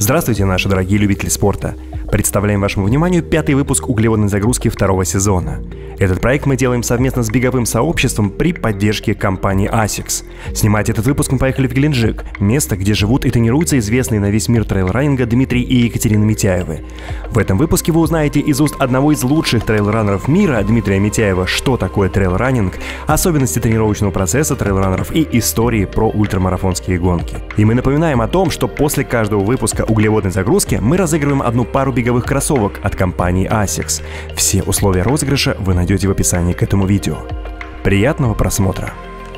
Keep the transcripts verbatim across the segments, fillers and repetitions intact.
Здравствуйте, наши дорогие любители спорта! Представляем вашему вниманию пятый выпуск углеводной загрузки второго сезона. Этот проект мы делаем совместно с беговым сообществом при поддержке компании асикс. Снимать этот выпуск мы поехали в Геленджик, место, где живут и тренируются известные на весь мир трейл-раннинга Дмитрий и Екатерина Митяевы. В этом выпуске вы узнаете из уст одного из лучших трейл-раннеров мира, Дмитрия Митяева, что такое трейл-раннинг, особенности тренировочного процесса трейл-раннеров и истории про ультрамарафонские гонки. И мы напоминаем о том, что после каждого выпуска углеводной загрузки мы разыгрываем одну пару беговых кроссовок от компании асикс. Все условия розыгрыша вы найдете в описании к этому видео. Приятного просмотра!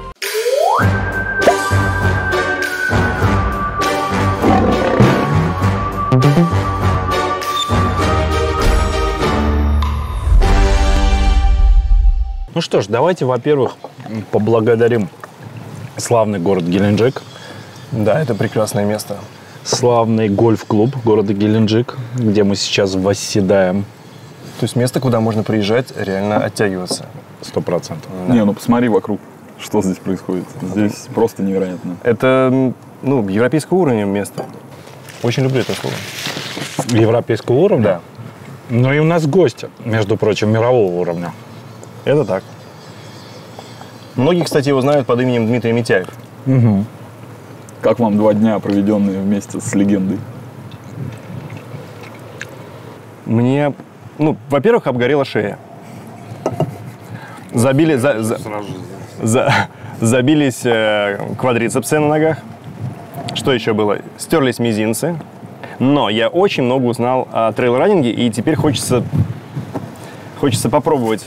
Ну что ж, давайте, во-первых, поблагодарим славный город Геленджик. Да, это прекрасное место. Славный гольф-клуб города Геленджик, где мы сейчас восседаем. То есть место, куда можно приезжать, реально оттягиваться. Сто процентов. Да. Не, ну посмотри вокруг, что здесь происходит. Здесь просто невероятно. Это, ну, европейского уровня место. Очень люблю это слово. Европейского уровня? Да. Ну и у нас гости, между прочим, мирового уровня. Это так. Многие, кстати, его знают под именем Дмитрий Митяев. Угу. Как вам два дня, проведенные вместе с легендой? Мне, ну, во-первых, обгорела шея. Забили, за, за, за, забились э, квадрицепсы на ногах. Что еще было? Стерлись мизинцы. Но я очень много узнал о трейл-раннинге, и теперь хочется, хочется попробовать.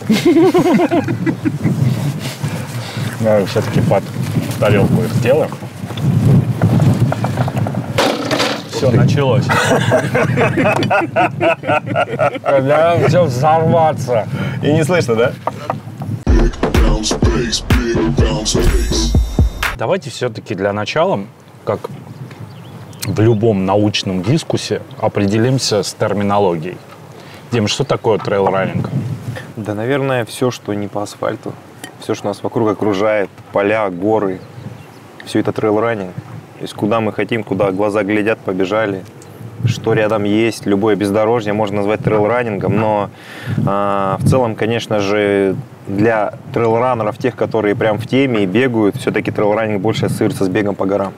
Все-таки под тарелку их сделаем. Все, началось. Когда все взорваться. И не слышно, да? Давайте все-таки для начала, как в любом научном дискуссии, определимся с терминологией. Дим, что такое трейл-раннинг? Да, наверное, все, что не по асфальту. Все, что нас вокруг окружает, поля, горы. Все это трейл-раннинг. То есть куда мы хотим, куда глаза глядят, побежали. Что рядом есть, любое бездорожье можно назвать трейл-раннингом. Но э, в целом, конечно же, для трейл-раннеров, тех, которые прям в теме и бегают, все-таки трейл-раннинг больше ассоциируется с бегом по горам.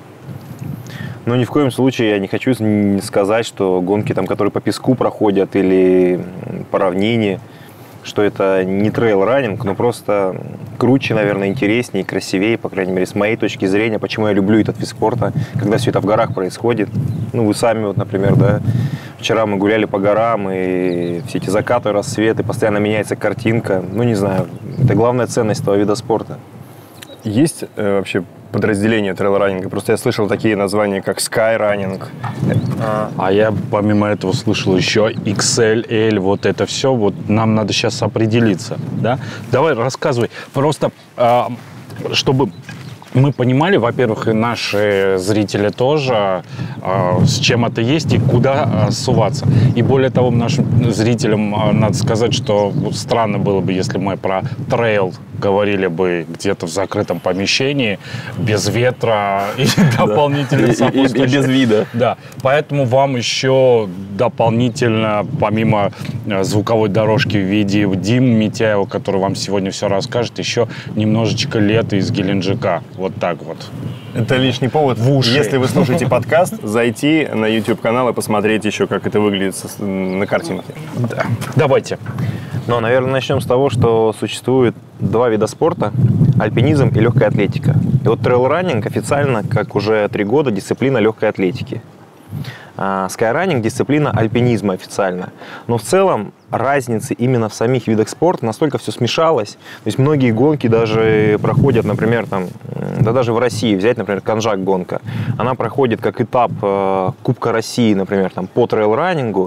Но ни в коем случае я не хочу сказать, что гонки, там, которые по песку проходят или по равнине, что это не трейл-раннинг, но просто круче, наверное, интереснее, красивее, по крайней мере, с моей точки зрения, почему я люблю этот вид спорта, когда все это в горах происходит. Ну, вы сами, вот, например, да, вчера мы гуляли по горам, и все эти закаты, рассветы, постоянно меняется картинка. Ну, не знаю, это главная ценность этого вида спорта. Есть э, вообще подразделение трейл-раннинга? Просто я слышал такие названия, как скай-раннинг. А. а я помимо этого слышал еще икс эль, L, вот это все. Вот нам надо сейчас определиться, да? Давай рассказывай. Просто, э, чтобы мы понимали, во-первых, и наши зрители тоже, э, с чем это есть и куда э, суваться. И более того, нашим зрителям э, надо сказать, что вот, странно было бы, если мы про трейл говорили бы где-то в закрытом помещении, без ветра и дополнительных сопутствующих. И без вида. Да, поэтому вам еще дополнительно, помимо звуковой дорожки в виде Димы Митяева, который вам сегодня все расскажет, еще немножечко лета из Геленджика. Вот так вот. Это лишний повод, если вы слушаете подкаст, зайти на YouTube-канал и посмотреть еще, как это выглядит на картинке. Да. Давайте. Ну, наверное, начнем с того, что существует два вида спорта – альпинизм и легкая атлетика. И вот трейл-раннинг официально, как уже три года, дисциплина легкой атлетики. Скайраннинг – дисциплина альпинизма официально. Но в целом разницы именно в самих видах спорта настолько все смешалось. То есть многие гонки даже проходят, например, там, да даже в России, взять, например, Конжак гонка. Она проходит как этап э, Кубка России, например, там, по трейл-раннингу,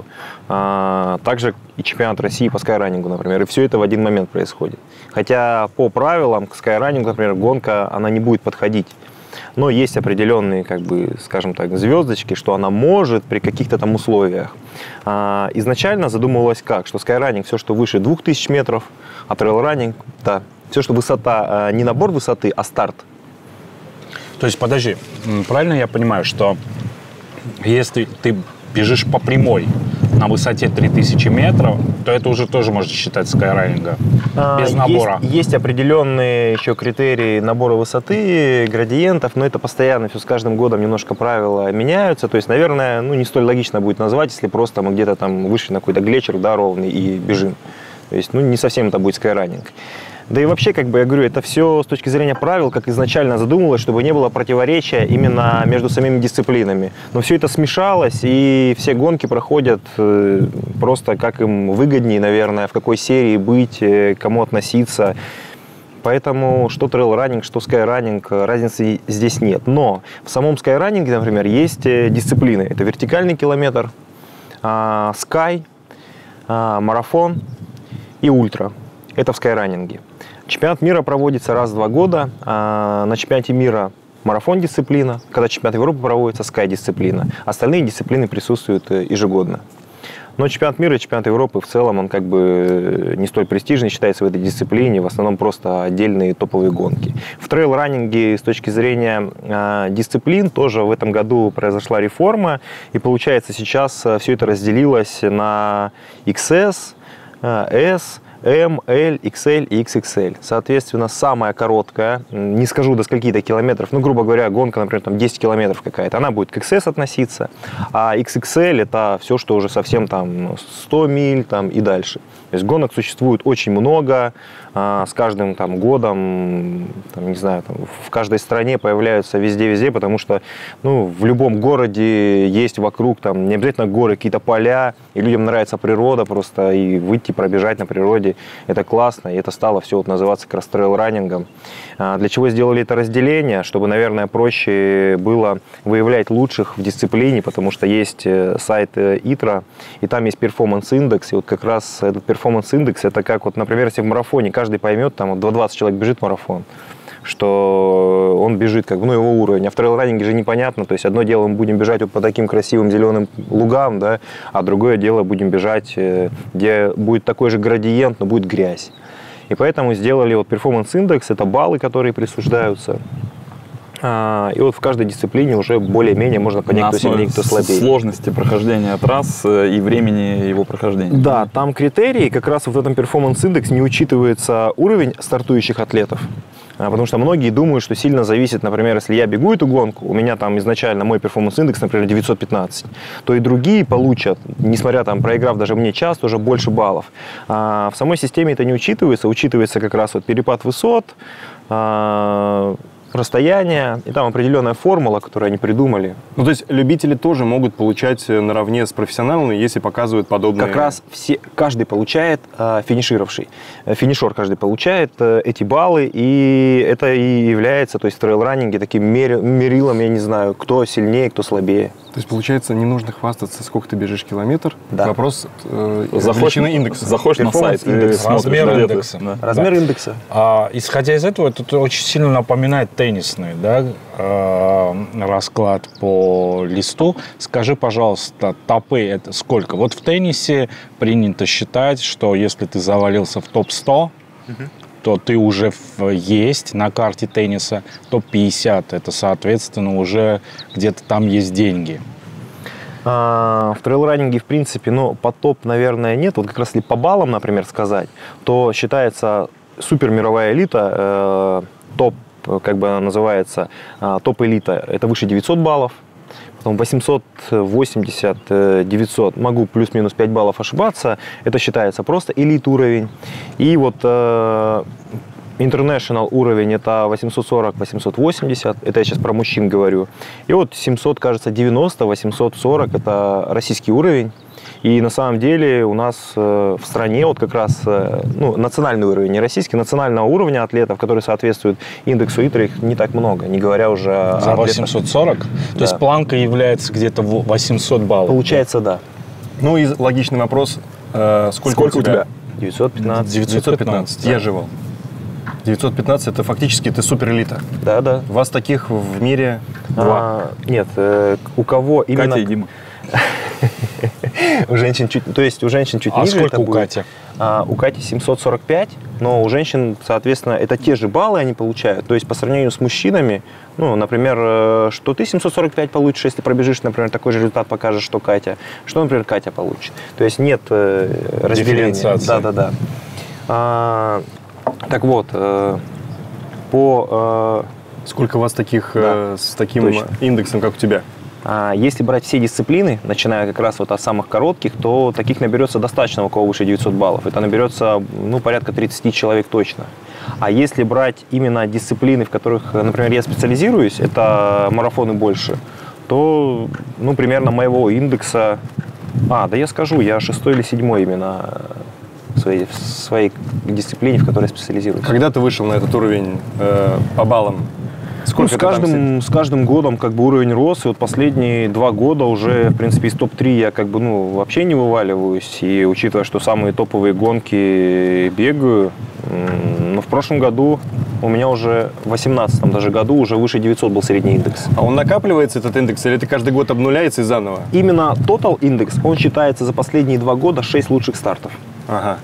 э, также и чемпионат России по скайраннингу, например. И все это в один момент происходит. Хотя по правилам к скайраннингу, например, гонка, она не будет подходить. Но есть определенные, как бы, скажем так, звездочки, что она может при каких-то там условиях. А, изначально задумывалось как, что скайраннинг все, что выше двух тысяч метров, а трейл-раннинг, да, все, что высота, не набор высоты, а старт. То есть, подожди, правильно я понимаю, что если ты бежишь по прямой на высоте три тысячи метров, то это уже тоже может считать скайрайнингом. Без набора. Есть, есть определенные еще критерии набора высоты, градиентов, но это постоянно, все с каждым годом немножко правила меняются. То есть, наверное, ну, не столь логично будет назвать, если просто мы где-то там вышли на какой-то глетчер, да, ровный, и бежим. То есть, ну, не совсем это будет скайранинг. Да и вообще, как бы я говорю, это все с точки зрения правил, как изначально задумывалось, чтобы не было противоречия именно между самими дисциплинами. Но все это смешалось, и все гонки проходят просто как им выгоднее, наверное, в какой серии быть, кому относиться. Поэтому что трейл-раннинг, что скайраннинг, разницы здесь нет. Но в самом скайраннинге, например, есть дисциплины. Это вертикальный километр, скай, марафон и ультра. Это в скайраннинге. Чемпионат мира проводится раз в два года. А на чемпионате мира марафон дисциплина. Когда чемпионат Европы проводится, скай дисциплина. Остальные дисциплины присутствуют ежегодно. Но чемпионат мира и чемпионат Европы в целом, он как бы не столь престижный считается в этой дисциплине. В основном просто отдельные топовые гонки. В трейл-раннинге с точки зрения э, дисциплин тоже в этом году произошла реформа. И получается сейчас все это разделилось на икс эс, S, M, L, икс эль и икс икс эль. Соответственно, самая короткая, не скажу до скольки-то километров, ну, грубо говоря, гонка, например, там десять километров какая-то, она будет к икс эс относиться, а икс икс эль это все, что уже совсем там сто миль там, и дальше. То есть гонок существует очень много, а, с каждым там, годом, там, не знаю, там, в каждой стране появляются везде-везде, потому что ну, в любом городе есть вокруг, там, не обязательно горы, какие-то поля, и людям нравится природа просто, и выйти, пробежать на природе, это классно, и это стало все вот называться кросс-трейл-раннингом. А, для чего сделали это разделение? Чтобы, наверное, проще было выявлять лучших в дисциплине, потому что есть сайт итро, и там есть перформанс-индекс, и вот как раз этот перформанс-индекс, это как, вот, например, если в марафоне каждый поймет, там вот двадцать человек бежит марафон, что он бежит, как бы, ну, его уровень. А в трейл-раннинге же непонятно, то есть одно дело мы будем бежать вот по таким красивым зеленым лугам, да, а другое дело будем бежать, где будет такой же градиент, но будет грязь. И поэтому сделали вот перформанс-индекс, это баллы, которые присуждаются. И вот в каждой дисциплине уже более-менее можно понять, кто сильнее, кто слабее. Сложности прохождения трасс и времени его прохождения. Да, там критерии, как раз вот в этом перформанс-индексе не учитывается уровень стартующих атлетов. Потому что многие думают, что сильно зависит, например, если я бегу эту гонку, у меня там изначально мой перформанс-индекс, например, девятьсот пятнадцать, то и другие получат, несмотря там, проиграв даже мне час, тоже больше баллов. А в самой системе это не учитывается, учитывается как раз вот перепад высот, расстояние, и там определенная формула, которую они придумали. Ну, то есть любители тоже могут получать наравне с профессионалами, если показывают подобные... Как раз все, каждый получает, э, финишировавший, финишер каждый получает э, эти баллы, и это и является, то есть в трейл-раннинге таким мер, мерилом, я не знаю, кто сильнее, кто слабее. То есть, получается, не нужно хвастаться, сколько ты бежишь километр. Да. Вопрос э, величины индекса. Заходишь на сайт, индекс, размер да, индекса. Да. Размер да. индекса. А, исходя из этого, это очень сильно напоминает теннисный, да, э, расклад по листу. Скажи, пожалуйста, топы это сколько? Вот в теннисе принято считать, что если ты завалился в топ сто, угу. то ты уже в, есть на карте тенниса. топ пятьдесят, это, соответственно, уже где-то там есть деньги. А, в трейл-раннинге, в принципе, ну, по топ, наверное, нет. Вот как раз если по баллам, например, сказать, то считается супер мировая элита, э, топ, как бы она называется, э, топ-элита, это выше девятьсот баллов. Потом восемьсот восемьдесят, девятьсот, могу плюс-минус пять баллов ошибаться, это считается просто элит уровень. И вот э, International уровень это восемьсот сорок — восемьсот восемьдесят, это я сейчас про мужчин говорю. И вот семьсот, кажется, девяносто, восемьсот сорок это российский уровень. И на самом деле у нас в стране вот как раз ну, национальный уровень, не российский, национального уровня атлетов, которые соответствуют индексу итро, их не так много, не говоря уже о За восемьсот сорок? Да. То есть планка является где-то восемьсот баллов? Получается, да. Ну и логичный вопрос, э, сколько, сколько у тебя? девятьсот пятнадцать. девятьсот пятнадцать. Я живал. девятьсот пятнадцать это фактически ты суперэлита. Да, да. Вас таких в мире два. А, нет, э, у кого именно... Катя и Дима. У женщин чуть, то есть у женщин чуть а ниже. сколько это у будет. Кати? А, у Кати семьсот сорок пять, но у женщин, соответственно, это те же баллы они получают. То есть по сравнению с мужчинами, ну, например, что ты семьсот сорок пять получишь, если пробежишь, например, такой же результат покажешь, что Катя. Что, например, Катя получит. То есть нет э, разделения. Дифференциации. Да, да, да. А, так вот, э, по... Э, Сколько у вас таких Да, э, с таким точно. индексом, как у тебя? А если брать все дисциплины, начиная как раз вот от самых коротких, то таких наберется достаточно, у кого выше девятьсот баллов. Это наберется, ну, порядка тридцать человек точно. А если брать именно дисциплины, в которых, например, я специализируюсь, это марафоны больше, то, ну, примерно моего индекса... А, да я скажу, я шестой или седьмой именно в своей, в своей дисциплине, в которой я специализируюсь. Когда ты вышел на этот уровень э, по баллам? Сколько Ну, с, ты там каждым, с каждым годом как бы уровень рос, и вот последние два года уже, в принципе, из топ три я как бы, ну, вообще не вываливаюсь, и учитывая, что самые топовые гонки бегаю, но в прошлом году у меня уже в восемнадцатом даже году уже выше девятисот был средний индекс. А он накапливается, этот индекс, или это каждый год обнуляется и заново? Именно total индекс, он считается за последние два года шесть лучших стартов. Ага.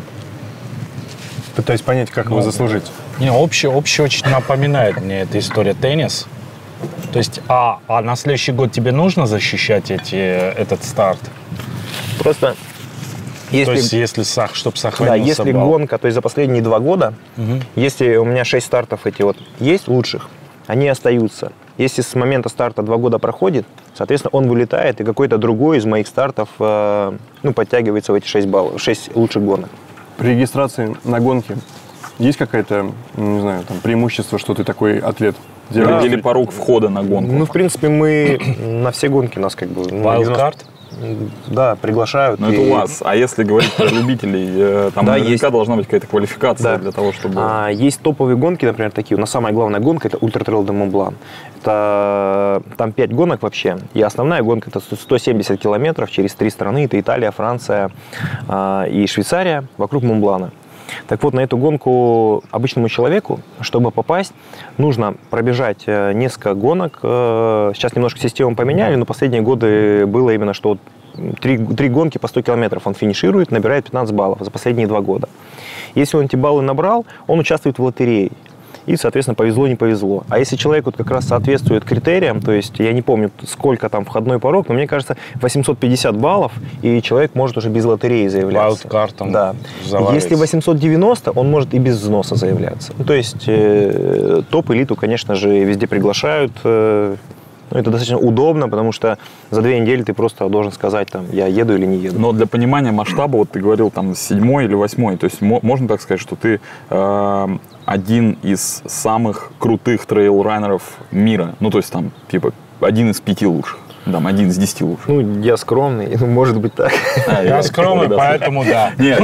Пытаюсь понять, как его заслужить. Не, общий, общий очень напоминает мне эта история теннис. То есть, а, а на следующий год тебе нужно защищать эти, этот старт? Просто если, То есть, если, чтобы да, сохранился если балл. гонка, то есть за последние два года, Мгм. если у меня шесть стартов эти вот есть лучших, они остаются. Если с момента старта два года проходит, соответственно, он вылетает, и какой-то другой из моих стартов э, ну, подтягивается в эти шесть баллов, шесть лучших гонок. При регистрации на гонке есть какое-то, ну, не знаю, там, преимущество, что ты такой атлет? Да. Или порог входа на гонку? Ну, в принципе, мы на все гонки нас как бы... ну, Wildcard? девяносто Да, приглашают. Ну, это и- у вас. А если говорить про любителей, э, там Да, наверняка есть. должна быть какая-то квалификация Да. для того, чтобы... А, есть топовые гонки, например, такие. У нас самая главная гонка – это Ультра Трейл де Монблан. Это там пять гонок вообще. И основная гонка – это сто семьдесят километров через три страны. Это Италия, Франция а, и Швейцария вокруг Монблана. Так вот, на эту гонку обычному человеку, чтобы попасть, нужно пробежать э, несколько гонок. Э, Сейчас немножко систему поменяли, но последние годы было именно, что вот три, три гонки по сто километров он финиширует, набирает пятнадцать баллов за последние два года. Если он эти баллы набрал, он участвует в лотерее. И, соответственно, повезло, не повезло. А если человек вот как раз соответствует критериям, то есть я не помню, сколько там входной порог, но мне кажется, восемьсот пятьдесят баллов, и человек может уже без лотереи заявляться. Wildcard там Да. заваливается. Если восемьсот девяносто, он может и без взноса заявляться. Ну, то есть э, топ-элиту, конечно же, везде приглашают. Э, ну, это достаточно удобно, потому что за две недели ты просто должен сказать, там, я еду или не еду. Но для понимания масштаба, вот ты говорил, там, седьмой или восьмой, то есть мо- можно так сказать, что ты э, один из самых крутых трейл-раннеров мира, ну, то есть там, типа, один из пяти лучших, там, один из десяти лучших. Ну, я скромный, ну, может быть так. А, Я скромный, да, поэтому да. Нет,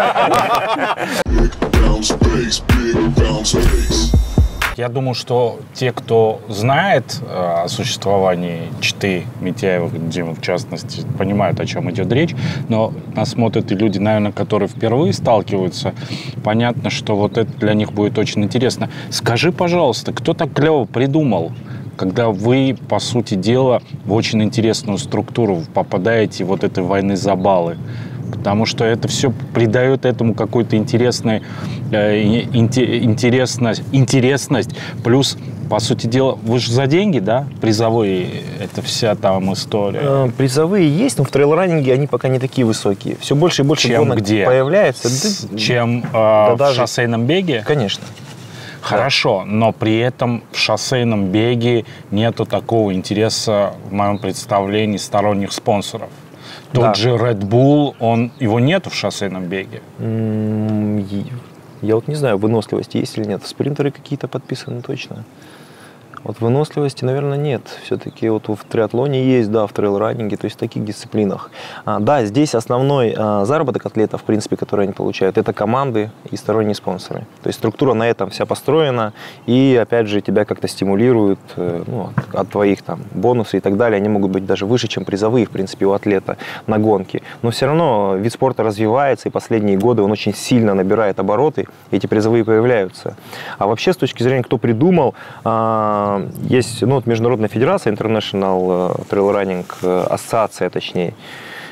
bounce bass, big bounce bass. Я думаю, что те, кто знает э, о существовании Читы Митяева, Димы в частности, понимают, о чем идет речь, но нас смотрят и люди, наверное, которые впервые сталкиваются. Понятно, что вот это для них будет очень интересно. Скажи, пожалуйста, кто так клево придумал, когда вы, по сути дела, в очень интересную структуру попадаете вот этой войны за баллы? Потому что это все придает этому какую-то интересную, э, интересность, интересность. Плюс, по сути дела, вы же за деньги, да, призовые, это вся там история. Э, Призовые есть, но в трейл-раннинге они пока не такие высокие. Все больше и больше Чем гонок где? появляется. С- Да, чем э, да в даже- шоссейном беге? Конечно. Хорошо, но при этом в шоссейном беге нету такого интереса, в моем представлении, сторонних спонсоров. Тот Да. же Red Bull, он, его нету в шоссейном беге. М, е- Я вот не знаю, выносливости есть или нет. Спринтеры какие-то подписаны точно. Вот выносливости, наверное, нет. Все-таки вот в триатлоне есть, да, в трейл-раннинге, то есть в таких дисциплинах. А, да, здесь основной а, заработок атлетов, в принципе, который они получают, это команды и сторонние спонсоры. То есть структура на этом вся построена, и, опять же, тебя как-то стимулируют э, ну, от, от твоих там бонусов и так далее. Они могут быть даже выше, чем призовые, в принципе, у атлета на гонке. Но все равно вид спорта развивается, и последние годы он очень сильно набирает обороты, и эти призовые появляются. А вообще, с точки зрения, кто придумал, а, есть ну, вот Международная федерация, International Trail Running, ассоциация, точнее.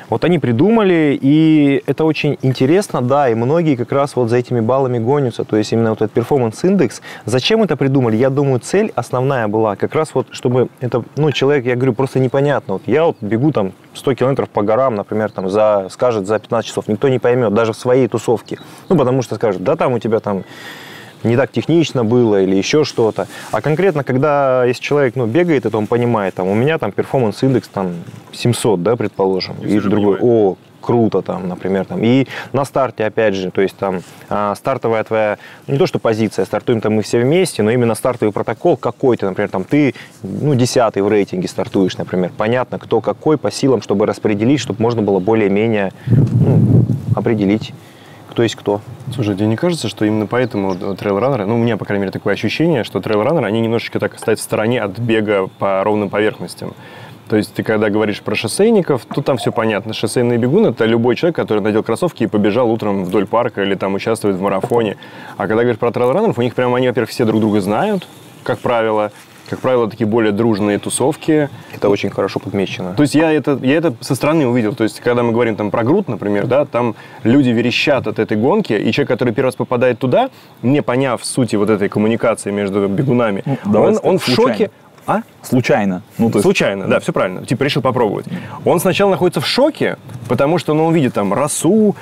Вот они придумали, и это очень интересно, да, и многие как раз вот за этими баллами гонятся, то есть именно вот этот перформанс-индекс. Зачем это придумали? Я думаю, цель основная была как раз вот, чтобы это, ну, человек, я говорю, просто непонятно. Вот я вот бегу там сто километров по горам, например, там, за, скажет, за пятнадцать часов, никто не поймет, даже в своей тусовке. Ну, потому что скажет, да, там у тебя там не так технично было или еще что-то. А конкретно, когда если человек, ну, бегает, это он понимает, там, у меня там перформанс-индекс там семьсот, да, предположим, и, и другой, о, круто там, например, там. И на старте, опять же, то есть там а, стартовая твоя, не то что позиция, стартуем там мы все вместе, но именно стартовый протокол какой-то, например, там ты, ну, десятый в рейтинге стартуешь, например. Понятно, кто какой по силам, чтобы распределить, чтобы можно было более-менее, ну, определить, кто есть кто. Слушай, тебе не кажется, что именно поэтому трейл-раннеры, ну, у меня, по крайней мере, такое ощущение, что трейл-раннеры, они немножечко так стоят в стороне от бега по ровным поверхностям. То есть ты когда говоришь про шоссейников, то там все понятно. Шоссейный бегун – это любой человек, который надел кроссовки и побежал утром вдоль парка или там участвует в марафоне. А когда говоришь про трейл-раннеров, у них прямо они, во-первых, все друг друга знают, как правило. Как правило, такие более дружные тусовки. Это очень хорошо подмечено. То есть я это, я это со стороны увидел. То есть когда мы говорим там про груд, например, да, там люди верещат от этой гонки, и человек, который первый раз попадает туда, не поняв сути вот этой коммуникации между бегунами, ну, он, он в случайно. шоке. А? Случайно. Ну, то есть... Случайно, да, все правильно. Типа решил попробовать. Он сначала находится в шоке, потому что ну, он увидит там росу,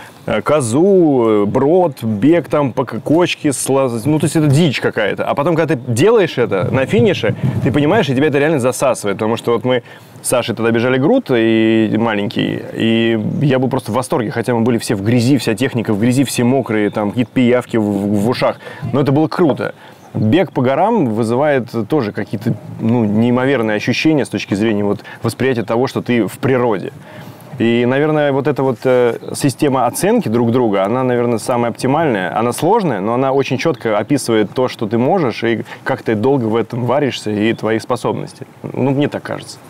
козу, брод, бег там по кочке, слаз... ну то есть это дичь какая-то. А потом, когда ты делаешь это на финише, ты понимаешь, и тебя это реально засасывает. Потому что вот мы с Сашей тогда бежали груд и маленький, и я был просто в восторге, хотя мы были все в грязи, вся техника в грязи, все мокрые, там какие-то пиявки в, в ушах. Но это было круто. Бег по горам вызывает тоже какие-то ну, неимоверные ощущения с точки зрения вот, восприятия того, что ты в природе. И, наверное, вот эта вот э, система оценки друг друга, она, наверное, самая оптимальная. Она сложная, но она очень четко описывает то, что ты можешь, и как ты долго в этом варишься, и твои способности. Ну, мне так кажется.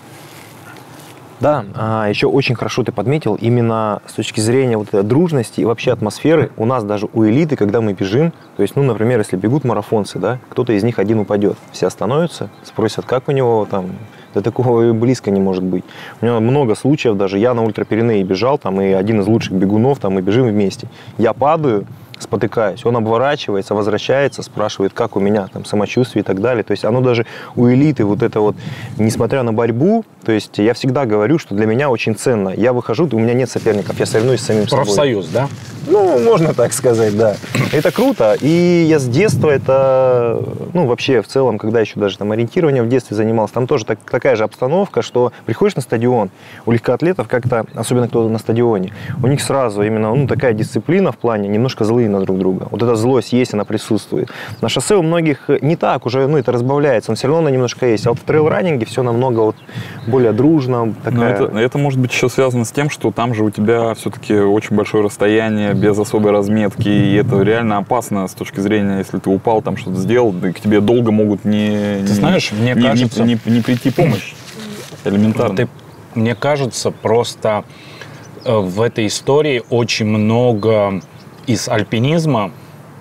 Да, а еще очень хорошо ты подметил, именно с точки зрения вот этой дружности и вообще атмосферы, у нас даже у элиты, когда мы бежим, то есть, ну, например, если бегут марафонцы, да, кто-то из них один упадет, все остановятся, спросят, как у него там, да такого и близко не может быть. У него много случаев, даже я на ультрапиренее бежал, там, и один из лучших бегунов, там, мы бежим вместе. Я падаю, спотыкаюсь, он обворачивается, возвращается, спрашивает, как у меня там самочувствие и так далее. То есть оно даже у элиты вот это вот, несмотря на борьбу, то есть я всегда говорю, что для меня очень ценно. Я выхожу, у меня нет соперников, я соревнуюсь с самим собой. Профсоюз, да? Ну, можно так сказать, да. Это круто. И я с детства это, ну, вообще в целом, когда еще даже там ориентированием в детстве занимался, там тоже так, такая же обстановка, что приходишь на стадион, у легкоатлетов как-то, особенно кто-то на стадионе, у них сразу именно, ну, такая дисциплина в плане немножко злые на друг друга. Вот эта злость есть, она присутствует. На шоссе у многих не так уже, ну, это разбавляется, но все равно она немножко есть. А вот в трейл-раннинге все намного вот более дружно. Такая... Это, это может быть еще связано с тем, что там же у тебя все-таки очень большое расстояние, без особой разметки, и это реально опасно с точки зрения, если ты упал, там что-то сделал, к тебе долго могут не, ты знаешь, не, мне не, кажется, не, не, не прийти помощь. Элементарно. Ты, мне кажется, просто в этой истории очень много из альпинизма,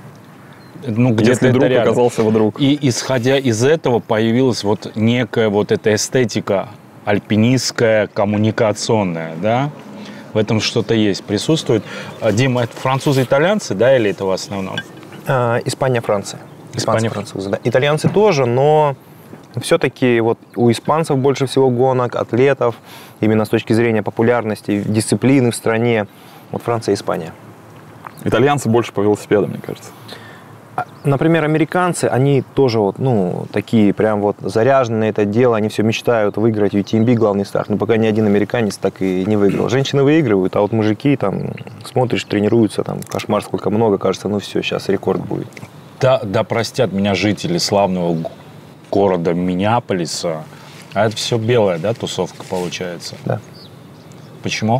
ну, где-то если друг рядом. оказался вдруг. И исходя из этого появилась вот некая вот эта эстетика альпинистская, коммуникационная, да? В этом что-то есть, присутствует. Дима, это французы-итальянцы, да, или это в основном? А, Испания, Франция. Испания, французы, да. Итальянцы тоже, но все-таки вот у испанцев больше всего гонок, атлетов, именно с точки зрения популярности, дисциплины в стране. Вот Франция и Испания. Итальянцы больше по велосипедам, мне кажется. Например, американцы, они тоже вот, ну, такие прям вот заряжены на это дело, они все мечтают выиграть ю ти эм би главный старт, но пока ни один американец так и не выиграл. Женщины выигрывают, а вот мужики там, смотришь, тренируются, там, кошмар сколько много, кажется, ну все, сейчас рекорд будет. Да, да простят меня жители славного города Миннеаполиса, а это все белая, да, тусовка получается? Да. Почему?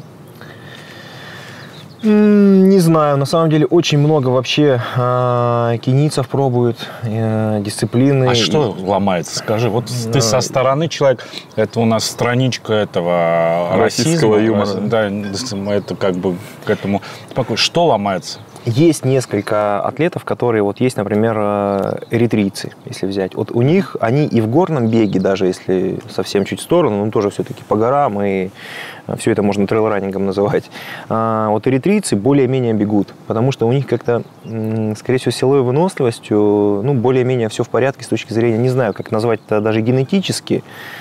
Не знаю, на самом деле очень много вообще э, кенийцев пробуют э, дисциплины. А что ломается? Скажи, вот а... ты со стороны человек, это у нас страничка этого российского расизма, юмора. Да, это как бы к этому. Что ломается? Есть несколько атлетов, которые вот есть, например, эритрийцы, если взять. Вот у них, они и в горном беге, даже если совсем чуть в сторону, но тоже все-таки по горам, и все это можно трейл-раннингом называть. Вот эритрийцы более-менее бегут, потому что у них как-то, скорее всего, силовой выносливостью, ну, более-менее все в порядке с точки зрения, не знаю, как назвать это даже генетически,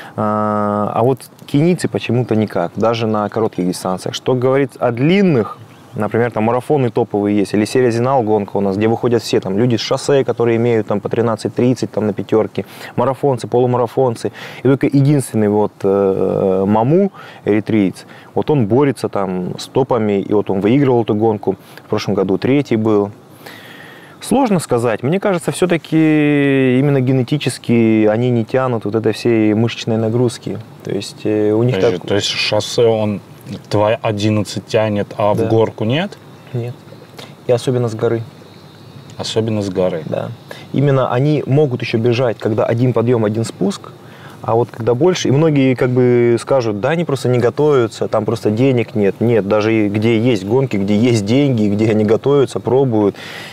а вот кенийцы почему-то никак, даже на коротких дистанциях. Что говорит о длинных, например, там марафоны топовые есть, или серия Зинал гонка у нас, где выходят все там люди с шоссе, которые имеют там по тринадцать тридцать там на пятерке, марафонцы, полумарафонцы. И только единственный вот э, Маму, эритреец, вот он борется там с топами, и вот он выигрывал эту гонку, в прошлом году третий был. Сложно сказать. Мне кажется, все-таки именно генетически они не тянут вот этой всей мышечной нагрузки. То есть э, у них Подожди, так... То есть шоссе он твои одиннадцать тянет, а Да. в горку нет? Нет. И особенно с горы. Особенно с горы. Да. Именно они могут еще бежать, когда один подъем, один спуск, а вот когда больше, и многие как бы скажут, да, они просто не готовятся, там просто денег нет. Нет, даже и где есть гонки, где есть деньги, где они готовятся, пробуют.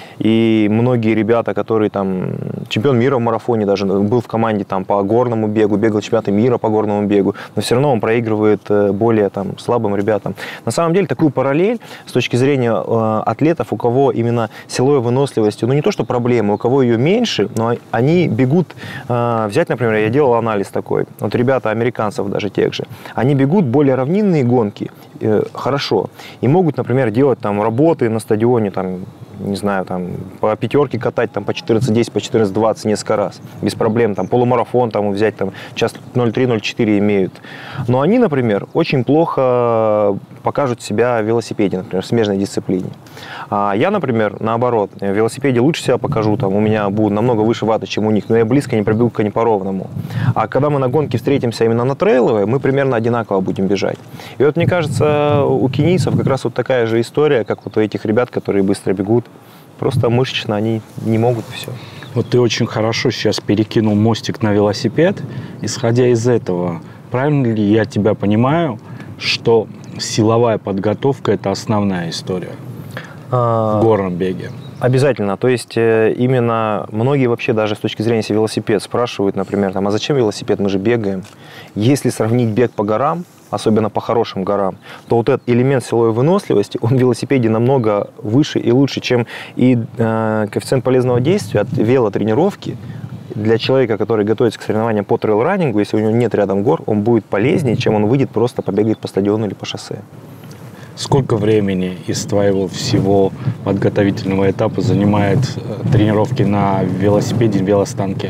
И многие ребята, которые там, чемпион мира в марафоне даже, был в команде там по горному бегу, бегал чемпионаты мира по горному бегу, но все равно он проигрывает более там слабым ребятам. На самом деле такую параллель с точки зрения э, атлетов, у кого именно силовой выносливостью, ну не то что проблемы, у кого ее меньше, но они бегут, э, взять, например, я делал анализ такой, вот ребята американцев даже тех же, они бегут более равнинные гонки, э, хорошо, и могут, например, делать там работы на стадионе, там, не знаю, там, по пятерке катать, там, по четырнадцать десять, по четырнадцать двадцать несколько раз, без проблем, там, полумарафон, там, взять, там, час ноль три ноль четыре имеют. Но они, например, очень плохо покажут себя в велосипеде, например, в смежной дисциплине. А я, например, наоборот, в велосипеде лучше себя покажу, там, у меня будут намного выше ваты, чем у них, но я близко не пробегу не по ровному. А когда мы на гонке встретимся именно на трейловой, мы примерно одинаково будем бежать. И вот, мне кажется, у кенийцев как раз вот такая же история, как вот у этих ребят, которые быстро бегут. Просто мышечно они не могут все. Вот ты очень хорошо сейчас перекинул мостик на велосипед. Исходя из этого, правильно ли я тебя понимаю, что силовая подготовка – это основная история А... в горном беге? Обязательно. То есть именно многие вообще даже с точки зрения если велосипед спрашивают, например, там, а зачем велосипед, мы же бегаем. Если сравнить бег по горам, особенно по хорошим горам, то вот этот элемент силовой выносливости, он в велосипеде намного выше и лучше, чем и э, коэффициент полезного действия от велотренировки. Для человека, который готовится к соревнованиям по трейл-раннингу, если у него нет рядом гор, он будет полезнее, чем он выйдет просто побегать по стадиону или по шоссе. Сколько времени из твоего всего подготовительного этапа занимает тренировки на велосипеде, велостанке?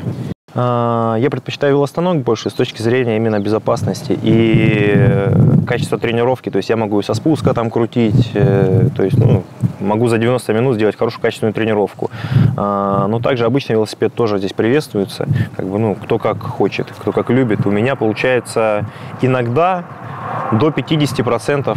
Я предпочитаю велостанок больше с точки зрения именно безопасности и качества тренировки. То есть я могу и со спуска там крутить, то есть ну, могу за девяносто минут сделать хорошую качественную тренировку. Но также обычный велосипед тоже здесь приветствуется. Как бы, ну, кто как хочет, кто как любит. У меня получается иногда до пятидесяти процентов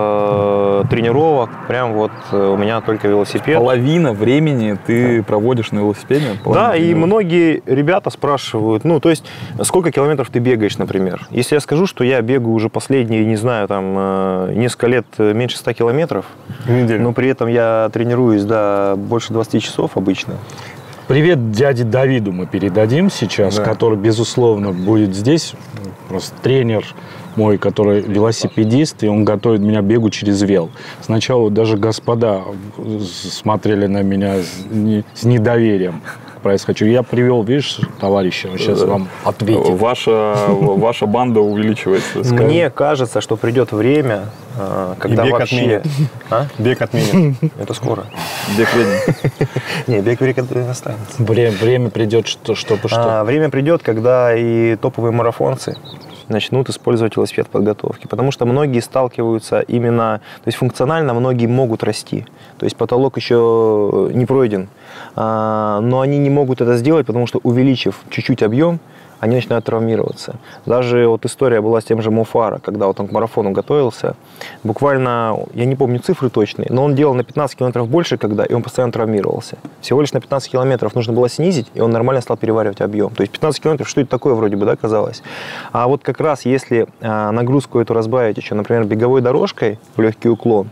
тренировок прям вот у меня только велосипед. Половина времени ты да. проводишь на велосипеде? Да, и многие ребята спрашивают, ну, то есть, сколько километров ты бегаешь, например. Если я скажу, что я бегаю уже последние, не знаю, там, несколько лет меньше ста километров, но при этом я тренируюсь, да, больше двадцати часов обычно. Привет дяде Давиду мы передадим сейчас, да. который, безусловно, будет здесь. Просто тренер мой, который велосипедист, и он готовит меня к бегу через вел. Сначала даже господа смотрели на меня с, не, с недоверием. Происходит. Я привел, видишь, товарища, он сейчас вам ответит. Ваша, ваша банда увеличивается. Скажем. Мне кажется, что придет время, когда и бег вообще... А? Бег отменят. Это скоро. Бег вреден. Не, бег вреден останется. Время, время придет, что, чтобы что? А, время придет, когда и топовые марафонцы начнут использовать велосипед в подготовке. Потому что многие сталкиваются именно... То есть функционально многие могут расти. То есть потолок еще не пройден. А, но они не могут это сделать, потому что, увеличив чуть-чуть объем, они начинают травмироваться. Даже вот история была с тем же Мо Фара, когда вот он к марафону готовился. Буквально, я не помню цифры точные, но он делал на пятнадцать километров больше, когда, и он постоянно травмировался. Всего лишь на пятнадцать километров нужно было снизить, и он нормально стал переваривать объем. То есть пятнадцать километров, что это такое вроде бы, да, казалось. А вот как раз если а, нагрузку эту разбавить еще, например, беговой дорожкой в легкий уклон,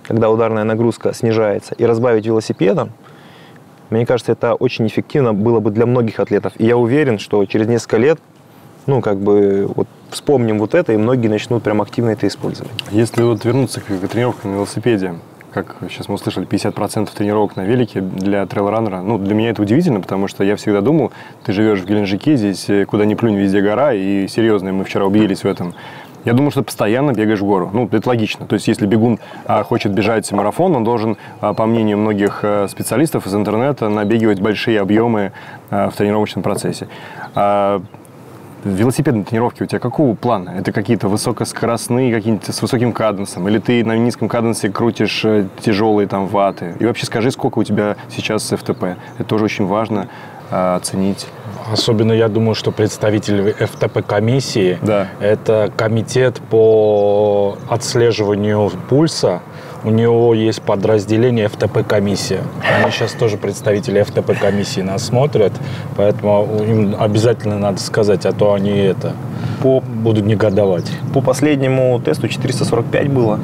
когда ударная нагрузка снижается, и разбавить велосипедом, мне кажется, это очень эффективно было бы для многих атлетов. И я уверен, что через несколько лет, ну, как бы, вот вспомним вот это, и многие начнут прям активно это использовать. Если вот вернуться к, к тренировкам на велосипеде, как сейчас мы услышали, пятьдесят процентов тренировок на велике для трейл-раннера, ну, для меня это удивительно, потому что я всегда думал, ты живешь в Геленджике, здесь куда ни плюнь, везде гора, и серьезно, мы вчера убедились в этом. Я думаю, что ты постоянно бегаешь в гору. Ну, это логично. То есть, если бегун а, хочет бежать марафон, он должен, а, по мнению многих а, специалистов из интернета, набегивать большие объемы а, в тренировочном процессе. А, велосипедные тренировки у тебя какого плана? Это какие-то высокоскоростные, какие-то с высоким каденсом? Или ты на низком каденсе крутишь тяжелые там ваты? И вообще скажи, сколько у тебя сейчас эф тэ пэ? Это тоже очень важно а, оценить. Особенно, я думаю, что представитель эф тэ пэ-комиссии, Да. это комитет по отслеживанию пульса. У него есть подразделение эф тэ пэ-комиссия. Они сейчас тоже представители эф тэ пэ-комиссии нас смотрят, поэтому им обязательно надо сказать, а то они это по, будут негодовать. По последнему тесту четыреста сорок пять было.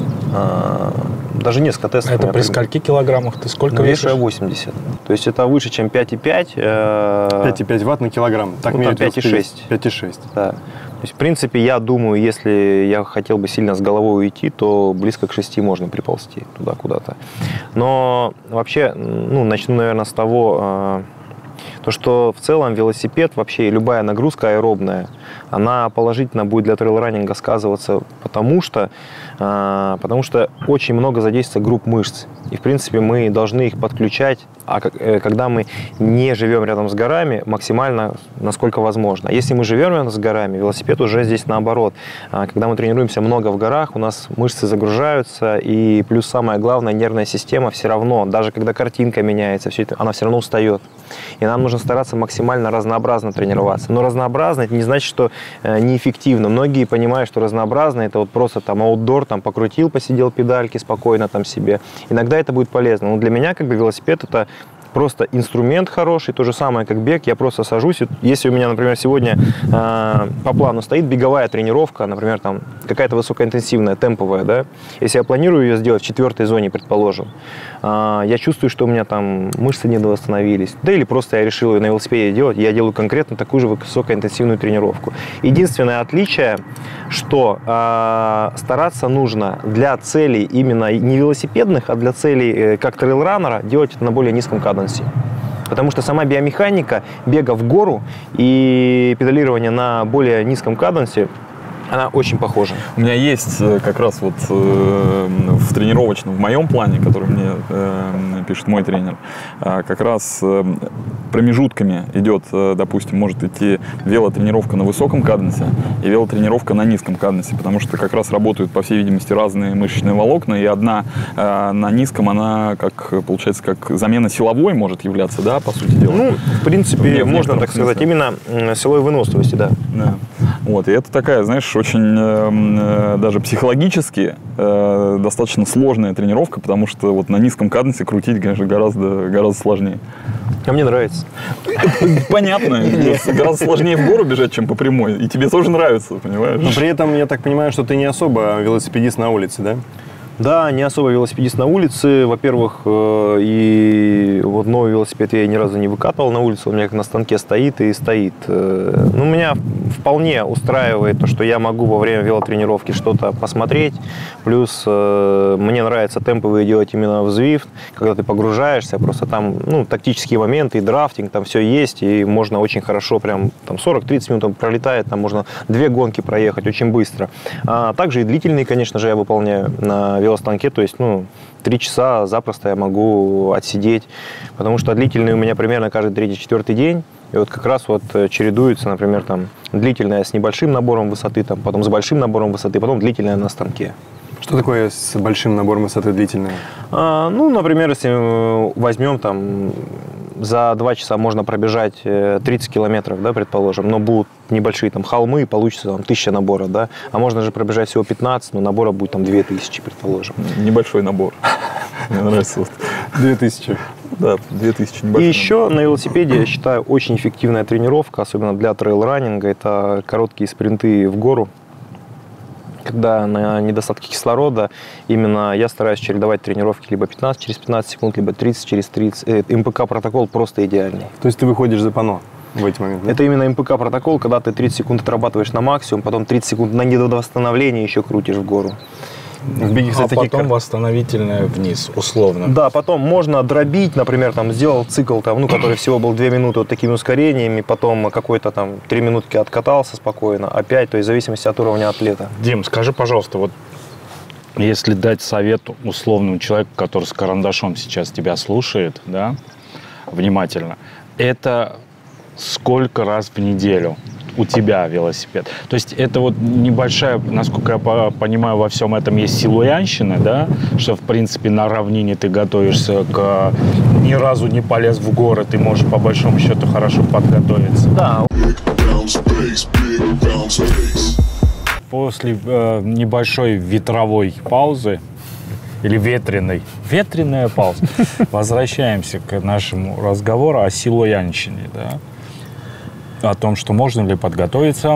А, даже несколько тестов. Это при скольки килограммах? Ты сколько ну, весишь? вешу я восемьдесят. То есть это выше, чем пять и пять. пять и пять ватт на килограмм. Так ну, меряют пять и шесть. пять и шесть. Да. То есть, в принципе, я думаю, если я хотел бы сильно с головой уйти, то близко к шести можно приползти туда куда-то. Но вообще, ну, начну, наверное, с того, то, что в целом велосипед, вообще любая нагрузка аэробная, она положительно будет для трейл-раннинга сказываться, потому что, потому что очень много задействуется групп мышц. И, в принципе, мы должны их подключать, а когда мы не живем рядом с горами, максимально, насколько возможно. Если мы живем рядом с горами, велосипед уже здесь наоборот. Когда мы тренируемся много в горах, у нас мышцы загружаются, и плюс самое главное, нервная система все равно, даже когда картинка меняется, все это, она все равно устает. И нам нужно стараться максимально разнообразно тренироваться. Но разнообразно это не значит, что э, неэффективно. Многие понимают, что разнообразно это вот просто там аутдор, там покрутил, посидел педальки спокойно там себе. Иногда это будет полезно. Но для меня как бы велосипед это просто инструмент хороший, то же самое, как бег. Я просто сажусь. Если у меня, например, сегодня э, по плану стоит беговая тренировка, например, там какая-то высокоинтенсивная, темповая, да, если я планирую ее сделать в четвертой зоне, предположим, э, я чувствую, что у меня там мышцы недовосстановились, да или просто я решил ее на велосипеде делать, я делаю конкретно такую же высокоинтенсивную тренировку. Единственное отличие, что э, стараться нужно для целей именно не велосипедных, а для целей э, как трейл-раннера делать это на более низком каденсе. Потому что сама биомеханика бега в гору и педалирования на более низком каденсе, она очень похожа. У меня есть как раз вот э, в тренировочном, в моем плане, который мне э, пишет мой тренер, э, как раз э, промежутками идет, э, допустим, может идти велотренировка на высоком каденсе и велотренировка на низком каденсе, потому что как раз работают, по всей видимости, разные мышечные волокна, и одна э, на низком, она, как получается, как замена силовой может являться, да, по сути дела. Ну, в принципе, в можно так сказать, именно силовой выносливости, да. Да. Вот, и это такая, знаешь, очень э, даже психологически э, достаточно сложная тренировка, потому что вот на низком каденсе крутить, конечно, гораздо, гораздо сложнее. А мне нравится. Понятно. Гораздо сложнее в гору бежать, чем по прямой. И тебе тоже нравится, понимаешь? Но при этом, я так понимаю, что ты не особо велосипедист на улице, да? Да, не особо велосипедист на улице. Во-первых, э, и вот новый велосипед я ни разу не выкатывал на улицу. У меня как на станке стоит и стоит. Э, ну, меня вполне устраивает то, что я могу во время велотренировки что-то посмотреть. Плюс э, мне нравится темповые делать именно в Zwift, когда ты погружаешься, просто там, ну, тактические моменты, и драфтинг, там все есть, и можно очень хорошо, прям там сорок-тридцать минут он пролетает, там можно две гонки проехать очень быстро. А также и длительные, конечно же, я выполняю на велостанке, то есть, ну, три часа запросто я могу отсидеть, потому что длительные у меня примерно каждый третий-четвертый день, и вот как раз вот чередуется, например, там, длительная с небольшим набором высоты, там, потом с большим набором высоты, потом длительная на станке. Что такое с большим набором высоты длительная? А, ну, например, если возьмем там за два часа можно пробежать тридцать километров, да, предположим, но будут небольшие там холмы, получится там тысяча набора, да, а можно же пробежать всего пятнадцать, но набора будет там две тысячи, предположим. Небольшой набор. Мне нравится вот. Две тысячи. Да, две тысячи. И еще на велосипеде, я считаю, очень эффективная тренировка, особенно для трейл-раннинга, это короткие спринты в гору. когда на недостатке кислорода, именно я стараюсь чередовать тренировки либо пятнадцать через пятнадцать секунд, либо тридцать через тридцать. Э, МПК-протокол просто идеальный. То есть ты выходишь за пано в эти моменты? Это именно МПК-протокол, когда ты тридцать секунд отрабатываешь на максимум, потом тридцать секунд на недовосстановление еще крутишь в гору. В беге, кстати, А такие потом кар- восстановительное вниз, условно. Да, потом можно дробить, например, там сделал цикл, там, ну, который всего был две минуты вот такими ускорениями, потом какой-то там три минутки откатался спокойно, опять, то есть в зависимости от уровня атлета. Дим, скажи, пожалуйста, вот если дать совет условному человеку, который с карандашом сейчас тебя слушает, да, внимательно, это сколько раз в неделю у тебя велосипед? То есть это вот небольшая, насколько я по- понимаю, во всем этом есть силуянщина, да, что в принципе на равнине ты готовишься к... Ни разу не полез в горы, ты можешь по большому счету хорошо подготовиться. Да, Bounce bass, big bounce bass. После э, небольшой ветровой паузы, или ветреной, ветреная пауза, возвращаемся к нашему разговору о силуянщине, да, о том, что можно ли подготовиться.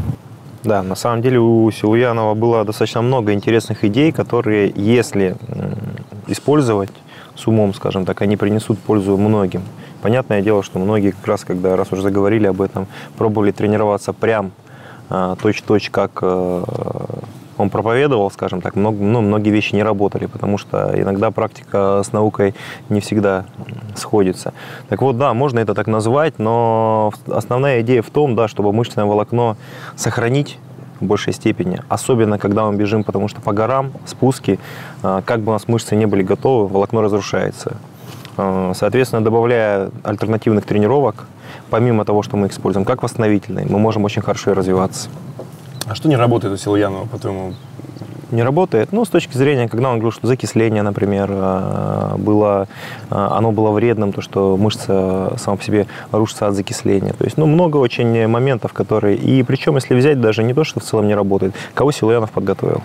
да, на самом деле у Силуянова было достаточно много интересных идей, которые, если м, использовать с умом, скажем так, они принесут пользу многим. Понятное дело, что многие как раз, когда, раз уже заговорили об этом, пробовали тренироваться прям а, точь-в-точь, как а, он проповедовал, скажем так, много, ну, многие вещи не работали, потому что иногда практика с наукой не всегда сходится. Так вот, да, можно это так назвать, но основная идея в том, да, чтобы мышечное волокно сохранить в большей степени, особенно когда мы бежим, потому что по горам, спуски, как бы у нас мышцы не были готовы, волокно разрушается. Соответственно, добавляя альтернативных тренировок, помимо того, что мы их используем как восстановительные, мы можем очень хорошо и развиваться. А что не работает у Силуянова, по-твоему? Не работает. Ну, с точки зрения, когда он говорил, что закисление, например, было, оно было вредным, то, что мышца сама по себе рушится от закисления. То есть, ну, много очень моментов, которые... И причем, если взять даже не то, что в целом не работает, кого Силуянов подготовил?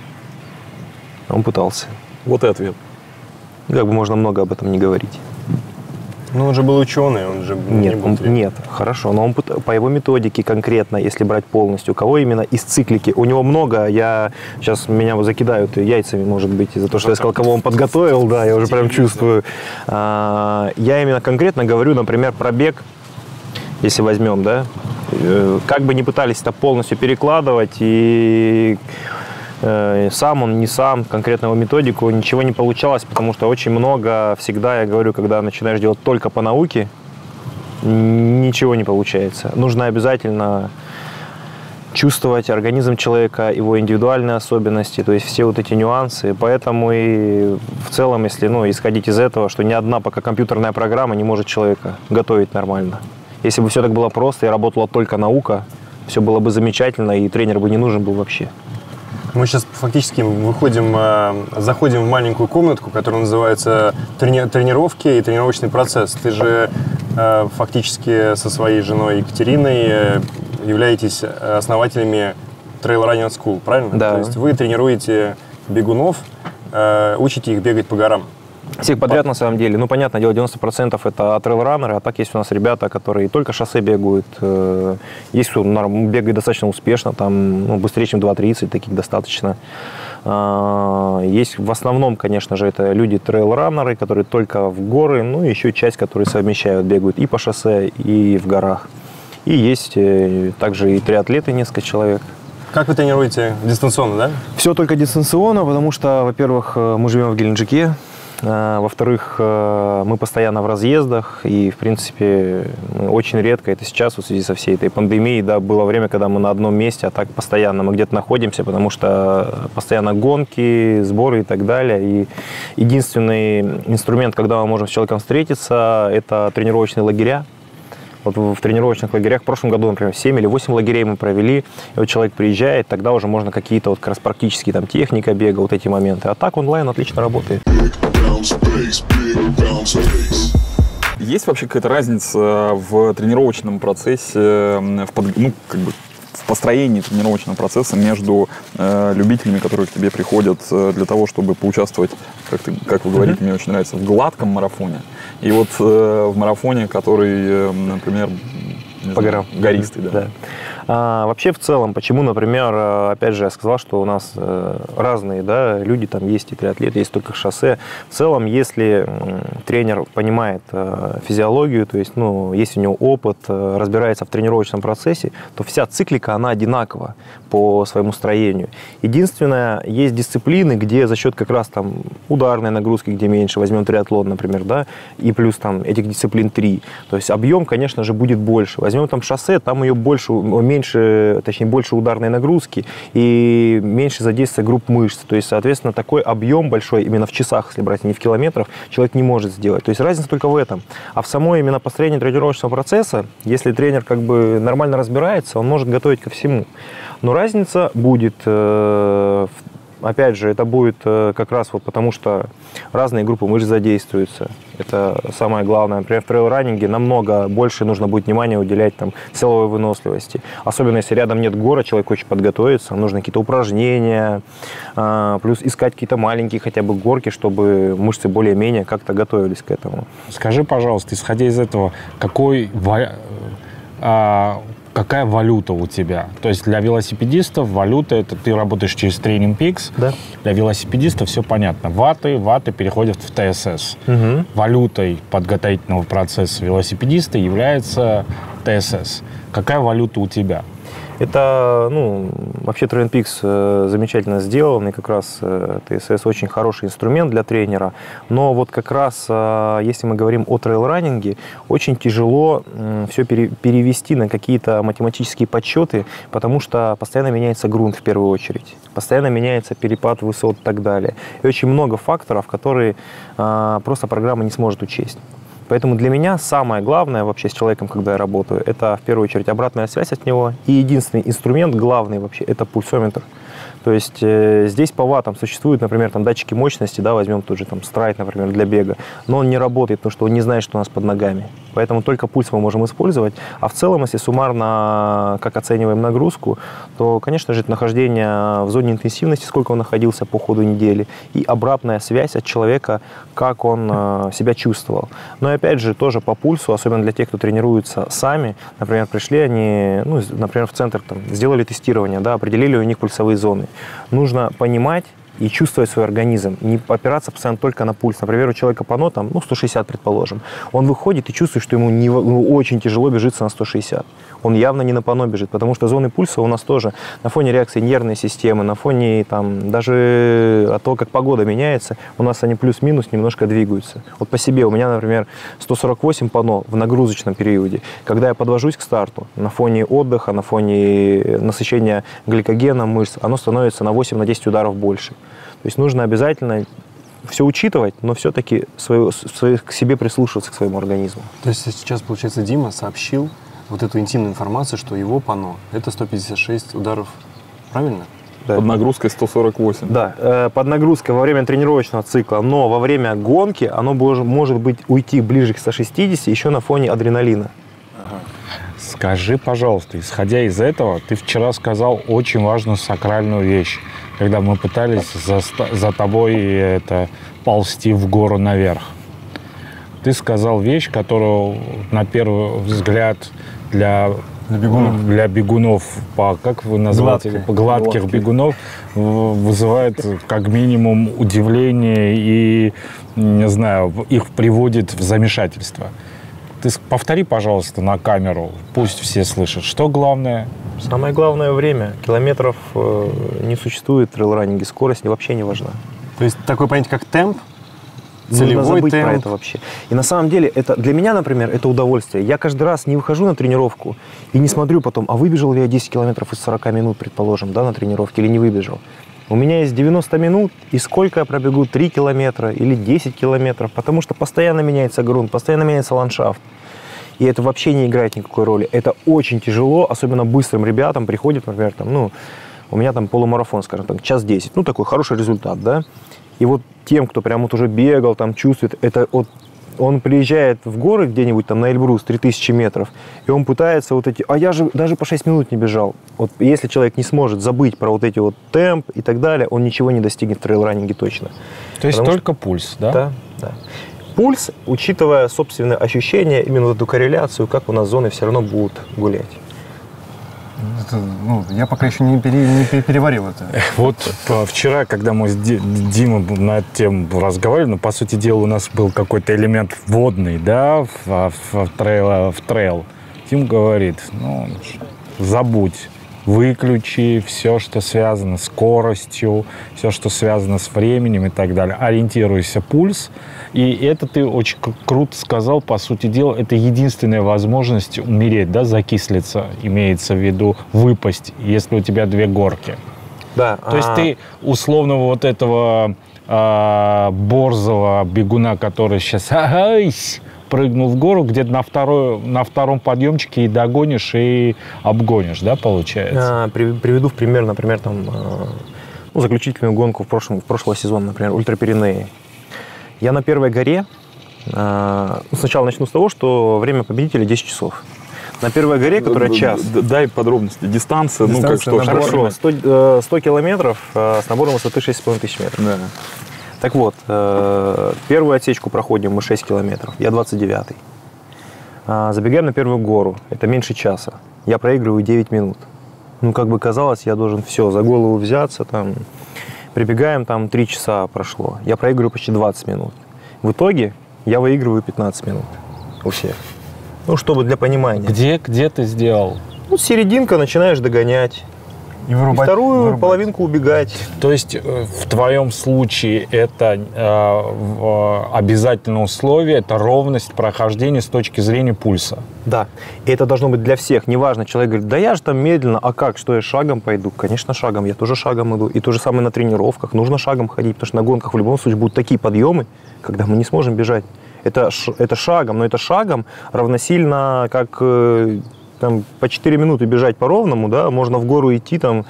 Он пытался. Вот и ответ. Как бы можно много об этом не говорить. Ну, он же был ученый, он же не Нет, был он- тренером. нет, хорошо, но он пыт- по его методике конкретно, если брать полностью, кого именно из циклики, у него много, я сейчас меня вот закидают яйцами, может быть, из-за того, что я сказал, кого он подготовил, да, я уже прям чувствую. А, я именно конкретно говорю, например, про бег, если возьмем, да, э, как бы не пытались это полностью перекладывать, и э, сам он, не сам, конкретно его методику, ничего не получалось, потому что очень много, всегда я говорю, когда начинаешь делать только по науке, ничего не получается. Нужно обязательно чувствовать организм человека, его индивидуальные особенности, то есть все вот эти нюансы. Поэтому и в целом, если ну, исходить из этого, что ни одна пока компьютерная программа не может человека готовить нормально. Если бы все так было просто и работала только наука, все было бы замечательно, и тренер бы не нужен был вообще. Мы сейчас фактически выходим, э, заходим в маленькую комнатку, которая называется трени- тренировки и тренировочный процесс. Ты же э, фактически со своей женой Екатериной э, являетесь основателями Trail Running School, правильно? Да. То есть вы тренируете бегунов, э, учите их бегать по горам. Всех подряд, на самом деле. Ну, понятное дело, девяносто процентов это трейл-раннеры, а так есть у нас ребята, которые только шоссе бегают. э, Есть кто норм- бегает достаточно успешно, там, ну, быстрее, чем два тридцать, таких достаточно. А, Есть в основном, конечно же, это люди трейл-раннеры, которые только в горы, ну, и еще часть, которые совмещают, бегают и по шоссе, и в горах. И есть э, также и триатлеты, несколько человек. Как вы тренируете дистанционно, да? Все только дистанционно, потому что, во-первых, э, мы живем в Геленджике, а, во-вторых, э, мы постоянно в разъездах, и, в принципе, мы очень редко, это сейчас, вот в связи со всей этой пандемией, да, было время, когда мы на одном месте, а так постоянно мы где-то находимся, потому что постоянно гонки, сборы и так далее. И единственный инструмент, когда мы можем с человеком встретиться, это тренировочные лагеря. Вот в тренировочных лагерях в прошлом году, например, семь или восемь лагерей мы провели, и вот человек приезжает, тогда уже можно какие-то вот как раз практические там техника бега, вот эти моменты. А так онлайн отлично работает. Bounce bass, big bounce bass. Есть вообще какая-то разница в тренировочном процессе, в, под- ну, как бы в построении тренировочного процесса между э, любителями, которые к тебе приходят э, для того, чтобы поучаствовать, как, ты, как вы говорите, мне очень нравится, в гладком марафоне, и вот э, в марафоне, который, э, например, не По знаю, горам. гористый, да. Да. А, вообще, в целом, почему, например, опять же, я сказал, что у нас разные, да, люди, там есть и триатлеты, есть только шоссе. В целом, если тренер понимает физиологию, то есть, ну, есть у него опыт, разбирается в тренировочном процессе, то вся циклика, она одинакова по своему строению. Единственное, есть дисциплины, где за счет как раз там ударной нагрузки, где меньше, возьмем триатлон, например, да, и плюс там этих дисциплин три, то есть объем, конечно же, будет больше. Возьмем там шоссе, там ее больше, меньше, точнее, больше ударной нагрузки и меньше задействия групп мышц. То есть, соответственно, такой объем большой, именно в часах, если брать, не в километрах, человек не может сделать. То есть разница только в этом. А в самой именно построении тренировочного процесса, если тренер как бы нормально разбирается, он может готовить ко всему. Но разница будет, опять же, это будет как раз вот потому, что разные группы мышц задействуются. Это самое главное. Например, в трейл-раннинге намного больше нужно будет внимания уделять там силовой выносливости. Особенно, если рядом нет гора, человек хочет подготовиться, нужно какие-то упражнения, плюс искать какие-то маленькие хотя бы горки, чтобы мышцы более-менее как-то готовились к этому. Скажи, пожалуйста, исходя из этого, какой... А... Какая валюта у тебя? То есть для велосипедистов валюта – это ты работаешь через Training Peaks. Да. Для велосипедистов все понятно. Ваты, ваты переходят в ТСС. Угу. Валютой подготовительного процесса велосипедиста является ТСС. Какая валюта у тебя? Это, ну, вообще Training Peaks замечательно сделан, и как раз ТСС очень хороший инструмент для тренера. Но вот как раз, если мы говорим о трейл-раннинге, очень тяжело все перевести на какие-то математические подсчеты, потому что постоянно меняется грунт в первую очередь, постоянно меняется перепад высот и так далее. И очень много факторов, которые просто программа не сможет учесть. Поэтому для меня самое главное вообще с человеком, когда я работаю, это в первую очередь обратная связь от него. И единственный инструмент главный вообще – это пульсометр. То есть э, здесь по ваттам существуют, например, там, датчики мощности, да, возьмем тот же там страйт, например, для бега, но он не работает, потому что он не знает, что у нас под ногами. Поэтому только пульс мы можем использовать. А в целом, если суммарно, как оцениваем нагрузку, то, конечно же, это нахождение в зоне интенсивности, сколько он находился по ходу недели, и обратная связь от человека, как он э, себя чувствовал. Но и опять же, тоже по пульсу, особенно для тех, кто тренируется сами, например, пришли они, ну, например, в центр, там, сделали тестирование, да, определили у них пульсовые зоны. Нужно понимать и чувствовать свой организм, не опираться постоянно только на пульс. Например, у человека пано, там, ну, сто шестьдесят, предположим. Он выходит и чувствует, что ему, не, ему очень тяжело бежится на сто шестьдесят. Он явно не на пано бежит, потому что зоны пульса у нас тоже на фоне реакции нервной системы, на фоне там, даже от того, как погода меняется, у нас они плюс-минус немножко двигаются. Вот по себе у меня, например, сто сорок восемь пано в нагрузочном периоде. Когда я подвожусь к старту, на фоне отдыха, на фоне насыщения гликогеном мышц, оно становится на восемь-десять ударов больше. То есть нужно обязательно все учитывать, но все-таки свое, свое, к себе прислушиваться, к своему организму. То есть сейчас, получается, Дима сообщил вот эту интимную информацию, что его пано – это сто пятьдесят шесть ударов, правильно? Да. Под нагрузкой сто сорок восемь. Да, э, под нагрузкой во время тренировочного цикла, но во время гонки оно может быть уйти ближе к ста шестидесяти еще на фоне адреналина. Ага. Скажи, пожалуйста, исходя из этого, ты вчера сказал очень важную сакральную вещь, когда мы пытались за, за тобой это, ползти в гору наверх. Ты сказал вещь, которую на первый взгляд для, для бегунов, для бегунов по, как вы называете, Гладкие. по гладких Гладкие. бегунов вызывает как минимум удивление и, не знаю, их приводит в замешательство. Ты повтори, пожалуйста, на камеру, пусть все слышат. Что главное? Самое главное время. Километров э, не существует в трейл-раннинге, скорость вообще не важна. То есть такое понятие, как темп, Нужно целевой забыть темп. про это вообще. И на самом деле, это, для меня, например, это удовольствие. Я каждый раз не выхожу на тренировку и не смотрю потом, а выбежал ли я десять километров из сорока минут, предположим, да, на тренировке, или не выбежал. У меня есть девяносто минут, и сколько я пробегу, три километра или десять километров, потому что постоянно меняется грунт, постоянно меняется ландшафт. И это вообще не играет никакой роли. Это очень тяжело, особенно быстрым ребятам приходит, например, там, ну, у меня там полумарафон, скажем так, час десять, ну, такой хороший результат, да. И вот тем, кто прям вот уже бегал, там, чувствует, это вот он приезжает в горы где-нибудь там на Эльбрус, три тысячи метров, и он пытается вот эти, а я же даже по шесть минут не бежал. Вот если человек не сможет забыть про вот эти вот темп и так далее, он ничего не достигнет в трейл-раннинге точно. То есть Потому только что... пульс, да? Да, да. Пульс, учитывая собственные ощущения, именно эту корреляцию, как у нас зоны все равно будут гулять. Это, ну, я пока еще не, пере, не переварил это. Вот вчера, когда мы с Димой на эту тему разговаривали, ну, по сути дела, у нас был какой-то элемент водный, да, в, в, в, трейл, в трейл. Дим говорит, ну, забудь. Выключи все, что связано с скоростью, все, что связано с временем и так далее. Ориентируйся, пульс. И это ты очень круто сказал. По сути дела, это единственная возможность умереть, да, закислиться, имеется в виду выпасть, если у тебя две горки. Да. То есть ты условного вот этого а, борзого бегуна, который сейчас ай-сь, прыгнул в гору, где-то на, второй, на втором подъемчике и догонишь, и обгонишь, да, получается? А, приведу в пример, например, там, ну, заключительную гонку в прошлом, в прошлого сезона, например, Ультрапиренеи. Я на первой горе, ну, сначала начну с того, что время победителя десять часов. На первой горе, которая час. Дай подробности. Дистанция, Дистанция, ну как что? Хорошо, сто, сто километров с набором высоты шесть с половиной тысяч метров. Да. Так вот, первую отсечку проходим мы шесть километров, я двадцать девятый. Забегаем на первую гору, это меньше часа. Я проигрываю девять минут. Ну, как бы казалось, я должен все, за голову взяться, там, прибегаем, там, три часа прошло. Я проигрываю почти двадцать минут. В итоге я выигрываю пятнадцать минут у всех. Ну, чтобы для понимания. Где, где ты сделал? Ну, серединка, начинаешь догонять. И вырубать, И вторую вырубать. половинку убегать. То есть э, в твоем случае это э, в, обязательное условие, это ровность прохождения с точки зрения пульса. Да, и это должно быть для всех. Неважно, человек говорит, да я же там медленно, а как, что я шагом пойду? Конечно, шагом, я тоже шагом иду. И то же самое на тренировках, нужно шагом ходить, потому что на гонках в любом случае будут такие подъемы, когда мы не сможем бежать. Это, это шагом, но это шагом равносильно, как э, там, по четыре минуты бежать по ровному, да, можно в гору идти, там,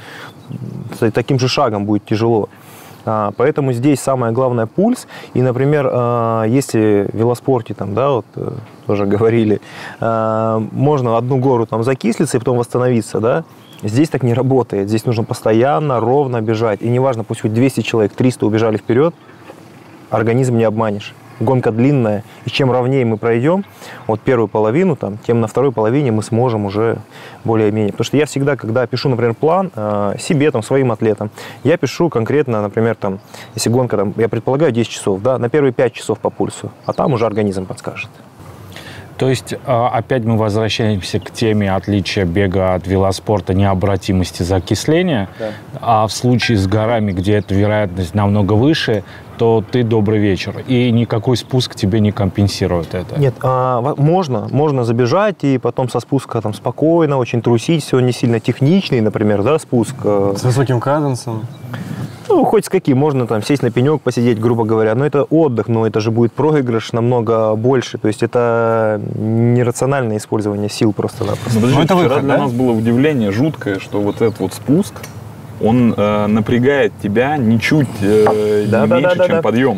таким же шагом будет тяжело. А, поэтому здесь самое главное пульс. И, например, а, если в велоспорте, там, да, вот, тоже говорили, а, можно одну гору там закислиться и потом восстановиться, да, здесь так не работает. Здесь нужно постоянно, ровно бежать. И неважно, пусть хоть двести человек, триста убежали вперед, организм не обманешь. Гонка длинная, и чем ровнее мы пройдем, вот первую половину, там, тем на второй половине мы сможем уже более-менее. Потому что я всегда, когда пишу, например, план э, себе, там, своим атлетам, я пишу конкретно, например, там, если гонка, там, я предполагаю десять часов, да, на первые пять часов по пульсу, а там уже организм подскажет. То есть опять мы возвращаемся к теме отличия бега от велоспорта, необратимости закисления. Да. А в случае с горами, где эта вероятность намного выше, то ты добрый вечер. И никакой спуск тебе не компенсирует это. Нет, а, можно, можно забежать и потом со спуска там спокойно, очень трусить, все не сильно техничный, например, да, спуск. С высоким каденсом. Ну, хоть с каким, можно там сесть на пенек, посидеть, грубо говоря, но это отдых, но это же будет проигрыш намного больше, то есть это нерациональное использование сил просто-напросто. Ну, это вчера выход, для да? нас было удивление жуткое, что вот этот вот спуск, он э, напрягает тебя ничуть э, Да, не да, меньше, да, чем да. Более подъем.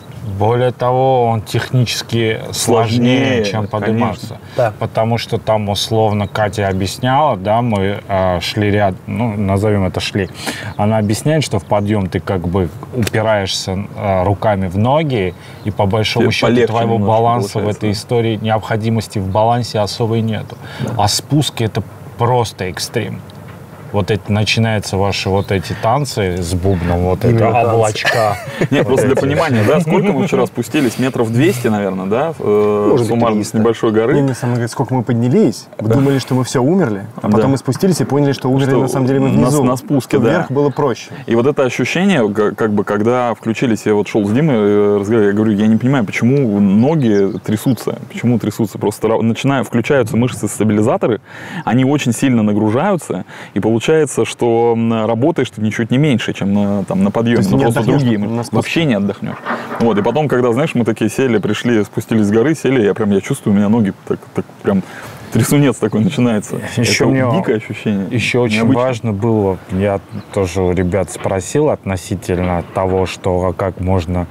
того, он технически сложнее, Сложнее, чем подниматься. конечно. Да. Потому что там, условно, Катя объясняла, да, мы э, шли ряд, ну, назовем это шли. Она объясняет, что в подъем ты как бы упираешься э, руками в ноги, и по большому Тебе счету полегче твоего немножко баланса в получается, этой да. истории, необходимости в балансе особой нету. А спуски — это просто экстрим. Вот это начинаются ваши вот эти танцы с бубном, вот это Именно танцы. облачка. Нет, просто для понимания, да, сколько мы вчера спустились? Метров двести, наверное, да? э, Может быть, Суммарно с триста. небольшой Не, горы. не, самое главное, сколько мы поднялись, мы думали, что мы все умерли, а потом Да. мы спустились и поняли, что умерли Что на самом деле мы на- внизу. на спуске, Что да. вверх было проще. И вот это ощущение, ка- как бы, когда включились, я вот шел с Димой, э, разговаривал, я говорю, я не понимаю, почему ноги трясутся, почему трясутся, просто ра- начинаю, включаются мышцы-стабилизаторы, они очень сильно нагружаются, и получается, что м, работаешь ты ничуть не меньше, чем на, там, на подъеме, есть но не просто отдохнешь другие, на спуске. вообще не отдохнешь. Вот, и потом, когда, знаешь, мы такие сели, пришли, спустились с горы, сели, я прям, я чувствую, у меня ноги так, так прям трясунец такой начинается. Еще это мне дикое ощущение. Еще очень необычное. важно было, я тоже у ребят спросил относительно того, что как можно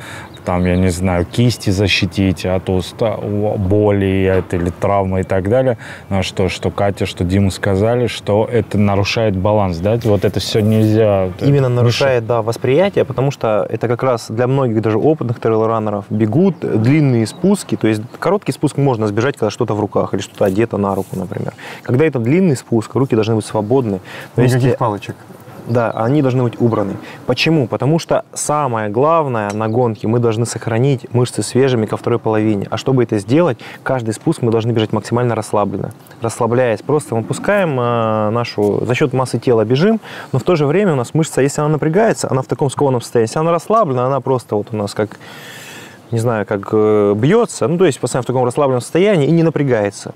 там, я не знаю, кисти защитить от уста, боли от, или травмы и так далее. Но что, что Катя, что Дима сказали, что это нарушает баланс, да? Вот это все нельзя... Именно нарушает, да, восприятие, потому что это как раз для многих даже опытных трейл-раннеров бегут длинные спуски, то есть короткий спуск можно сбежать, когда что-то в руках или что-то одето на руку, например. Когда это длинный спуск, руки должны быть свободны. То Никаких есть, палочек. да, они должны быть убраны. Почему? Потому что самое главное на гонке, мы должны сохранить мышцы свежими ко второй половине. А чтобы это сделать, каждый спуск мы должны бежать максимально расслабленно. Расслабляясь, просто мы пускаем э, нашу, за счет массы тела бежим, но в то же время у нас мышца, если она напрягается, она в таком скованном состоянии. Если она расслаблена, она просто вот у нас как, не знаю, как э, бьется, ну то есть постоянно в таком расслабленном состоянии и не напрягается.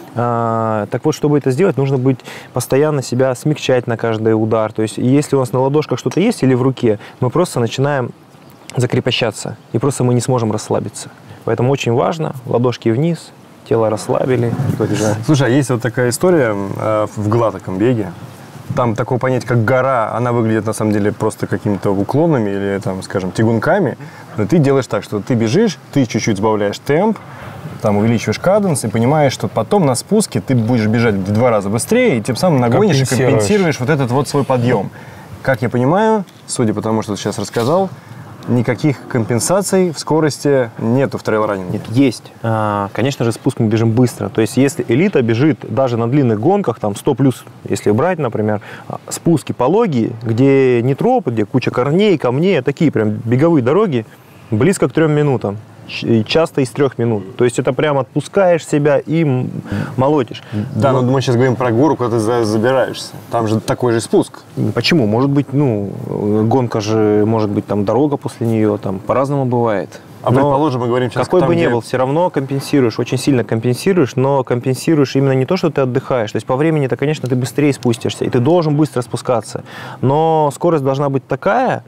А, так вот, чтобы это сделать, нужно быть постоянно себя смягчать на каждый удар. То есть, если у нас на ладошках что-то есть или в руке, мы просто начинаем закрепощаться, и просто мы не сможем расслабиться. Поэтому очень важно, ладошки вниз, тело расслабили и побежали. Слушай, а есть вот такая история э, в гладком беге. Там такое понятие, как гора, она выглядит на самом деле просто какими-то уклонами или, там, скажем, тягунками. Но ты делаешь так, что ты бежишь, ты чуть-чуть сбавляешь темп, там увеличиваешь каденс и понимаешь, что потом на спуске ты будешь бежать в два раза быстрее и тем самым нагонишь и компенсируешь вот этот вот свой подъем. Как я понимаю, судя по тому, что ты сейчас рассказал, никаких компенсаций в скорости нету в трейл-раннинге. Нет, есть. А, конечно же, спуск мы бежим быстро. То есть, если элита бежит даже на длинных гонках, там сто плюс, если брать, например, спуски пологие, где не тропы, где куча корней, камней, такие прям беговые дороги, близко к трем минутам. Часто из трех минут. То есть это прям отпускаешь себя и молотишь. Да, но мы сейчас говорим про гору, куда ты забираешься. Там же такой же спуск. Почему? Может быть, ну, гонка же, может быть, там дорога после нее, там по-разному бывает. А но предположим, мы говорим сейчас... Какой там, бы ни где... был, все равно компенсируешь, очень сильно компенсируешь, но компенсируешь именно не то, что ты отдыхаешь. То есть по времени-то, конечно, ты быстрее спустишься, и ты должен быстро спускаться. Но скорость должна быть такая,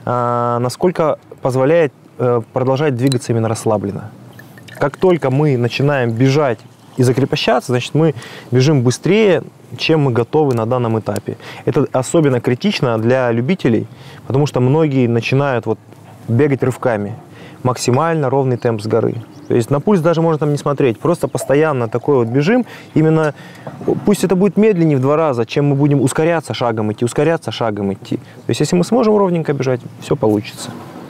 насколько позволяет продолжать двигаться именно расслабленно. Как только мы начинаем бежать и закрепощаться, значит, мы бежим быстрее, чем мы готовы на данном этапе. Это особенно критично для любителей, потому что многие начинают вот бегать рывками. Максимально ровный темп с горы. То есть на пульс даже можно там не смотреть. Просто постоянно такой вот бежим. Именно, пусть это будет медленнее в два раза, чем мы будем ускоряться шагом идти, ускоряться шагом идти. То есть если мы сможем ровненько бежать, все получится.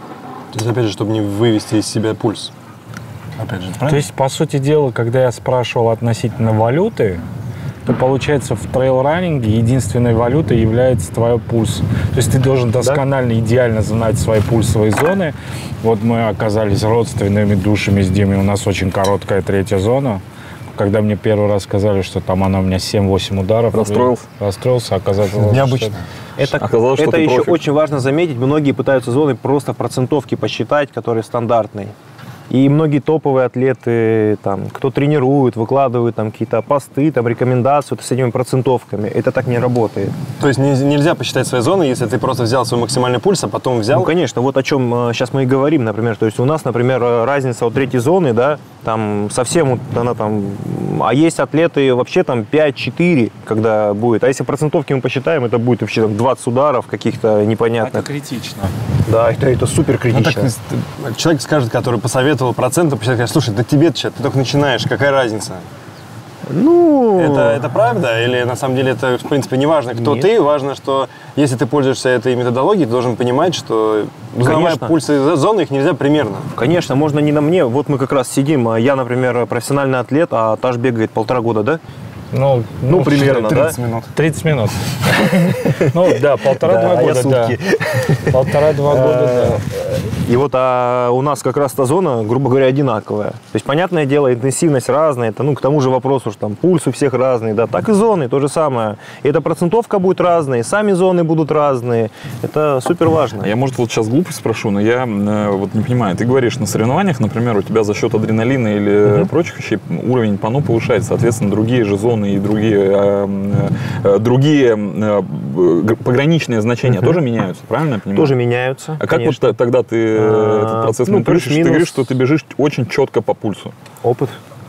То есть, опять же, чтобы не вывести из себя пульс. Опять же, правильно? То есть, по сути дела, когда я спрашивал относительно валюты, то получается в трейл-раннинге единственной валютой является твой пульс. То есть ты должен досконально, да? идеально знать свои пульсовые зоны. Вот мы оказались родственными душами с Димой, у нас очень короткая третья зона. Когда мне первый раз сказали, что там она у меня семь-восемь ударов. Расстроился? Расстроился, оказалось, необычно. Это, Оказалось, что это ты еще профик. очень важно заметить. Многие пытаются зоны просто в процентовке посчитать, которые стандартные. И многие топовые атлеты, там, кто тренирует, выкладывают там какие-то посты, там, рекомендации вот, с этими процентовками. Это так не работает. То есть не- нельзя посчитать свои зоны, если ты просто взял свой максимальный пульс, а потом взял... Ну, конечно, вот о чем э, сейчас мы и говорим, например. То есть у нас, например, э, разница от третьей зоны, да, там совсем вот она там... А есть атлеты вообще там пять-четыре, когда будет. А если процентовки мы посчитаем, это будет вообще там двадцать ударов каких-то непонятных. Это критично. Да, это, это супер Ну, критично. так, человек скажет, который посоветовал проценты, посчитать, скажет, слушай, да тебе-то что, ты только начинаешь, какая разница? Ну, Это, это правда? Или на самом деле это, в принципе, не важно, кто Нет. ты, важно, что если ты пользуешься этой методологией, ты должен понимать, что узнавая Конечно. пульсы зоны, их нельзя примерно. Конечно, можно не на мне. Вот мы как раз сидим. а Я, например, профессиональный атлет, а Таш бегает полтора года, да? Ну, Ну, примерно, да? тридцать минут. тридцать минут. Ну, да, полтора-два Да, я года, да. сутки. Полтора-два года, да. И вот а у нас как раз та зона, грубо говоря, одинаковая. То есть, понятное дело, интенсивность разная. Это, ну, к тому же вопросу, что там пульс у всех разный, да. Так и зоны, то же самое. И эта процентовка будет разная, и сами зоны будут разные. Это супер важно. А я, может, вот сейчас глупость спрошу, но я э, вот не понимаю. Ты говоришь, на соревнованиях, например, у тебя за счет адреналина или Мгм. прочих вещей уровень ПАНО повышается, соответственно, другие же зоны и другие, э, э, другие э, г- пограничные значения Мгм. тоже меняются, правильно я понимаю? Тоже меняются. А как конечно. вот т- тогда ты э, А, этот процесс ну, мониторишь? Ты плюс-минус. говоришь, что ты бежишь очень четко по пульсу. Опыт.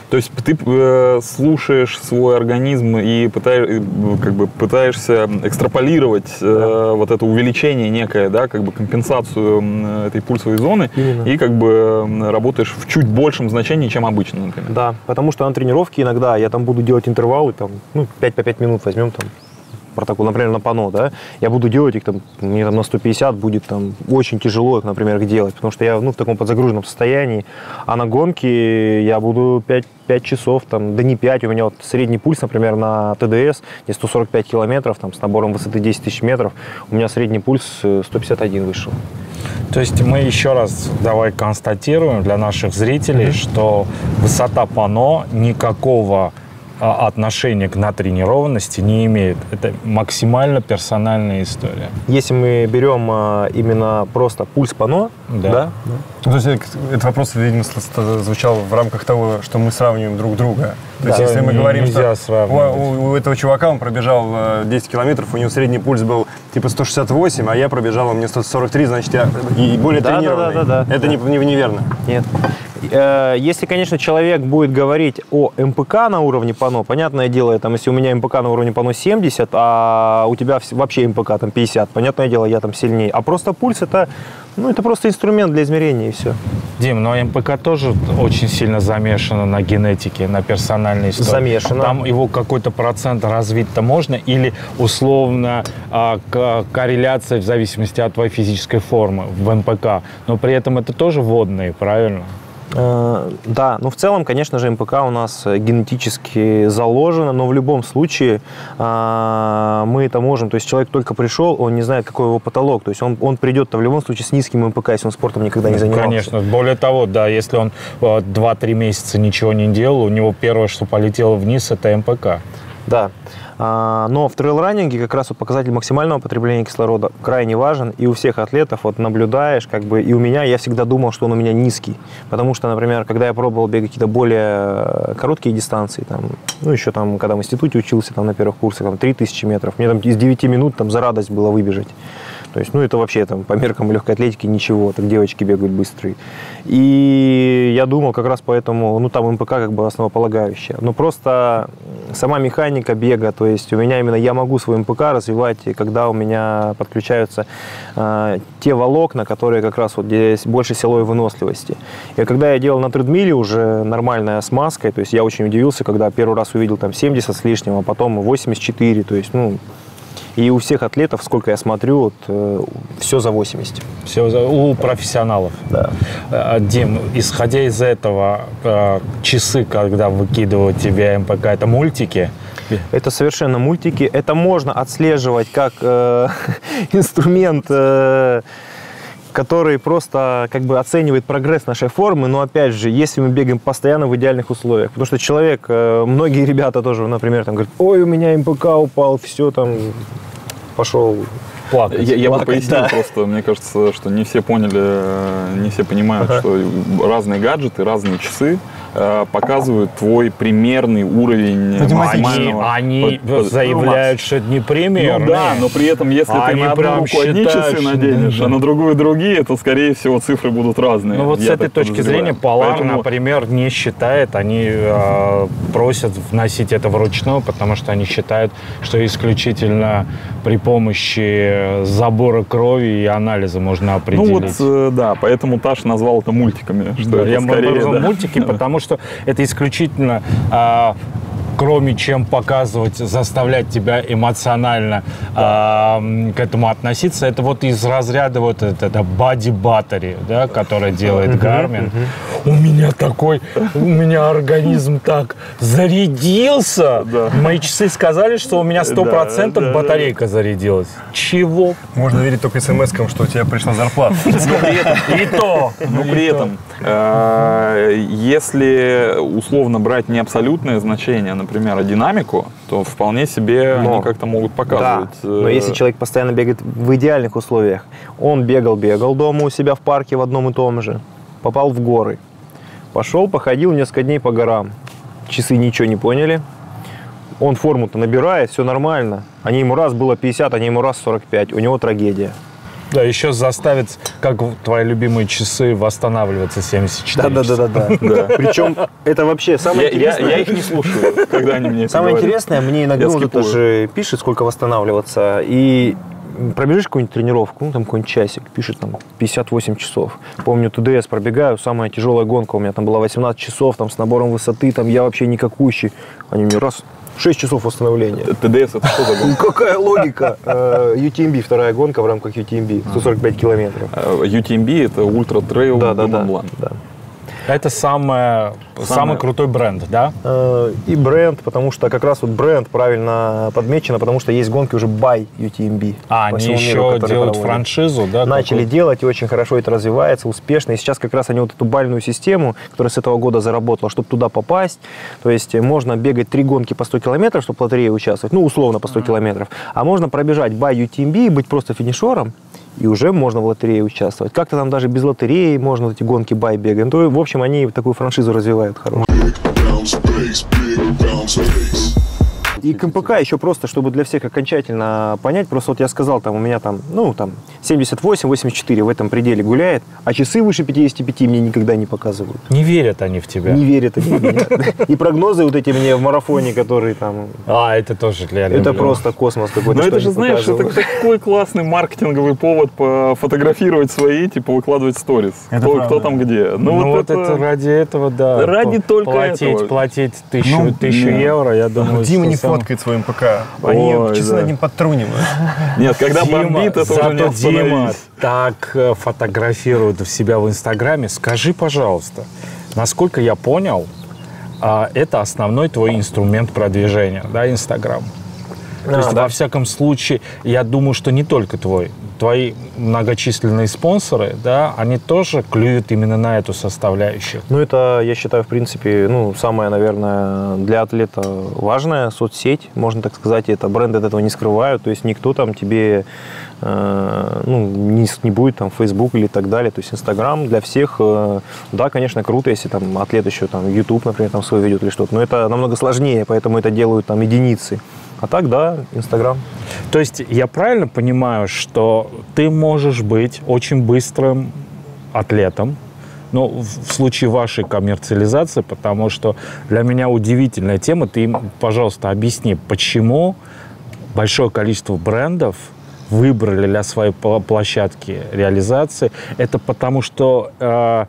То есть ты э, слушаешь свой организм и пытаешь, как бы пытаешься экстраполировать э, вот это увеличение некое, да, как бы компенсацию э, этой пульсовой зоны. Именно. И как бы э, работаешь в чуть большем значении, чем обычно, например. Да, потому что на тренировке иногда я там буду делать интервалы, там, ну, пять по пять минут возьмем там. Протокол, например, на пано, да, я буду делать их там, мне там на сто пятьдесят будет там очень тяжело их, например, их делать, потому что я, ну, в таком подзагруженном состоянии, а на гонке я буду пять, пять часов, там, да не пять, у меня вот средний пульс, например, на ТДС, где сто сорок пять километров, там, с набором высоты десять тысяч метров, у меня средний пульс сто пятьдесят один вышел. То есть мы еще раз давай констатируем для наших зрителей, mm-hmm. что высота пано никакого отношения к натренированности не имеет. Это максимально персональная история. Если мы берем а, именно просто пульс пано, да. да? Ну, то есть этот вопрос, видимо, звучал в рамках того, что мы сравниваем друг друга. То да, есть если мы говорим, что у, у, у этого чувака он пробежал десять километров, у него средний пульс был типа сто шестьдесят восемь, а я пробежал, у меня сто сорок три, значит, я и более да, тренированный. Да, да, да, это да. Не, не, неверно. Нет. Если, конечно, человек будет говорить о МПК на уровне пано, понятное дело, там, если у меня МПК на уровне пано семьдесят, а у тебя вообще МПК там пятьдесят, понятное дело, я там сильнее. А просто пульс это, ну, это просто инструмент для измерения и все. Дим, но МПК тоже очень сильно замешано на генетике, на персональной истории. Замешано. Там его какой-то процент развить-то можно или условно а, к, корреляция в зависимости от твоей физической формы в МПК, но при этом это тоже водные, правильно? Да, ну в целом, конечно же, МПК у нас генетически заложено, но в любом случае мы это можем, то есть человек только пришел, он не знает, какой его потолок, то есть он, он придет-то в любом случае с низким МПК, если он спортом никогда не занимался. Конечно, более того, да, если он два-три месяца ничего не делал, у него первое, что полетело вниз, это МПК. Да. Но в трейл-раннинге как раз вот показатель максимального потребления кислорода крайне важен, и у всех атлетов вот наблюдаешь, как бы, и у меня, я всегда думал, что он у меня низкий, потому что, например, когда я пробовал бегать какие-то более короткие дистанции, там, ну, еще там, когда в институте учился, там, на первых курсах, там, три тысячи метров, мне там из девяти минут там за радость было выбежать. То есть, ну, это вообще там по меркам легкой атлетики ничего, так девочки бегают быстрые. И я думал как раз поэтому, ну, там МПК как бы основополагающая. Но просто сама механика бега, то есть у меня именно я могу свой МПК развивать, когда у меня подключаются э, те волокна, которые как раз вот здесь больше силовой выносливости. И когда я делал на тредмиле уже нормальная смазкой, то есть я очень удивился, когда первый раз увидел там семьдесят с лишним, а потом восемьдесят четыре, то есть, ну... И у всех атлетов, сколько я смотрю, вот, э, все за восемьдесят. Все за... У профессионалов. Да. Дим, исходя из этого, э, часы, когда выкидывают тебе МПК, это мультики? Это совершенно мультики. Это можно отслеживать как э, инструмент... Э, который просто как бы оценивает прогресс нашей формы, но опять же, если мы бегаем постоянно в идеальных условиях, потому что человек, многие ребята тоже, например, там говорят, ой, у меня МПК упал, все там, пошел плакать. Я, я плакать, бы пояснил да. просто, мне кажется, что не все поняли, не все понимают, ага. что разные гаджеты, разные часы показывают твой примерный уровень максимального. Они, они под, заявляют, под... что это не примерный. Ну да, но при этом, если а ты на одну руку одни часы наденешь, да. а на другую другие, то, скорее всего, цифры будут разные. Ну вот с этой точки зрения Polar, Поэтому... например, не считает, они э, просят вносить это вручную, потому что они считают, что исключительно при помощи забора крови и анализа можно определить. Ну вот, да, поэтому Таш назвал это мультиками. Что да, это я скорее, назвал да. мультики, потому что это исключительно, а, кроме чем показывать, заставлять тебя эмоционально да. а, к этому относиться, это вот из разряда вот это, это body battery, да, которое делает uh-huh, Garmin. Uh-huh. У меня такой, у меня организм так зарядился. Да. Мои часы сказали, что у меня сто процентов да, да, батарейка да. зарядилась. Чего? Можно верить только смс-кам, что у тебя пришла зарплата. И то. Но при этом, если условно брать не абсолютное значение, например, а динамику, то вполне себе они как-то могут показывать. Да, но если человек постоянно бегает в идеальных условиях, он бегал-бегал дома у себя в парке в одном и том же, попал в горы, пошел, походил несколько дней по горам, часы ничего не поняли, он форму-то набирает, все нормально, они ему раз было пятьдесят, они ему раз сорок пять, у него трагедия. Да, еще заставит, как твои любимые часы, восстанавливаться семьдесят четыре Да, да, да, да, да. Причем это вообще самое Я, я, интересное. я их не слушаю, когда они мне это Самое говорят. интересное, мне иногда Я вот это скипую. же пишет, сколько восстанавливаться, и пробежишь какую-нибудь тренировку, ну там какой-нибудь часик, пишет там пятьдесят восемь часов. Помню, ТДС пробегаю, самая тяжелая гонка у меня там была восемнадцать часов, там с набором высоты, там я вообще никакущий. Они мне раз, шесть часов восстановления. ТДС это что за Ну, какая логика? Э, ю ти эм би, вторая гонка в рамках ю ти эм би, сто сорок пять километров. ю ти эм би это ультра трейл Да, да, да, Монблан. да. Это самое, самый крутой бренд, да? Э, И бренд, потому что как раз вот бренд правильно подмечено, потому что есть гонки уже by ю ти эм би. А, по они всему еще миру, которые делают проводят. франшизу, да? Начали какую-то? делать, и очень хорошо это развивается, успешно. И сейчас как раз они вот эту бальную систему, которая с этого года заработала, чтобы туда попасть, то есть можно бегать три гонки по сто километров, чтобы в лотерее участвовать, ну, условно по сто километров, а можно пробежать by ю ти эм би и быть просто финишером, и уже можно в лотерее участвовать. Как-то там даже без лотереи можно вот эти гонки бай бегать. Ну, то, в общем, они такую франшизу развивают хорошую. Big bounce bass, big bounce bass. И к эм пэ ка еще просто, чтобы для всех окончательно понять, просто вот я сказал, там у меня там, ну, там семьдесят восемь восемьдесят четыре в этом пределе гуляет, а часы выше пятьдесят пять мне никогда не показывают. Не верят они в тебя. Не верят они в меня. И прогнозы вот эти мне в марафоне, которые там, А, это тоже для это просто космос какой-то. Но что это же, они знаешь, это показывают. такой классный маркетинговый повод пофотографировать свои, типа выкладывать сторис. Кто, кто там где. Ну, Ну, вот вот это... ради этого, да. Ради П- только платить, этого. Платить тысячу, Ну, тысячу да. евро, я думаю, Дима что не сам- фоткает своим ПК. Они Ой, часы да. над ним подтрунивают. Нет, когда Дима, бомбит, это уже не зато Дима остановить. так э, фотографирует себя в Инстаграме. Скажи, пожалуйста, насколько я понял, а, это основной твой инструмент продвижения, да, Инстаграм? То А, есть, да. во всяком случае, я думаю, что не только твой. Твои многочисленные спонсоры, да, они тоже клюют именно на эту составляющую. Ну, это, я считаю, в принципе, ну, самая, наверное, для атлета важная соцсеть, можно так сказать, это бренды от этого не скрывают, то есть никто там тебе, э, ну, не, не будет там Facebook или так далее, то есть Инстаграм для всех, э, да, конечно, круто, если там атлет еще там YouTube, например, там свой ведет или что-то, но это намного сложнее, поэтому это делают там единицы. А так, да, Инстаграм. То есть я правильно понимаю, что ты можешь быть очень быстрым атлетом, ну, в в случае вашей коммерциализации, потому что для меня удивительная тема. Ты, им, пожалуйста, объясни, почему большое количество брендов выбрали для своей пла- площадки реализации. Это потому, что э,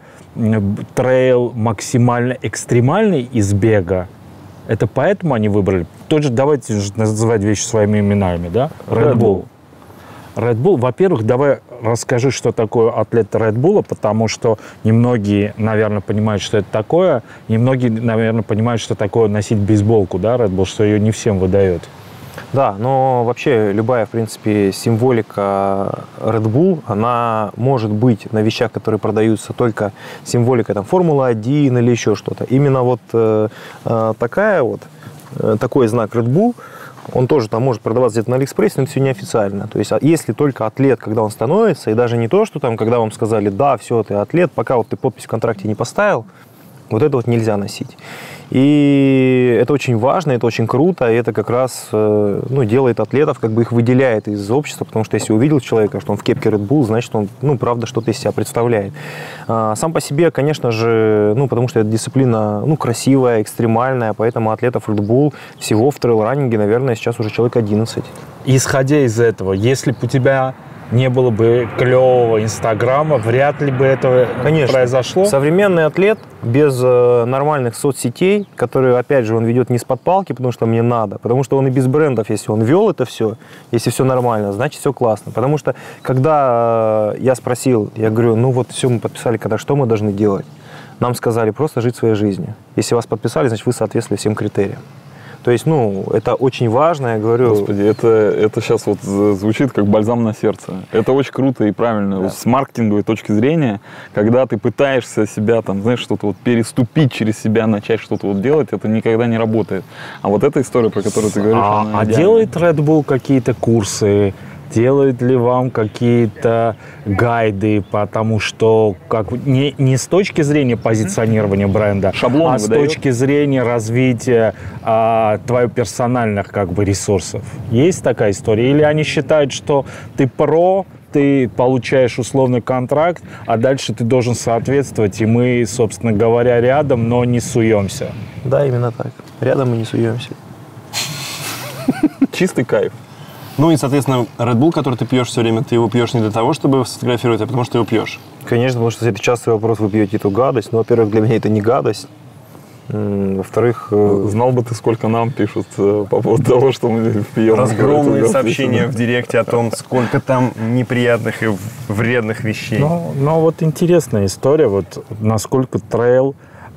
трейл максимально экстремальный из бега. Это поэтому они выбрали? Тот же, давайте же называть вещи своими именами, да? Red Bull. Red Bull, во-первых, давай расскажи, что такое атлет Red Bull, потому что немногие, наверное, понимают, что это такое. Немногие, наверное, понимают, что такое носить бейсболку, да, Red Bull, что ее не всем выдают. Да, но вообще любая, в принципе, символика Red Bull, она может быть на вещах, которые продаются только символика там Формула один или еще что-то. Именно вот э, э, такая вот, э, такой знак Red Bull, он тоже там может продаваться где-то на Алиэкспрессе, но это все неофициально. То есть а если только атлет, когда он становится, и даже не то, что там, когда вам сказали, да, все, ты атлет, пока вот ты подпись в контракте не поставил, вот это вот нельзя носить. И это очень важно, это очень круто, и это как раз э, ну, делает атлетов, как бы их выделяет из общества, потому что если увидел человека, что он в кепке Red Bull, значит, он, ну, правда, что-то из себя представляет. А, сам по себе, конечно же, ну, потому что эта дисциплина, ну, красивая, экстремальная, поэтому атлетов Red Bull всего в трейл-раннинге, наверное, сейчас уже человек одиннадцать. Исходя из этого, если бы у тебя не было бы клевого Инстаграма, вряд ли бы это Конечно. произошло. Современный атлет без э, нормальных соцсетей, которые, опять же, он ведет не с-под палки, потому что мне надо, потому что он и без брендов, если он вел это все, если все нормально, значит, все классно. Потому что, когда э, я спросил, я говорю, ну вот все, мы подписали, когда что мы должны делать? Нам сказали просто жить своей жизнью. Если вас подписали, значит, вы соответствовали всем критериям. То есть, ну, это очень важно, я говорю. Господи, это, это сейчас вот звучит как бальзам на сердце. Это очень круто и правильно. Да. С маркетинговой точки зрения, когда ты пытаешься себя, там, знаешь, что-то вот переступить через себя, начать что-то вот делать, это никогда не работает. А вот эта история, про которую ты говоришь, А, она а идеальная. делает Red Bull какие-то курсы? Делает ли вам какие-то гайды, потому что как, не, не с точки зрения позиционирования бренда, Шаблоны а с выдает? точки зрения развития а, твоих персональных как бы ресурсов? Есть такая история? Или они считают, что ты про, ты получаешь условный контракт, а дальше ты должен соответствовать, и мы, собственно говоря, рядом, но не суемся. Да, именно так. Рядом мы не суемся. Чистый кайф. Ну и, соответственно, Red Bull, который ты пьешь все время, ты его пьешь не для того, чтобы сфотографировать, а потому что его пьешь. Конечно, потому что это частый вопрос, вы пьете эту гадость. Но, во-первых, для меня это не гадость. Во-вторых, знал бы ты, сколько нам пишут по поводу того, что мы пьем. Разгромные сообщения в директе о том, сколько там неприятных и вредных вещей. Ну, ну вот интересная история, вот насколько трейл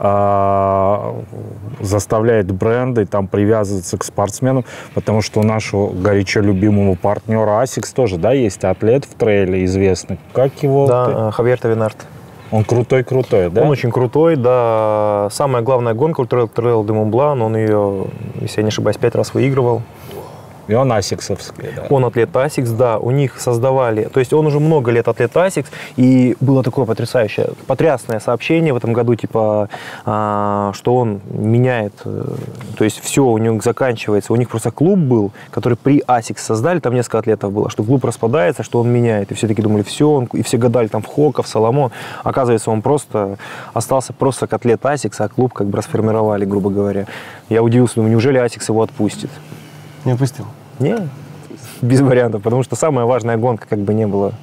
а, заставляет бренды там привязываться к спортсменам, потому что у нашего горячо любимого партнера Asics тоже, да, есть атлет в трейле известный. Как его? Да, ты? Хавьер Тавинард. Он крутой-крутой, да? Он очень крутой, да. Самая главная гонка Трейл Трейл де Монблан, он ее, если я не ошибаюсь, пять раз выигрывал. И он асиксовский, да. Он атлет Asics, да. У них создавали... То есть он уже много лет атлет Asics, и было такое потрясающее, потрясное сообщение в этом году, типа, а, что он меняет... То есть все у него заканчивается. У них просто клуб был, который при Asics создали, там несколько атлетов было, что клуб распадается, что он меняет. И все таки думали, все, он, и все гадали, там, в Хока, в Соломон. Оказывается, он просто остался просто как атлет Asics, а клуб как бы расформировали, грубо говоря. Я удивился, думаю, неужели Asics его отпустит? Не отпустил? Нет, без вариантов, потому что самая важная гонка как бы не было.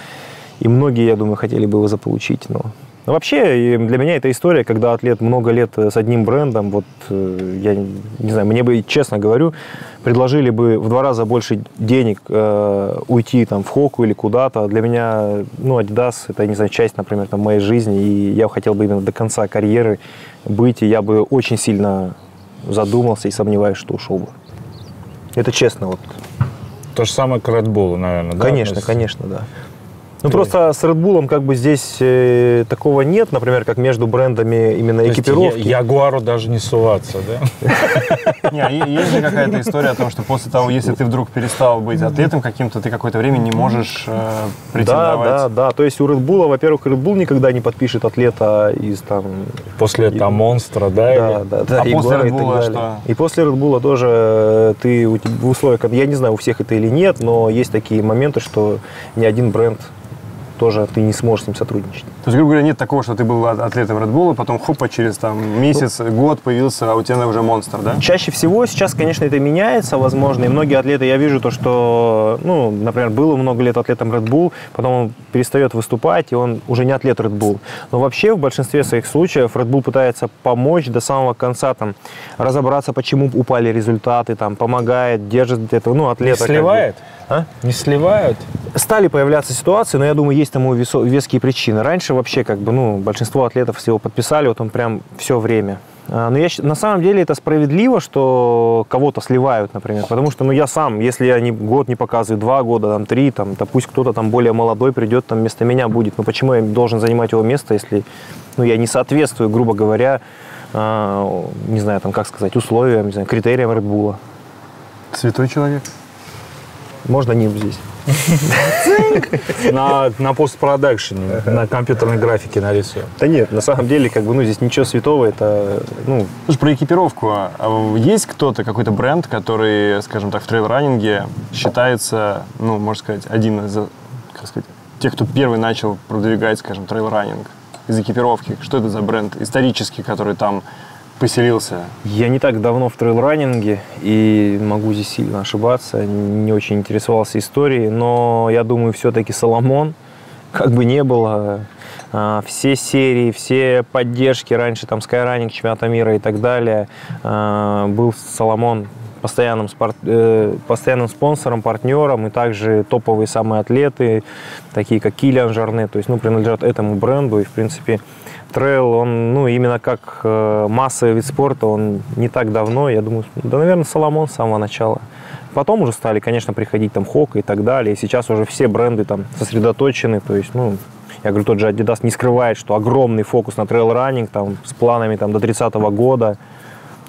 И многие, я думаю, хотели бы его заполучить. Но, но вообще, для меня это история, когда атлет много лет с одним брендом, вот, я не знаю, мне бы, честно говорю, предложили бы в два раза больше денег э, уйти там в Хоку или куда-то. Для меня, ну, Adidas, это, не знаю, часть, например, там, моей жизни, и я хотел бы именно до конца карьеры быть, и я бы очень сильно задумался и сомневаюсь, что ушел бы. Это честно. Вот. То же самое к Red Bull, наверное, да? Конечно, конечно, да. Ну, просто с Red Bull как бы здесь э, такого нет, например, как между брендами именно То экипировки. Я, Ягуару даже не суваться, да? Не, есть же какая-то история о том, что после того, если ты вдруг перестал быть атлетом каким-то, ты какое-то время не можешь э, претендовать. Да, да, да. То есть у Red Bull, во-первых, Red Bull никогда не подпишет атлета из там... После там Монстра, да? Да, или... да, да. А после Ягуара Red и так Bull далее. что? И после Red Bull тоже ты у тебя в условиях, я не знаю, у всех это или нет, но есть такие моменты, что ни один бренд тоже ты не сможешь с ним сотрудничать. То есть, грубо говоря, нет такого, что ты был атлетом Red Bull, потом хопа, через там, месяц, ну, год появился, а у тебя уже монстр, да? Чаще всего сейчас, конечно, это меняется, возможно, и многие атлеты, я вижу то, что, ну, например, было много лет атлетом Red Bull, потом он перестает выступать, и он уже не атлет Red Bull. Но вообще, в большинстве своих случаев Red Bull пытается помочь до самого конца, там, разобраться, почему упали результаты, там, помогает, держит это, ну, атлета. Не сливает? Как бы. А? Не сливают? Стали появляться ситуации, но я думаю, есть тому весо- веские причины. Раньше вообще, как бы, ну, большинство атлетов его подписали, вот он прям все время. А, но я, на самом деле это справедливо, что кого-то сливают, например, потому что, ну, я сам, если я не, год не показываю, два года, там, три, там, да пусть кто-то там более молодой придет, там, вместо меня будет. Но почему я должен занимать его место, если, ну, я не соответствую, грубо говоря, а, не знаю, там, как сказать, условиям, не знаю, критериям Red Bull. Святой человек. Можно нимб здесь? На, на постпродакшене, на компьютерной графике нарисуем. Да нет, на самом деле, как бы, ну, здесь ничего святого, это, ну... Слушай, про экипировку. А есть кто-то, какой-то бренд, который, скажем так, в трейл-раннинге считается, ну, можно сказать, один из, как сказать, тех, кто первый начал продвигать, скажем, трейл-раннинг из экипировки? Что это за бренд исторический, который там поселился? Я не так давно в трейл-раннинге, и могу здесь сильно ошибаться, не очень интересовался историей, но я думаю, все-таки Соломон, как бы не было, все серии, все поддержки, раньше там Skyrunning, чемпионата мира и так далее, был Соломон постоянным, спорт, постоянным спонсором, партнером, и также топовые самые атлеты, такие как Килиан Жарне, то есть, ну, принадлежат этому бренду, и, в принципе, трейл, он, ну, именно как э, массовый вид спорта, он не так давно, я думаю, да, наверное, Соломон с самого начала. Потом уже стали, конечно, приходить там Хока и так далее, и сейчас уже все бренды там сосредоточены, то есть, ну, я говорю, тот же Adidas не скрывает, что огромный фокус на трейл-раннинг, там, с планами там до тридцатого года,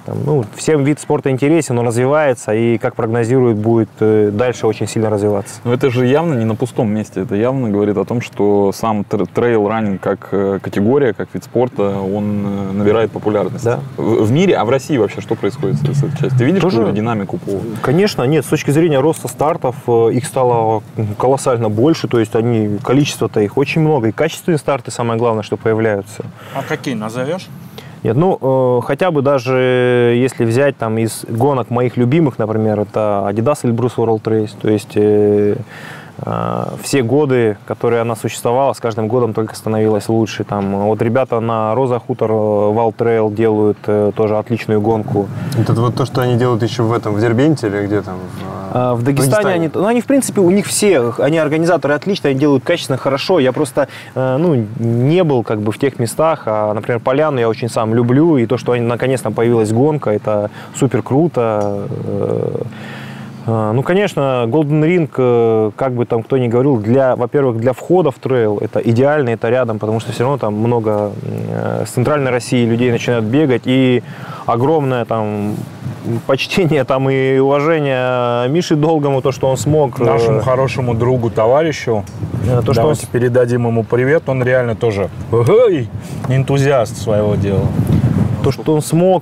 Там, ну, всем вид спорта интересен, он развивается и, как прогнозируют, будет дальше очень сильно развиваться. Но это же явно не на пустом месте. Это явно говорит о том, что сам трейл-раннинг как категория, как вид спорта, он набирает популярность. Да. В, в мире, а в России вообще что происходит с этой частью? Ты видишь какую-то динамику по... Конечно, нет. С точки зрения роста стартов, их стало колоссально больше. То есть они, количество-то их очень много. И качественные старты, самое главное, что появляются. А какие назовешь? Нет, ну, э, хотя бы даже если взять там из гонок моих любимых, например, это Adidas Elbrus World Race, то есть э, э, все годы, которые она существовала, с каждым годом только становилась лучше. Там, вот ребята на Роза Хутор Wild Trail делают э, тоже отличную гонку. Это вот то, что они делают еще в этом, в Дербенте или где там? В, в Дагестане, Дагестане они, ну, они, в принципе, у них все, они организаторы отлично, они делают качественно, хорошо. Я просто, э, ну, не был как бы в тех местах, а, например, Поляну я очень сам люблю, и то, что они, наконец-то появилась гонка, это супер круто. Э, э, ну, конечно, Golden Ring, э, как бы там кто ни говорил, для, во-первых, для входа в трейл это идеально, это рядом, потому что все равно там много э, с центральной России людей начинают бегать, и огромное там почтение там и уважение Мише Долгому, то, что он смог. Нашему хорошему другу, товарищу. То, что он... передадим ему привет. Он реально тоже энтузиаст своего дела. То, что он смог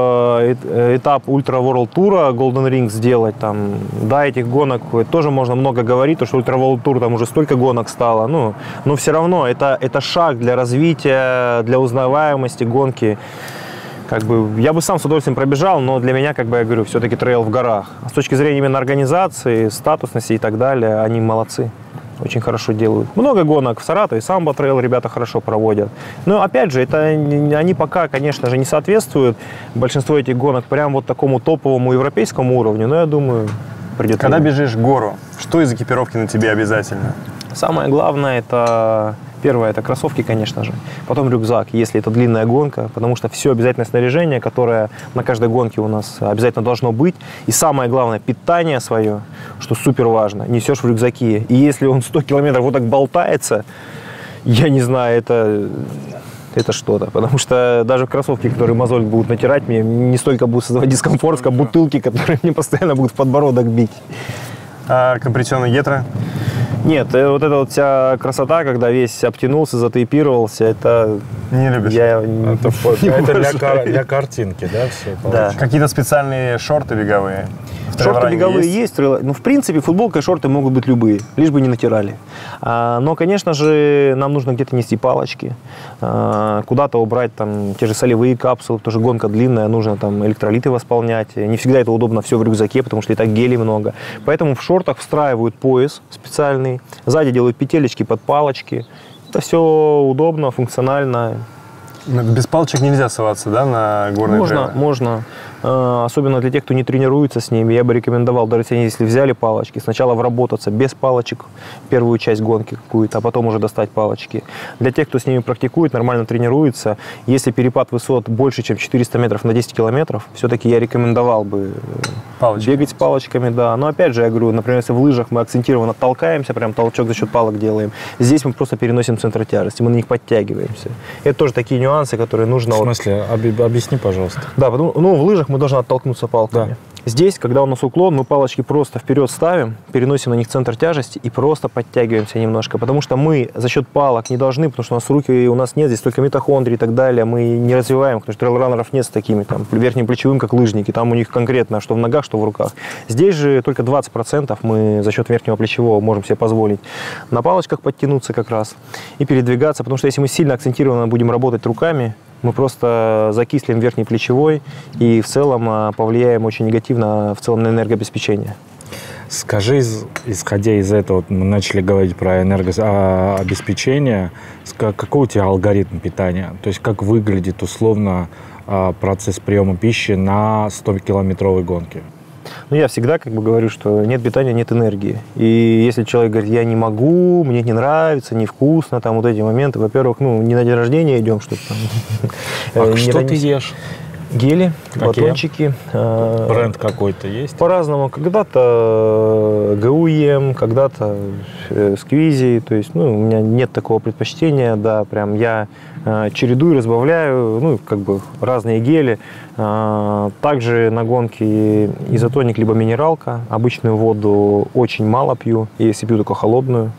этап Ультра World Tour Golden Ring сделать, там, да, этих гонок тоже можно много говорить, то, что Ультра World Tour там уже столько гонок стало, ну, но все равно это, это шаг для развития, для узнаваемости гонки. Как бы, я бы сам с удовольствием пробежал, но для меня, как бы я говорю, все-таки трейл в горах. А с точки зрения именно организации, статусности и так далее, они молодцы. Очень хорошо делают. Много гонок в Саратове, самбо трейл ребята хорошо проводят. Но опять же, это они пока, конечно же, не соответствуют большинство этих гонок прям вот такому топовому европейскому уровню, но я думаю, придет. Когда бежишь гору, что из экипировки на тебе обязательно? Самое главное, это первое, это кроссовки, конечно же. Потом рюкзак, если это длинная гонка, потому что все обязательное снаряжение, которое на каждой гонке у нас обязательно должно быть. И самое главное, питание свое, что супер важно, несешь в рюкзаке. И если он сто километров вот так болтается, я не знаю, это... это что-то. Потому что даже кроссовки, которые мозоль будут натирать, мне не столько будут создавать дискомфорт, как бутылки, которые мне постоянно будут в подбородок бить. А компрессионная гетра? Нет, вот эта вот вся красота, когда весь обтянулся, затейпировался, это... Не любишь? Я Это, не это для, уважаю. кар- для картинки, да, все? Да. Какие-то специальные шорты беговые? В Шорты трейл-ранге беговые есть? есть, трейл- ну, в принципе, футболка и шорты могут быть любые, лишь бы не натирали. А, но, конечно же, нам нужно где-то нести палочки, а, куда-то убрать там те же солевые капсулы, потому что гонка длинная, нужно там электролиты восполнять. Не всегда это удобно все в рюкзаке, потому что и так гелей много. Поэтому в шортах встраивают пояс специальный, сзади делают петелечки под палочки. Это все удобно, функционально. Без палочек нельзя соваться, да, на горные Можно, трейлы? можно. А, Особенно для тех, кто не тренируется с ними. Я бы рекомендовал, даже если взяли палочки, сначала вработаться без палочек, первую часть гонки какую-то, а потом уже достать палочки. Для тех, кто с ними практикует, нормально тренируется, если перепад высот больше, чем четыреста метров на десять километров, все-таки я рекомендовал бы Палочки. бегать с палочками, да. Но опять же, я говорю, например, если в лыжах мы акцентированно толкаемся, прям толчок за счет палок делаем, здесь мы просто переносим центр тяжести, мы на них подтягиваемся. Это тоже такие нюансы, которые нужно... В смысле? Об- объясни, пожалуйста. Да, потому, ну, в лыжах мы должны оттолкнуться палками. Да. Здесь, когда у нас уклон, мы палочки просто вперед ставим, переносим на них центр тяжести и просто подтягиваемся немножко. Потому что мы за счет палок не должны, потому что у нас руки, у нас нет здесь только митохондрий и так далее, мы не развиваем, потому что трейл-раннеров нет с такими там верхним плечевым, как лыжники. Там у них конкретно что в ногах, что в руках. Здесь же только двадцать процентов мы за счет верхнего плечевого можем себе позволить на палочках подтянуться как раз и передвигаться, потому что если мы сильно акцентированно будем работать руками, мы просто закислим верхний плечевой и в целом повлияем очень негативно в целом на энергообеспечение. Скажи, из- исходя из этого, вот мы начали говорить про энергообеспечение, ска- какой у тебя алгоритм питания? То есть как выглядит условно а, процесс приема пищи на сто-километровой гонке? Ну, я всегда как бы говорю, что нет питания, нет энергии. И если человек говорит, я не могу, мне не нравится, невкусно, там вот эти моменты, во-первых, ну, не на день рождения идем, чтобы там... А не что ты ранить. ешь? Гели, Какие? батончики. э, Бренд какой-то есть? По-разному. Когда-то гэ у ем, когда-то э, сквизи. То есть, ну, у меня нет такого предпочтения, да, прям я э, чередую, разбавляю, ну, как бы разные гели. Э, также на гонке изотоник либо минералка. Обычную воду очень мало пью, если пью только холодную.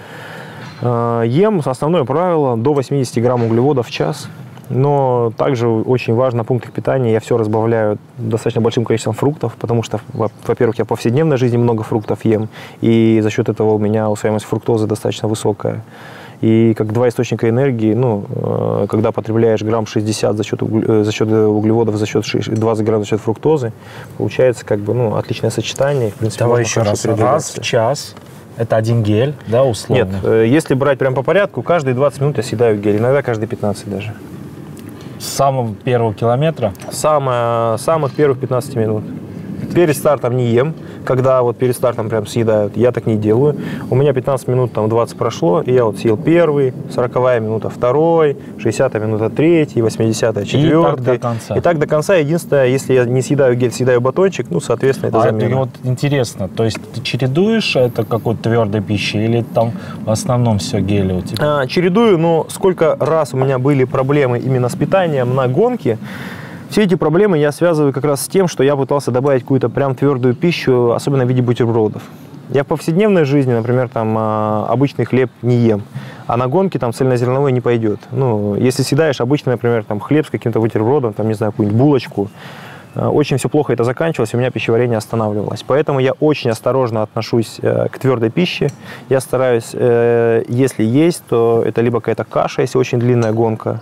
Э, ем, основное правило, до восьмидесяти грамм углеводов в час. Но также очень важно на пунктах питания я все разбавляю достаточно большим количеством фруктов, потому что, во-первых, я в повседневной жизни много фруктов ем, и за счет этого у меня усвояемость фруктозы достаточно высокая. И как два источника энергии, ну, когда потребляешь грамм шестьдесят за счет, угле, за счет углеводов, за счет двадцать грамм за счет фруктозы, получается как бы, ну, отличное сочетание. В принципе, Давай еще раз. Раз в час. Это один гель, да, условно? Нет, если брать прям по порядку, каждые двадцать минут я съедаю гель, иногда каждые пятнадцать даже. С самого первого километра? Самое, самых первых пятнадцать минут. Перед стартом не ем. Когда вот перед стартом прям съедают, я так не делаю. У меня пятнадцать минут, там двадцать прошло, и я вот съел первый, сороковая минута второй, шестидесятая минута третий, восьмидесятая четвертый. И так до конца. И так до конца. Единственное, если я не съедаю гель, съедаю батончик, ну, соответственно, это а замена. это вот интересно, то есть ты чередуешь это какой-то твердой пищей или там в основном все гели у тебя? А, чередую, но сколько раз у меня были проблемы именно с питанием на гонке, все эти проблемы я связываю как раз с тем, что я пытался добавить какую-то прям твердую пищу, особенно в виде бутербродов. Я в повседневной жизни, например, там обычный хлеб не ем, а на гонке там цельнозерновой не пойдет. Ну, если съедаешь обычный, например, там хлеб с каким-то бутербродом, там, не знаю, какую-нибудь булочку, очень все плохо это заканчивалось, и у меня пищеварение останавливалось. Поэтому я очень осторожно отношусь к твердой пище. Я стараюсь, если есть, то это либо какая-то каша, если очень длинная гонка,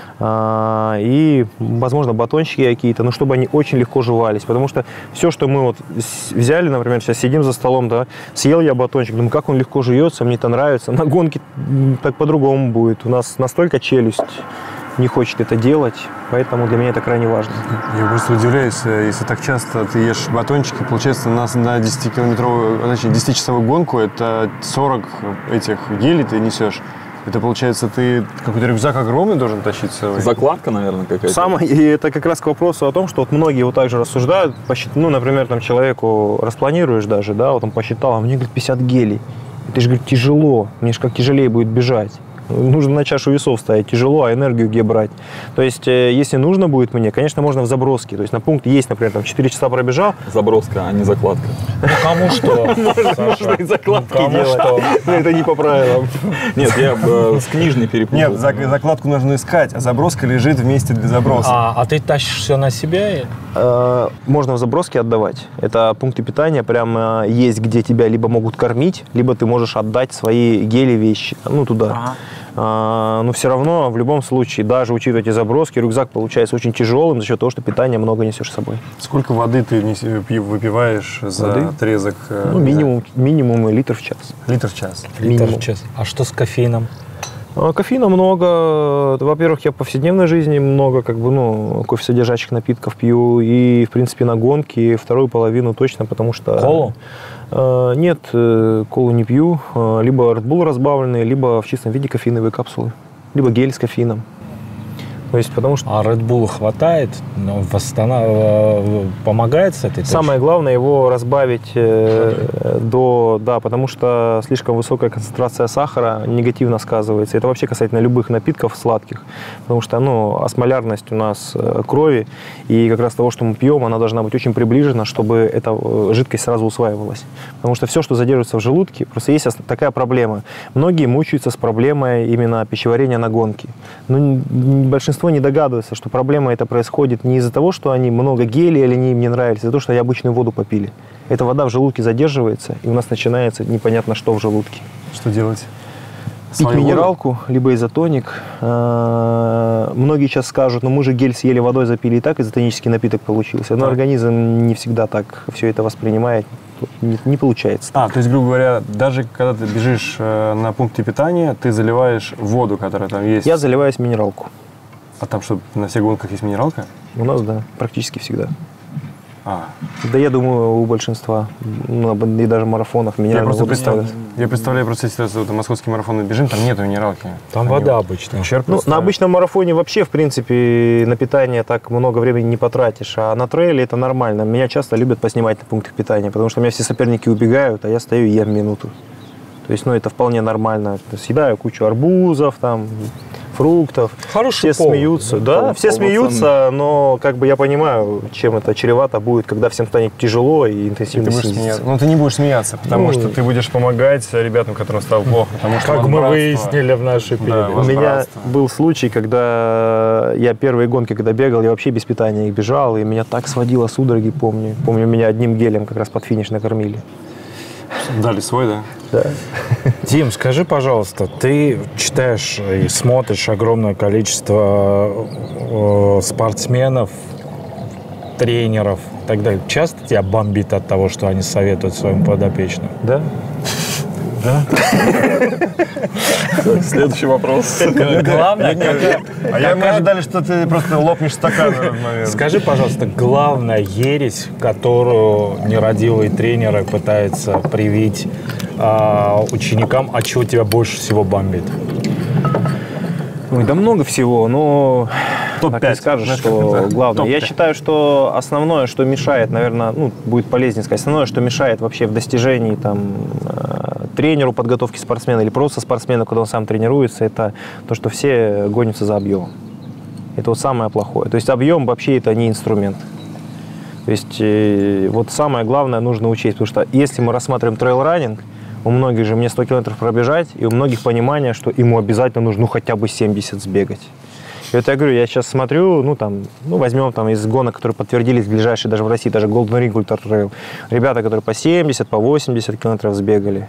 и, возможно, батончики какие-то, но чтобы они очень легко жевались. Потому что все, что мы вот взяли, например, сейчас сидим за столом, да, съел я батончик, думаю, как он легко жуется, мне это нравится. На гонке так по-другому будет. У нас настолько челюсть не хочет это делать, поэтому для меня это крайне важно. Я просто удивляюсь, если так часто ты ешь батончики, получается, у нас на десятикилометровую, точнее, десятичасовую гонку это сорок этих гелей ты несешь. Это, получается, ты какой-то рюкзак огромный должен тащить с собой? Закладка, наверное, какая-то. Самое, и это как раз к вопросу о том, что вот многие вот так же рассуждают, посчит, ну, например, там человеку распланируешь даже, да, вот он посчитал, а мне, говорит, пятьдесят гелей. Это же, говорит, тяжело, мне же как тяжелее будет бежать. Нужно на чашу весов ставить, тяжело, а энергию где брать? То есть, если нужно будет мне, конечно, можно в заброске. То есть, на пункт есть, например, там четыре часа пробежал. Заброска, а не закладка. Ну, кому что, Можно и закладки кому делать. что. Но это не по правилам. Нет, я э, с книжной перепутал. Нет, зак- закладку нужно искать, а заброска лежит в месте для заброса. А, а ты тащишь все на себя? Э, Можно в заброске отдавать. Это пункты питания прям э, есть, где тебя либо могут кормить, либо ты можешь отдать свои гели, вещи, ну, туда. Ага. А, но все равно, в любом случае, даже учитывая эти заброски, рюкзак получается очень тяжелым за счет того, что питания много несешь с собой. Сколько воды ты неси- пи- выпиваешь за Воды? отрезок? э, Ну, минимум, минимум литр в час. Литр в час. Литр Минимум. в час. А что с кофеином? А, Кофеина много. Во-первых, я в повседневной жизни много как бы, ну, кофе-содержащих напитков пью. И, в принципе, на гонке вторую половину точно, потому что... Колу? Э, Нет, э, колу не пью. Э, Либо Red Bull разбавленный, либо в чистом виде кофеиновые капсулы. Либо гель с кофеином. То есть, потому что А Red Bull хватает? Но восстанов... помогает с этой точки? самое главное его разбавить э, до... Да, потому что слишком высокая концентрация сахара негативно сказывается. Это вообще касательно любых напитков сладких. Потому что, ну, осмолярность у нас э, крови, и как раз того, что мы пьем, она должна быть очень приближена, чтобы эта э, жидкость сразу усваивалась. Потому что все, что задерживается в желудке, просто есть ос- такая проблема. Многие мучаются с проблемой именно пищеварения на гонке. Но н- н- большинство не догадывается, что проблема эта происходит не из-за того, что они много гелей или они им не нравились, а из-за того, что они обычную воду попили. Эта вода в желудке задерживается, и у нас начинается непонятно что в желудке. Что делать? Пить Свою воду? минералку, либо изотоник. А, Многие сейчас скажут, ну мы же гель съели, водой запили, и так изотонический напиток получился. Но Так. организм не всегда так все это воспринимает. Не, не получается. А, то есть, грубо говоря, даже когда ты бежишь э, на пункте питания, ты заливаешь воду, которая там есть. Я заливаюсь в минералку. А там что, на всех гонках есть минералка? У нас, да, практически всегда. А. Да, я думаю, у большинства, ну, и даже марафонов меня Я просто представляю. представляю, я представляю просто ситуацию, вот московский марафон бежим, там нету минералки. Там вода обычно. Ну, на обычном марафоне вообще, в принципе, на питание так много времени не потратишь, а на трейле это нормально. Меня часто любят поснимать на пунктах питания, потому что у меня все соперники убегают, а я стою и ем минуту. То есть, ну, это вполне нормально. Съедаю кучу арбузов, там, фруктов. Хороший все повод. смеются. Да, Пол- все полноценный. смеются, но как бы я понимаю, чем это чревато будет, когда всем станет тяжело и И интенсивно ты будешь снизится. смеяться. Ну, ты не будешь смеяться, потому Ну, что ты будешь помогать ребятам, которым стало плохо. Потому что Как вот мы братство. выяснили в нашей передаче. У меня братство. был случай, когда я первые гонки, когда бегал, я вообще без питания их бежал, и меня так сводило судороги, помню. Помню, меня одним гелем как раз под финиш накормили. Дали свой, да? Да. Дим, скажи, пожалуйста, ты читаешь и смотришь огромное количество э, спортсменов, тренеров и так далее. Часто тебя бомбит от того, что они советуют своим подопечным? Да? Следующий вопрос. Главное, А я мы ожидали, что ты просто лопнешь стакан в этот момент. скажи, пожалуйста, главная ересь, которую нерадивые тренеры пытаются привить а, ученикам, от чего тебя больше всего бомбит? Ой, да много всего, но топ так не пять. скажешь, Знаешь, что как это? главное. топ Я пять. считаю, что основное, что мешает, наверное, ну, будет полезнее сказать, основное, что мешает вообще в достижении там, э, тренеру подготовки спортсмена или просто спортсмена, когда он сам тренируется, это то, что все гонятся за объемом. Это вот самое плохое. То есть объем вообще это не инструмент. То есть э, вот самое главное нужно учесть, потому что если мы рассматриваем трейл-раннинг, у многих же мне сто километров пробежать, и у многих понимание, что ему обязательно нужно ну, хотя бы семьдесят сбегать. И вот я говорю, я сейчас смотрю, ну там, ну возьмем там из гонок, которые подтвердились ближайшие даже в России, даже Golden Ring Ultra Trail, ребята, которые по семьдесят, по восемьдесят километров сбегали.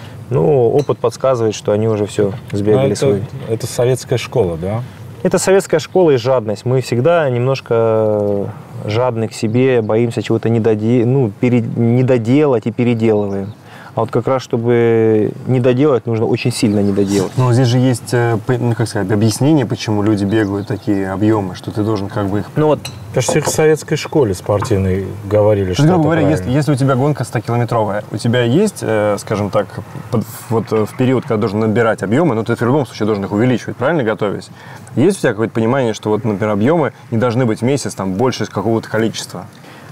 Ну, опыт подсказывает, что они уже все сбегали это, свой. это советская школа, да? Это советская школа и жадность. Мы всегда немножко жадны к себе, боимся чего-то недоде... ну, пере... недоделать и переделываем. А вот как раз, чтобы не доделать, нужно очень сильно не доделать. Ну, здесь же есть, э, п- ну, как сказать, объяснение, почему люди бегают такие объемы, что ты должен как бы их... Ну вот, Кажется, их в советской школе спортивной говорили, То что есть, грубо это говоря, если, правильно. если у тебя гонка ста-километровая, у тебя есть, э, скажем так, под- вот э, в период, когда должен набирать объемы, ну, ты в любом случае должен их увеличивать, правильно, готовясь? Есть у тебя какое-то понимание, что, вот, например, объемы не должны быть в месяц там больше какого-то количества?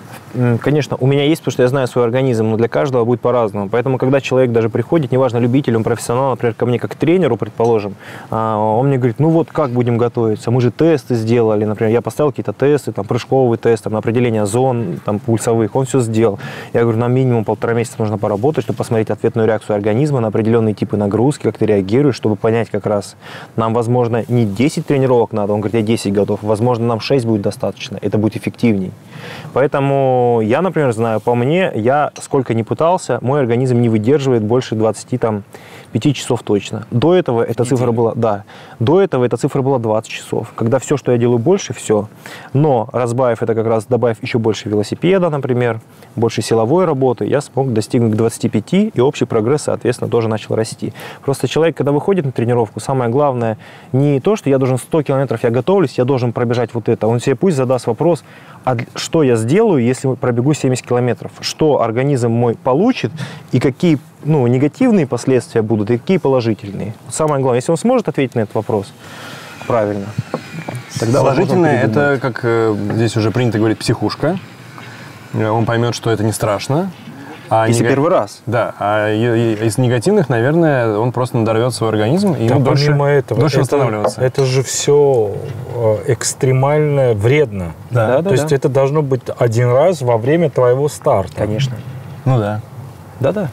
м, конечно, у меня есть, потому что я знаю свой организм, но для каждого будет по-разному. Поэтому, когда человек даже приходит, неважно, любитель, он профессионал, например, ко мне как к тренеру, предположим, а, он мне говорит, ну вот как будем готовиться? Мы же тесты сделали, например, я поставил какие-то тесты, там, прыжковый тест, там, на определение зон там, пульсовых, он все сделал. Я говорю, нам минимум полтора месяца нужно поработать, чтобы посмотреть ответную реакцию организма на определенные типы нагрузки, как ты реагируешь, чтобы понять как раз, нам, возможно, не десять тренировок надо, он говорит, я десять готов, возможно, нам шесть будет достаточно, это будет эффективней. Поэтому я, например, знаю, по мне, я сколько ни пытался, мой организм не выдерживает больше двадцати пяти часов точно. До этого эта цифра была, да, до этого эта цифра была двадцать часов. Когда все, что я делаю больше, все. Но разбавив это как раз, добавив еще больше велосипеда, например, больше силовой работы, я смог достигнуть к двадцати пяти, и общий прогресс, соответственно, тоже начал расти. Просто человек, когда выходит на тренировку, самое главное не то, что я должен сто километров, я готовлюсь, я должен пробежать вот это. Он себе пусть задаст вопрос, а что я сделаю, если пробегу семьдесят километров? Что организм мой получит и какие ну, негативные последствия будут и какие положительные? Самое главное, если он сможет ответить на этот вопрос правильно, тогда Положительное возможно, это, как э, здесь уже принято говорить, психушка. Э, Он поймет, что это не страшно. А если нега- первый раз. Да, а и- и из негативных, наверное, он просто надорвет свой организм, и Да, ему дольше, помимо этого, дольше это, восстанавливаться. это же все экстремально вредно. Да. Да, да, То есть да. это должно быть один раз во время твоего старта. Конечно. Ну да. Да-да.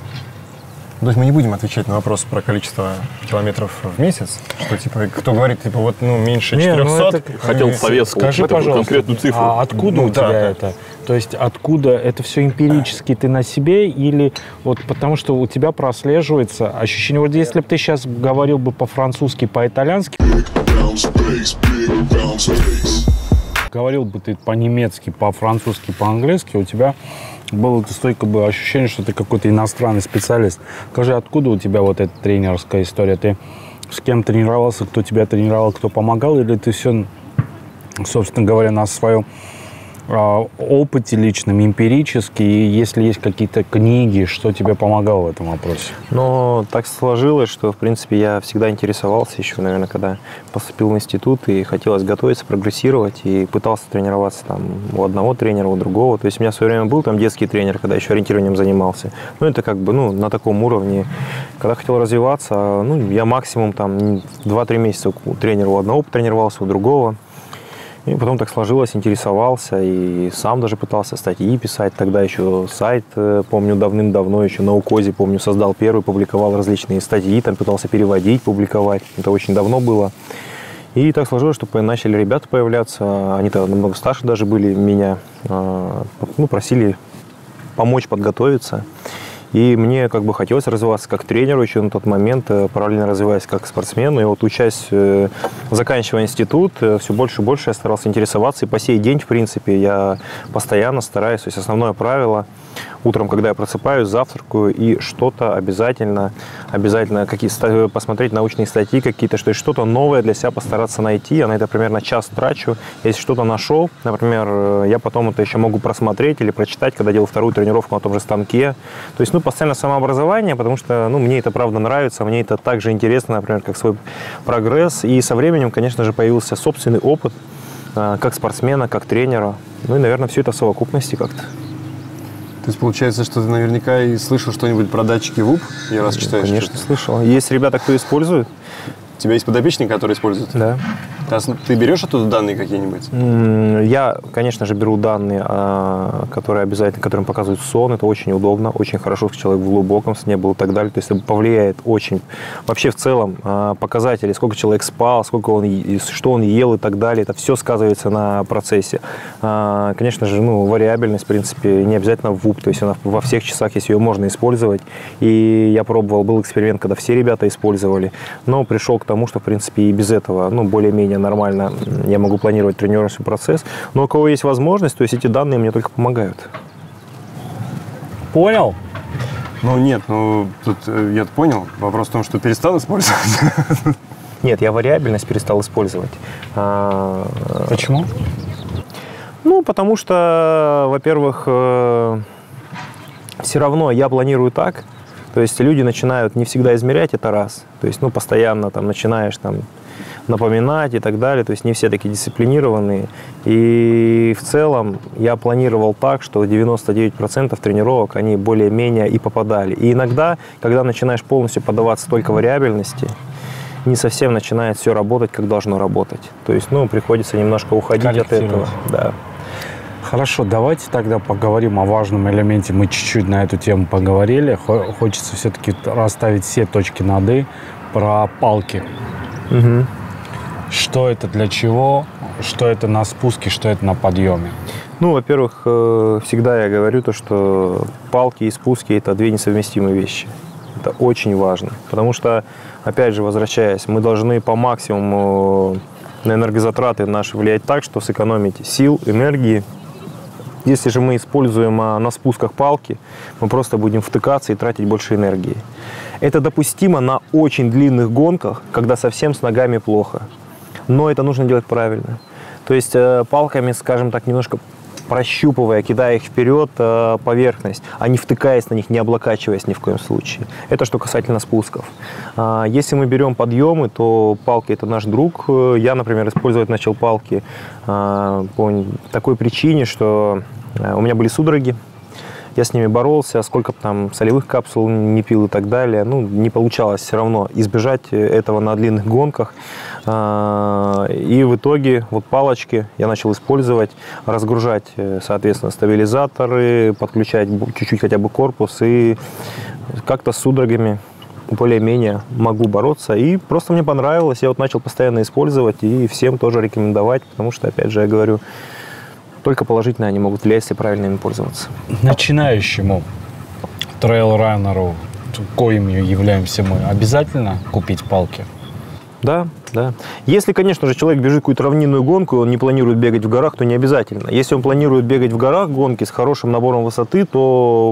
То есть мы не будем отвечать на вопрос про количество километров в месяц, что типа, кто говорит, типа, вот, ну, меньше Не, ну четырехсот. это- Хотел э, советского, Скажи, такую пожалуйста, конкретную цифру. а откуда Ну у да, тебя да. это? То есть откуда это все эмпирически ты на себе или вот потому что у тебя прослеживается ощущение, вот если бы ты сейчас говорил бы по-французски, по-итальянски, Bounce bass, big bounce bass. говорил бы ты по-немецки, по-французски, по-английски, у тебя было столько бы ощущение, что ты какой-то иностранный специалист. Скажи, откуда у тебя вот эта тренерская история? Ты с кем тренировался, кто тебя тренировал, кто помогал, или ты все, собственно говоря, на свою опыте личном, эмпирически, и если есть какие-то книги, что тебе помогало в этом вопросе? Но так сложилось, что, в принципе, я всегда интересовался еще, наверное, когда поступил в институт, и хотелось готовиться, прогрессировать, и пытался тренироваться там у одного тренера, у другого. То есть у меня в свое время был там детский тренер, когда еще ориентированием занимался. Ну, это как бы, ну, на таком уровне. Когда хотел развиваться, ну, я максимум там два-три месяца у тренера у одного потренировался, у другого. И потом так сложилось, интересовался и сам даже пытался статьи писать. Тогда еще сайт, помню, давным-давно, еще на УКОЗе, помню, создал первый, публиковал различные статьи, там пытался переводить, публиковать. Это очень давно было. И так сложилось, что начали ребята появляться, они-то намного старше даже были меня, ну, просили помочь подготовиться. И мне как бы хотелось развиваться как тренеру еще на тот момент, параллельно развиваясь как спортсмен. И вот учась, заканчивая институт, все больше и больше я старался интересоваться. И по сей день, в принципе, я постоянно стараюсь. То есть основное правило – утром, когда я просыпаюсь, завтракаю, и что-то обязательно, обязательно какие, посмотреть научные статьи какие-то, что что-то новое для себя постараться найти. Я на это примерно час трачу. Если что-то нашел, например, я потом это еще могу просмотреть или прочитать, когда делаю вторую тренировку на том же станке. То есть, ну, постоянно самообразование, потому что, ну, мне это правда нравится, мне это так же интересно, например, как свой прогресс. И со временем, конечно же, появился собственный опыт как спортсмена, как тренера. Ну и, наверное, все это в совокупности как-то. То есть получается, что ты наверняка и слышал что-нибудь про датчики ВУП, я раз читаешь? Конечно, слышал. Есть ребята, кто использует. У тебя есть подопечные, которые используют? Да. Ты берешь оттуда данные какие-нибудь? Я, конечно же, беру данные, которые обязательно, которым показывают сон. Это очень удобно, очень хорошо, если человек в глубоком сне был и так далее. То есть это повлияет очень. Вообще в целом показатели, сколько человек спал, сколько он, что он ел и так далее, это все сказывается на процессе. Конечно же, ну, вариабельность, в принципе, не обязательно в ВУП. То есть она во всех часах, если ее можно использовать. И я пробовал, был эксперимент, когда все ребята использовали, но пришел к тому, что, в принципе, и без этого, ну, более-менее нормально я могу планировать тренировочный процесс. Но у кого есть возможность, то есть эти данные мне только помогают. Понял? Ну, нет, ну, тут я понял. Вопрос в том, что перестал использовать. Нет, я вариабельность перестал использовать. Почему? Ну, потому что, во-первых, все равно я планирую так. То есть люди начинают не всегда измерять, это раз. То есть, ну, постоянно там начинаешь там напоминать и так далее. То есть не все такие дисциплинированные. И в целом я планировал так, что девяносто девять процентов тренировок, они более-менее и попадали. И иногда, когда начинаешь полностью поддаваться только вариабельности, не совсем начинает все работать, как должно работать. То есть, ну, приходится немножко уходить от этого. Да. Хорошо, давайте тогда поговорим о важном элементе. Мы чуть-чуть на эту тему поговорили. Хочется все-таки расставить все точки над «и» про палки. Угу. Что это, для чего, что это на спуске, что это на подъеме? Ну, во-первых, всегда я говорю то, что палки и спуски – это две несовместимые вещи. Это очень важно, потому что, опять же, возвращаясь, мы должны по максимуму на энергозатраты наши влиять так, что сэкономить сил, энергии. Если же мы используем на спусках палки, мы просто будем втыкаться и тратить больше энергии. Это допустимо на очень длинных гонках, когда совсем с ногами плохо. Но это нужно делать правильно. То есть палками, скажем так, немножко прощупывая, кидая их вперед, поверхность, а не втыкаясь на них, не облокачиваясь ни в коем случае. Это что касательно спусков. Если мы берем подъемы, то палки – это наш друг. Я, например, использовать начал палки по такой причине, что у меня были судороги. Я с ними боролся, сколько бы там солевых капсул не пил и так далее. Ну, не получалось все равно избежать этого на длинных гонках. И в итоге вот палочки я начал использовать, разгружать, соответственно, стабилизаторы, подключать чуть-чуть хотя бы корпус. И как-то с судорогами более-менее могу бороться. И просто мне понравилось. Я вот начал постоянно использовать и всем тоже рекомендовать, потому что, опять же, я говорю, только положительно они могут влиять, если правильно ими пользоваться. Начинающему трейл-раннеру, коим являемся мы, обязательно купить палки? Да, да. Если, конечно же, человек бежит какую-то равнинную гонку, и он не планирует бегать в горах, то не обязательно. Если он планирует бегать в горах гонки с хорошим набором высоты, то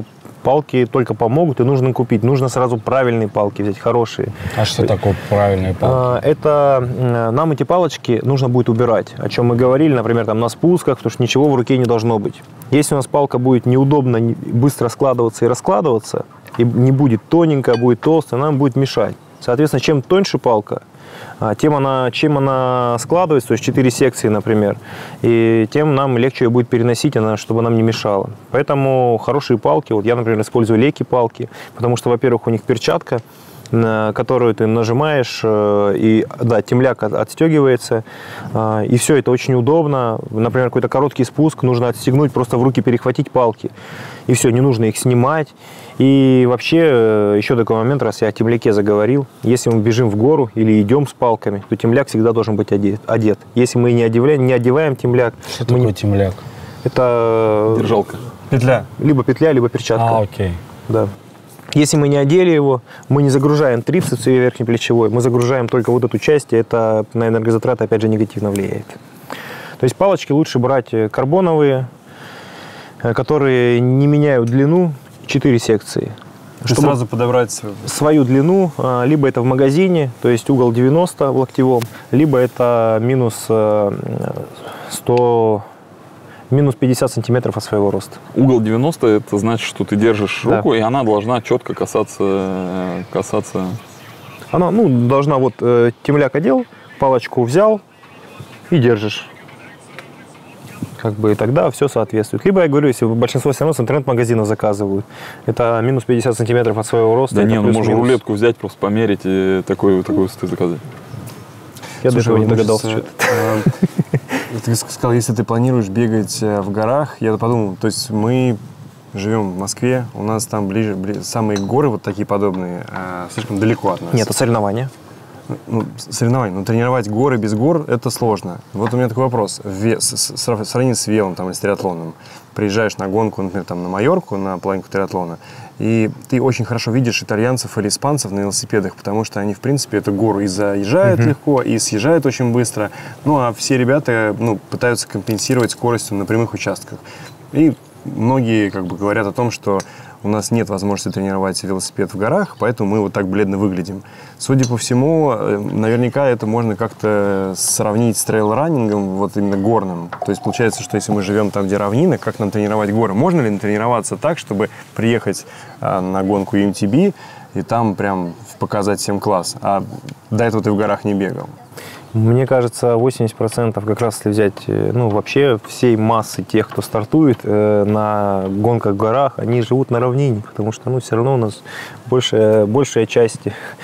Палки только помогут, и нужно купить. Нужно сразу правильные палки взять, хорошие. А что такое правильные палки? Это нам эти палочки нужно будет убирать, о чем мы говорили, например, там на спусках, потому что ничего в руке не должно быть. Если у нас палка будет неудобно быстро складываться и раскладываться, и не будет тоненькая, будет толстая, она нам будет мешать. Соответственно, чем тоньше палка, тем она, чем она складывается, то есть четыре секции, например, и тем нам легче ее будет переносить, она, чтобы нам не мешала. Поэтому хорошие палки, вот я, например, использую лейки-палки, потому что, во-первых, у них перчатка, на которую ты нажимаешь, и да, темляк отстегивается, и все, это очень удобно. Например, какой-то короткий спуск, нужно отстегнуть, просто в руки перехватить палки, и все, не нужно их снимать. И вообще, еще такой момент, раз я о темляке заговорил, если мы бежим в гору или идем с палками, то темляк всегда должен быть одет. одет. Если мы не одеваем, не одеваем темляк... Что такое не... темляк? Это... Держалка. Петля. Либо петля, либо перчатка. А, окей. Да. Если мы не одели его, мы не загружаем трицепс и верхнеплечевой, мы загружаем только вот эту часть, и это на энергозатраты опять же негативно влияет. То есть палочки лучше брать карбоновые, которые не меняют длину, четыре секции. Чтобы сразу подобрать свою длину, либо это в магазине, то есть угол девяносто в локтевом, либо это минус сто, минус пятьдесят сантиметров от своего роста. Угол девяносто, это значит, что ты держишь Да. руку, и она должна четко касаться, касаться... Она, ну, должна, вот, э, темляк одел, палочку взял и держишь. Как бы и тогда все соответствует. Либо, я говорю, если большинство все равно с интернет-магазинов заказывают, это минус пятьдесят сантиметров от своего роста. Да это не, ну можно плюс-минус. рулетку взять, просто померить и такой, такой высоты заказать. Я до этого не вот, догадался. значит, что-то. э, Ты сказал, если ты планируешь бегать э, в горах, я подумал, то есть мы живем в Москве, у нас там ближе, бли- самые горы вот такие подобные, э, слишком далеко от нас. Нет, это соревнования. Ну, соревнования, но тренировать горы без гор – это сложно. Вот у меня такой вопрос. В сравнении с велом там, или с триатлоном. Приезжаешь на гонку, например, там, на Майорку, на половинку триатлона, и ты очень хорошо видишь итальянцев или испанцев на велосипедах, потому что они, в принципе, эту гору и заезжают uh-huh. легко, и съезжают очень быстро. Ну, а все ребята ну, пытаются компенсировать скоростью на прямых участках. И многие как бы говорят о том, что у нас нет возможности тренировать велосипед в горах, поэтому мы вот так бледно выглядим. Судя по всему, наверняка это можно как-то сравнить с трейл-раннингом, вот именно горным. То есть получается, что если мы живем там, где равнины, как нам тренировать горы? Можно ли тренироваться так, чтобы приехать а, на гонку ю эм ти би и там прям показать всем класс? А до этого ты в горах не бегал. Мне кажется, восемьдесят процентов как раз, если взять, ну, вообще всей массы тех, кто стартует э, на гонках в горах, они живут на равнине, потому что, ну, все равно у нас большая, большая часть,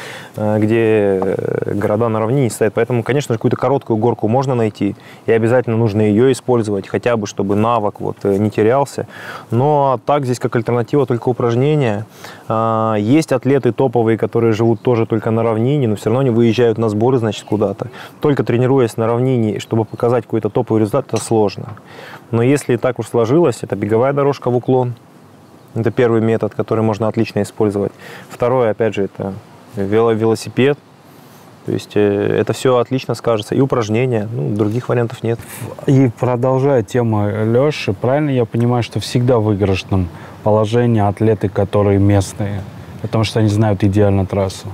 э, где города на равнине стоят. Поэтому, конечно же, какую-то короткую горку можно найти, и обязательно нужно ее использовать, хотя бы, чтобы навык вот, не терялся. Но так здесь как альтернатива только упражнения. Э, есть атлеты топовые, которые живут тоже только на равнине, но все равно они выезжают на сборы, значит, куда-то. Только тренируясь на равнине, чтобы показать какой-то топовый результат, это сложно. Но если так уж сложилось, это беговая дорожка в уклон. Это первый метод, который можно отлично использовать. Второе, опять же, это велосипед. То есть это все отлично скажется. И упражнения. Ну, других вариантов нет. И продолжая тему Леши, правильно я понимаю, что всегда в выигрышном положении атлеты, которые местные, потому что они знают идеально трассу?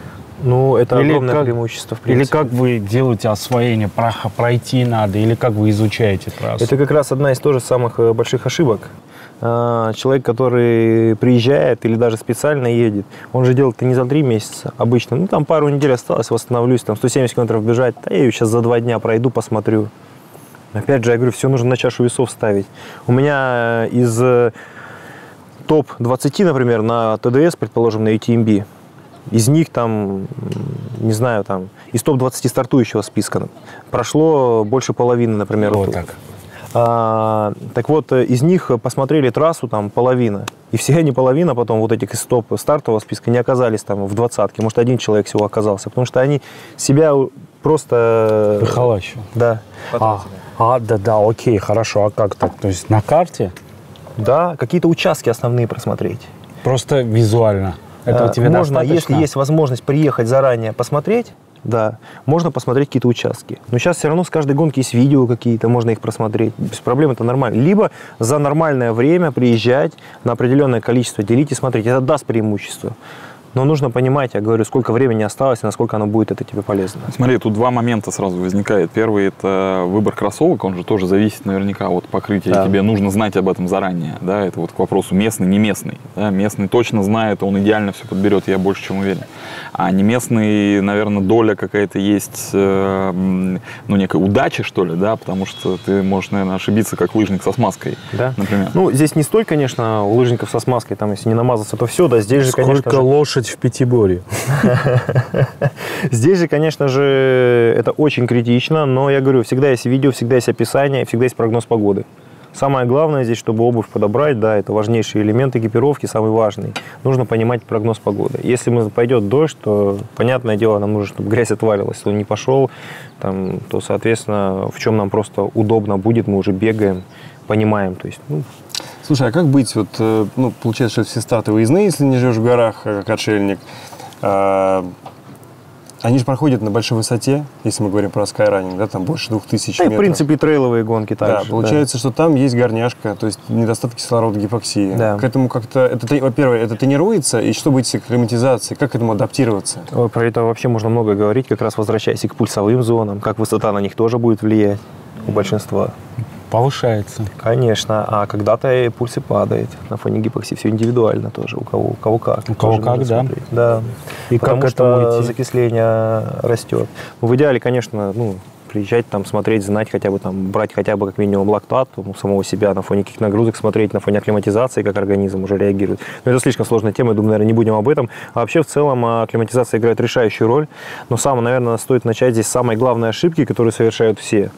Ну, это или огромное как, преимущество, в принципе. Или как вы делаете освоение, пройти надо, или как вы изучаете трассу? Это как раз одна из тоже самых больших ошибок. Человек, который приезжает или даже специально едет, он же делает это не за три месяца обычно. Ну, там пару недель осталось, восстановлюсь, там сто семьдесят километров бежать. Да я ее сейчас за два дня пройду, посмотрю. Опять же, я говорю, все нужно на чашу весов ставить. У меня из топ двадцати, например, на тэ дэ эс, предположим, на ю ти эм би, из них там, не знаю, там, из топ двадцати стартующего списка прошло больше половины, например. Вот так. А, так вот, из них посмотрели трассу там половина. И все они половина потом вот этих из топ стартового списка не оказались там в двадцатке. Может, один человек всего оказался. Потому что они себя просто... Выхолащивают. Да. А, а, да, да, окей, хорошо. А как так? То есть на карте? Да, какие-то участки основные просмотреть. Просто визуально. Этого тебе Можно, достаточно? если есть возможность приехать заранее посмотреть, да, можно посмотреть какие-то участки. Но сейчас все равно с каждой гонки есть видео какие-то, можно их просмотреть. Без проблем, это нормально. Либо за нормальное время приезжать на определенное количество, делить и смотреть. Это даст преимущество. Но нужно понимать, я говорю, сколько времени осталось и насколько оно будет это тебе полезно. Смотри, тут два момента сразу возникает. Первый – это выбор кроссовок, он же тоже зависит наверняка от покрытия. Да. Тебе нужно знать об этом заранее. Да? Это вот к вопросу местный, не местный. Да? Местный точно знает, он идеально все подберет, я больше чем уверен. А не местный, наверное, доля какая-то есть, э, ну, некая удача, что ли, да, потому что ты можешь, наверное, ошибиться, как лыжник со смазкой, да, например. Ну, здесь не столь, конечно, у лыжников со смазкой, там, если не намазаться, то все, да, здесь же, Сколько конечно же... лошадь в пятиборье. Здесь же, конечно же, это очень критично, но я говорю, всегда есть видео, всегда есть описание, всегда есть прогноз погоды. Самое главное здесь, чтобы обувь подобрать, да, это важнейший элемент экипировки, самый важный. Нужно понимать прогноз погоды. Если пойдет дождь, то, понятное дело, нам нужно, чтобы грязь отвалилась. Если он не пошел, там, то, соответственно, в чем нам просто удобно будет, мы уже бегаем, понимаем. То есть, ну... Слушай, а как быть? Вот, ну, получается, что все старты выездные, если не живешь в горах, как отшельник. Они же проходят на большой высоте, если мы говорим про скайранинг, да, там больше двух тысяч да, метров. И, в принципе, трейловые гонки также. Да, получается, да. что там есть горняшка, то есть недостаток кислорода, гипоксия. Да. К этому как-то, это, во-первых, это тренируется, и что быть с акклиматизацией, как к этому адаптироваться? Ой, про это вообще можно много говорить, как раз возвращаясь к пульсовым зонам, как высота на них тоже будет влиять у большинства. Повышается. Конечно, а когда-то и пульс и падает на фоне гипоксии. Все индивидуально тоже, у кого, у кого как. У кого как, да. да. И Потому как что это закисление растет. Ну, в идеале, конечно, ну, приезжать, там, смотреть, знать, хотя бы там, брать хотя бы как минимум лактат у самого себя, на фоне каких нагрузок смотреть, на фоне акклиматизации, как организм уже реагирует. Но это слишком сложная тема, я думаю, наверное, не будем об этом. А вообще, в целом, акклиматизация играет решающую роль. Но самое, наверное, стоит начать здесь с самой главной ошибки, которую совершают все.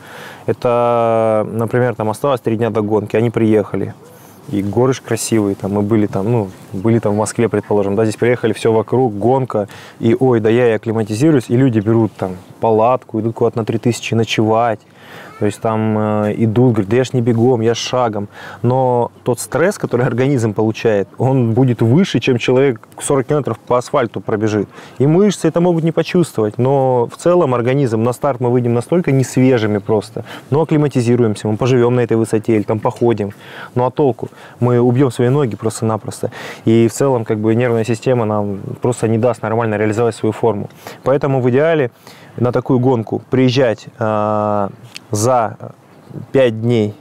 Это, например, там осталось три дня до гонки, они приехали. И горы ж красивые, там мы были там, ну, были там в Москве, предположим, да, здесь приехали, все вокруг, гонка, и ой, да я и акклиматизируюсь, и люди берут там палатку, идут куда-то на три тысячи ночевать, то есть там э, идут, говорят, да я ж не бегом, я ж шагом, но тот стресс, который организм получает, он будет выше, чем человек сорок километров по асфальту пробежит, и мышцы это могут не почувствовать, но в целом организм, на старт мы выйдем настолько несвежими просто, но акклиматизируемся, мы поживем на этой высоте или там походим, ну а толку? Мы убьем свои ноги просто-напросто. И в целом как бы нервная система нам просто не даст нормально реализовать свою форму. Поэтому в идеале на такую гонку приезжать э, за пять дней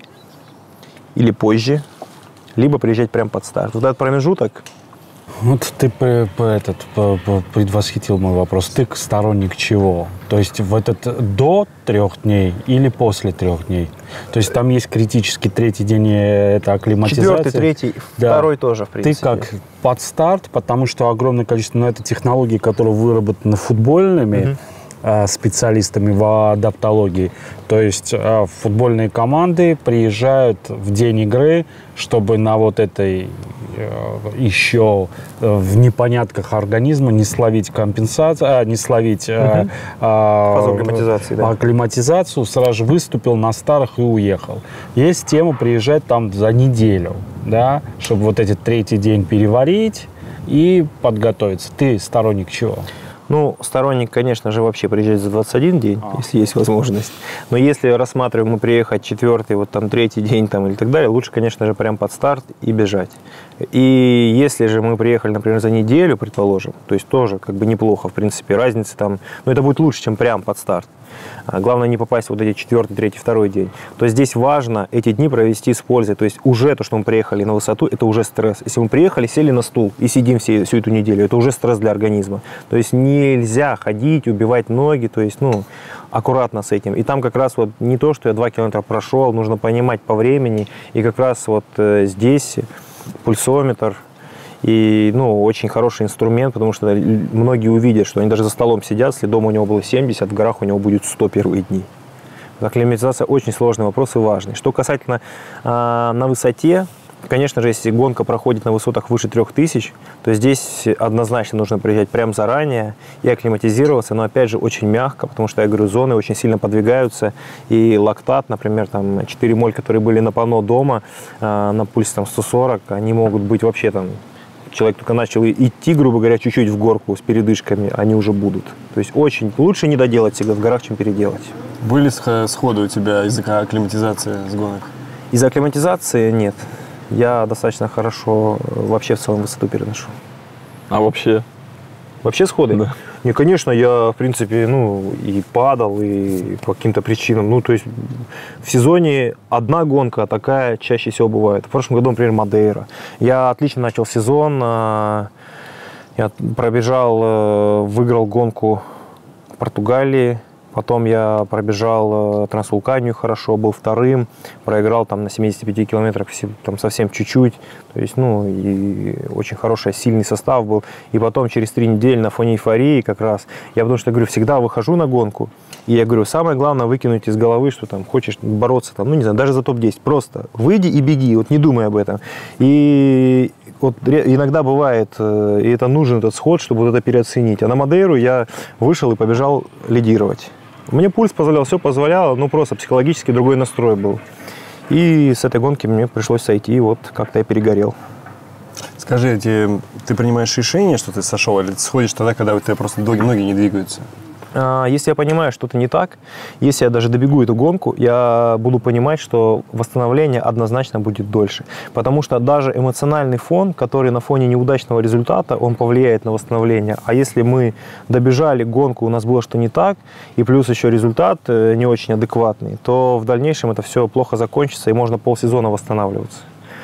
или позже, либо приезжать прямо под старт. Вот этот промежуток. Вот ты по, по этот, по, по, предвосхитил мой вопрос. Ты сторонник чего? То есть в этот до трех дней или после трех дней? То есть там есть критический третий день, это акклиматизация. Четвертый, третий, да. Второй тоже, в принципе. Ты как под старт, потому что огромное количество, ну, это технологии, которые выработаны футбольными, угу. специалистами в адаптологии. То есть футбольные команды приезжают в день игры, чтобы на вот этой еще в непонятках организма не словить компенсацию, не словить угу. а, акклиматизации, да. акклиматизацию, сразу же выступил на старых и уехал. Есть тема приезжать там за неделю, да, чтобы вот этот третий день переварить и подготовиться. Ты сторонник чего? Ну, сторонник, конечно же, вообще приезжать за двадцать один день, а. если есть возможность. Но если рассматриваем мы приехать четвертый, вот там третий день там или так далее, лучше, конечно же, прям под старт и бежать. И если же мы приехали, например, за неделю, предположим, то есть тоже как бы неплохо, в принципе, разница там, но это будет лучше, чем прям под старт. Главное не попасть в вот эти четвертый, третий, второй день. То есть здесь важно эти дни провести с пользой. То есть уже то, что мы приехали на высоту, это уже стресс. Если мы приехали, сели на стул и сидим все, всю эту неделю, это уже стресс для организма. То есть нельзя ходить, убивать ноги, то есть, ну, аккуратно с этим. И там как раз вот не то, что я два километра прошел, нужно понимать по времени. И как раз вот э, здесь пульсометр. И, ну, очень хороший инструмент, потому что многие увидят, что они даже за столом сидят, если дома у него было семьдесят, в горах у него будет сто первые дни. Акклиматизация очень сложный вопрос и важный. Что касательно э, на высоте, конечно же, если гонка проходит на высотах выше трех тысяч, то здесь однозначно нужно приезжать прямо заранее и акклиматизироваться, но опять же очень мягко, потому что, я говорю, зоны очень сильно подвигаются, и лактат, например, там четыре моль, которые были на пано дома, э, на пульсе там сто сорок, они могут быть вообще там человек только начал идти, грубо говоря, чуть-чуть в горку с передышками, они уже будут. То есть очень лучше не доделать всегда в горах, чем переделать. Были сходы у тебя из-за акклиматизации с гонок? Из-за акклиматизации нет. Я достаточно хорошо вообще в целом высоту переношу. А вообще? Вообще сходы? Да. Не, конечно, я, в принципе, ну, и падал, и по каким-то причинам. Ну, то есть в сезоне одна гонка такая чаще всего бывает. В прошлом году, например, Мадейра. Я отлично начал сезон. Я пробежал, выиграл гонку в Португалии. Потом я пробежал Трансвулканию хорошо, был вторым, проиграл там на семидесяти пяти километрах там совсем чуть-чуть. То есть, ну, и очень хороший, сильный состав был. И потом через три недели на фоне эйфории как раз, я потому что, говорю, всегда выхожу на гонку, и я говорю, самое главное выкинуть из головы, что там хочешь бороться, там, ну, не знаю, даже за топ десять. Просто выйди и беги, вот не думай об этом. И вот иногда бывает, и это нужен этот сход, чтобы вот это переоценить. А на Мадейру я вышел и побежал лидировать. Мне пульс позволял, все позволяло, ну просто психологически другой настрой был. И с этой гонки мне пришлось сойти, и вот как-то я перегорел. Скажи, ты, ты принимаешь решение, что ты сошел, или ты сходишь тогда, когда у тебя просто ноги, ноги не двигаются? Если я понимаю, что-то не так, если я даже добегу эту гонку, я буду понимать, что восстановление однозначно будет дольше. Потому что даже эмоциональный фон, который на фоне неудачного результата, он повлияет на восстановление. А если мы добежали гонку, у нас было что-то не так, и плюс еще результат не очень адекватный, то в дальнейшем это все плохо закончится, и можно полсезона восстанавливаться.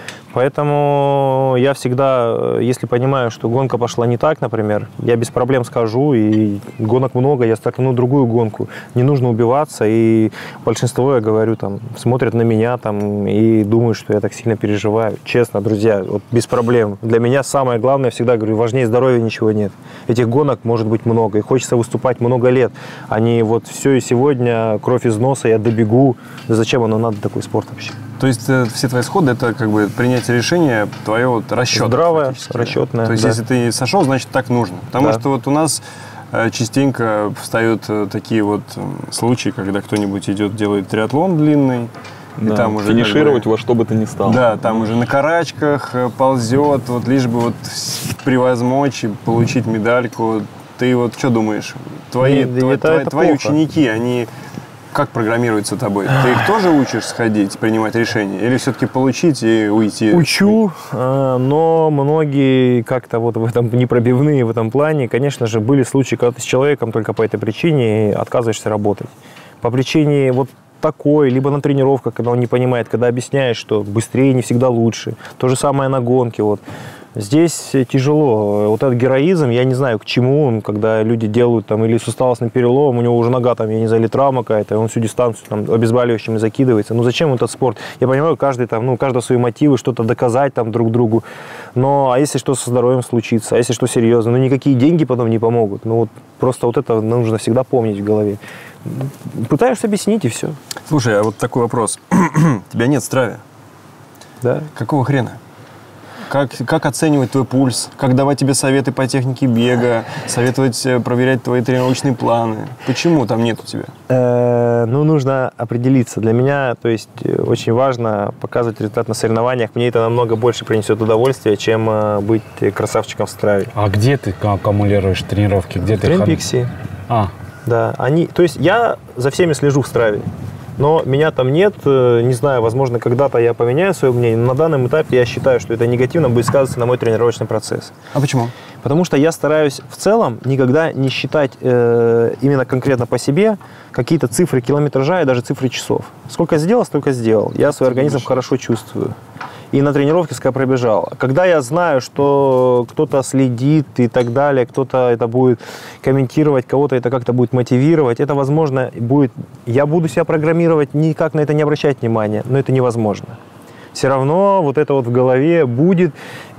Поэтому я всегда, если понимаю, что гонка пошла не так, например, я без проблем скажу, и гонок много, я стартану другую гонку. Не нужно убиваться, и большинство, я говорю, там, смотрят на меня там, и думают, что я так сильно переживаю. Честно, друзья, вот без проблем. Для меня самое главное, всегда говорю, важнее здоровья ничего нет. Этих гонок может быть много, и хочется выступать много лет, а не вот все и сегодня, кровь из носа, я добегу. Да зачем оно надо, такой спорт вообще? То есть э, все твои сходы – это как бы принятие решения твое вот расчет. Здравое, расчетное. То есть да. если ты сошел, значит так нужно. Потому да. что вот у нас э, частенько встают э, такие вот э, случаи, когда кто-нибудь идет, делает триатлон длинный. Да, и там уже финишировать как бы, во что бы то ни стало. Да, там уже на карачках э, ползет, вот лишь бы вот превозмочь и получить медальку. Ты вот что думаешь? Твои, Нет, твои, это, твои, это твои плохо. ученики, они... Как программируются тобой? Ты их тоже учишь сходить, принимать решения? Или все-таки получить и уйти? Учу, но многие как-то вот в этом непробивные в этом плане. Конечно же, были случаи, когда ты с человеком только по этой причине отказываешься работать. По причине вот такой, либо на тренировках, когда он не понимает, когда объясняешь, что быстрее не всегда лучше. То же самое на гонке. Вот. Здесь тяжело. Вот этот героизм, я не знаю, к чему он, когда люди делают там или суставостный перелом, у него уже нога там, я не знаю, или травма какая-то, и он всю дистанцию там обезболивающими закидывается. Ну зачем этот спорт? Я понимаю, каждый там, ну, у каждого свои мотивы, что-то доказать там друг другу. Но а если что со здоровьем случится, а если что серьезно, ну никакие деньги потом не помогут. Ну вот просто вот это нужно всегда помнить в голове. Пытаешься объяснить, и все. Слушай, а вот такой вопрос. Тебя нет в Страве. Да. Какого хрена? Как, как оценивать твой пульс? Как давать тебе советы по технике бега? Советовать проверять твои тренировочные планы? Почему там нет у тебя? Э, ну, нужно определиться. Для меня, то есть, очень важно показывать результат на соревнованиях. Мне это намного больше принесет удовольствия, чем быть красавчиком в Страве. А где ты аккумулируешь тренировки? Где ты? Тренпикси. А. Да, они, то есть я за всеми слежу в Страве, но меня там нет, не знаю, возможно, когда-то я поменяю свое мнение, но на данном этапе я считаю, что это негативно будет сказываться на мой тренировочный процесс. А почему? Потому что я стараюсь в целом никогда не считать э, именно конкретно по себе какие-то цифры километража и даже цифры часов. Сколько сделал, столько сделал. Я свой организм хорошо чувствую. И на тренировке сколько пробежал. Когда я знаю, что кто-то следит и так далее, кто-то это будет комментировать, кого-то это как-то будет мотивировать, это, возможно, будет... Я буду себя программировать, никак на это не обращать внимания, но это невозможно. Все равно вот это вот в голове будет,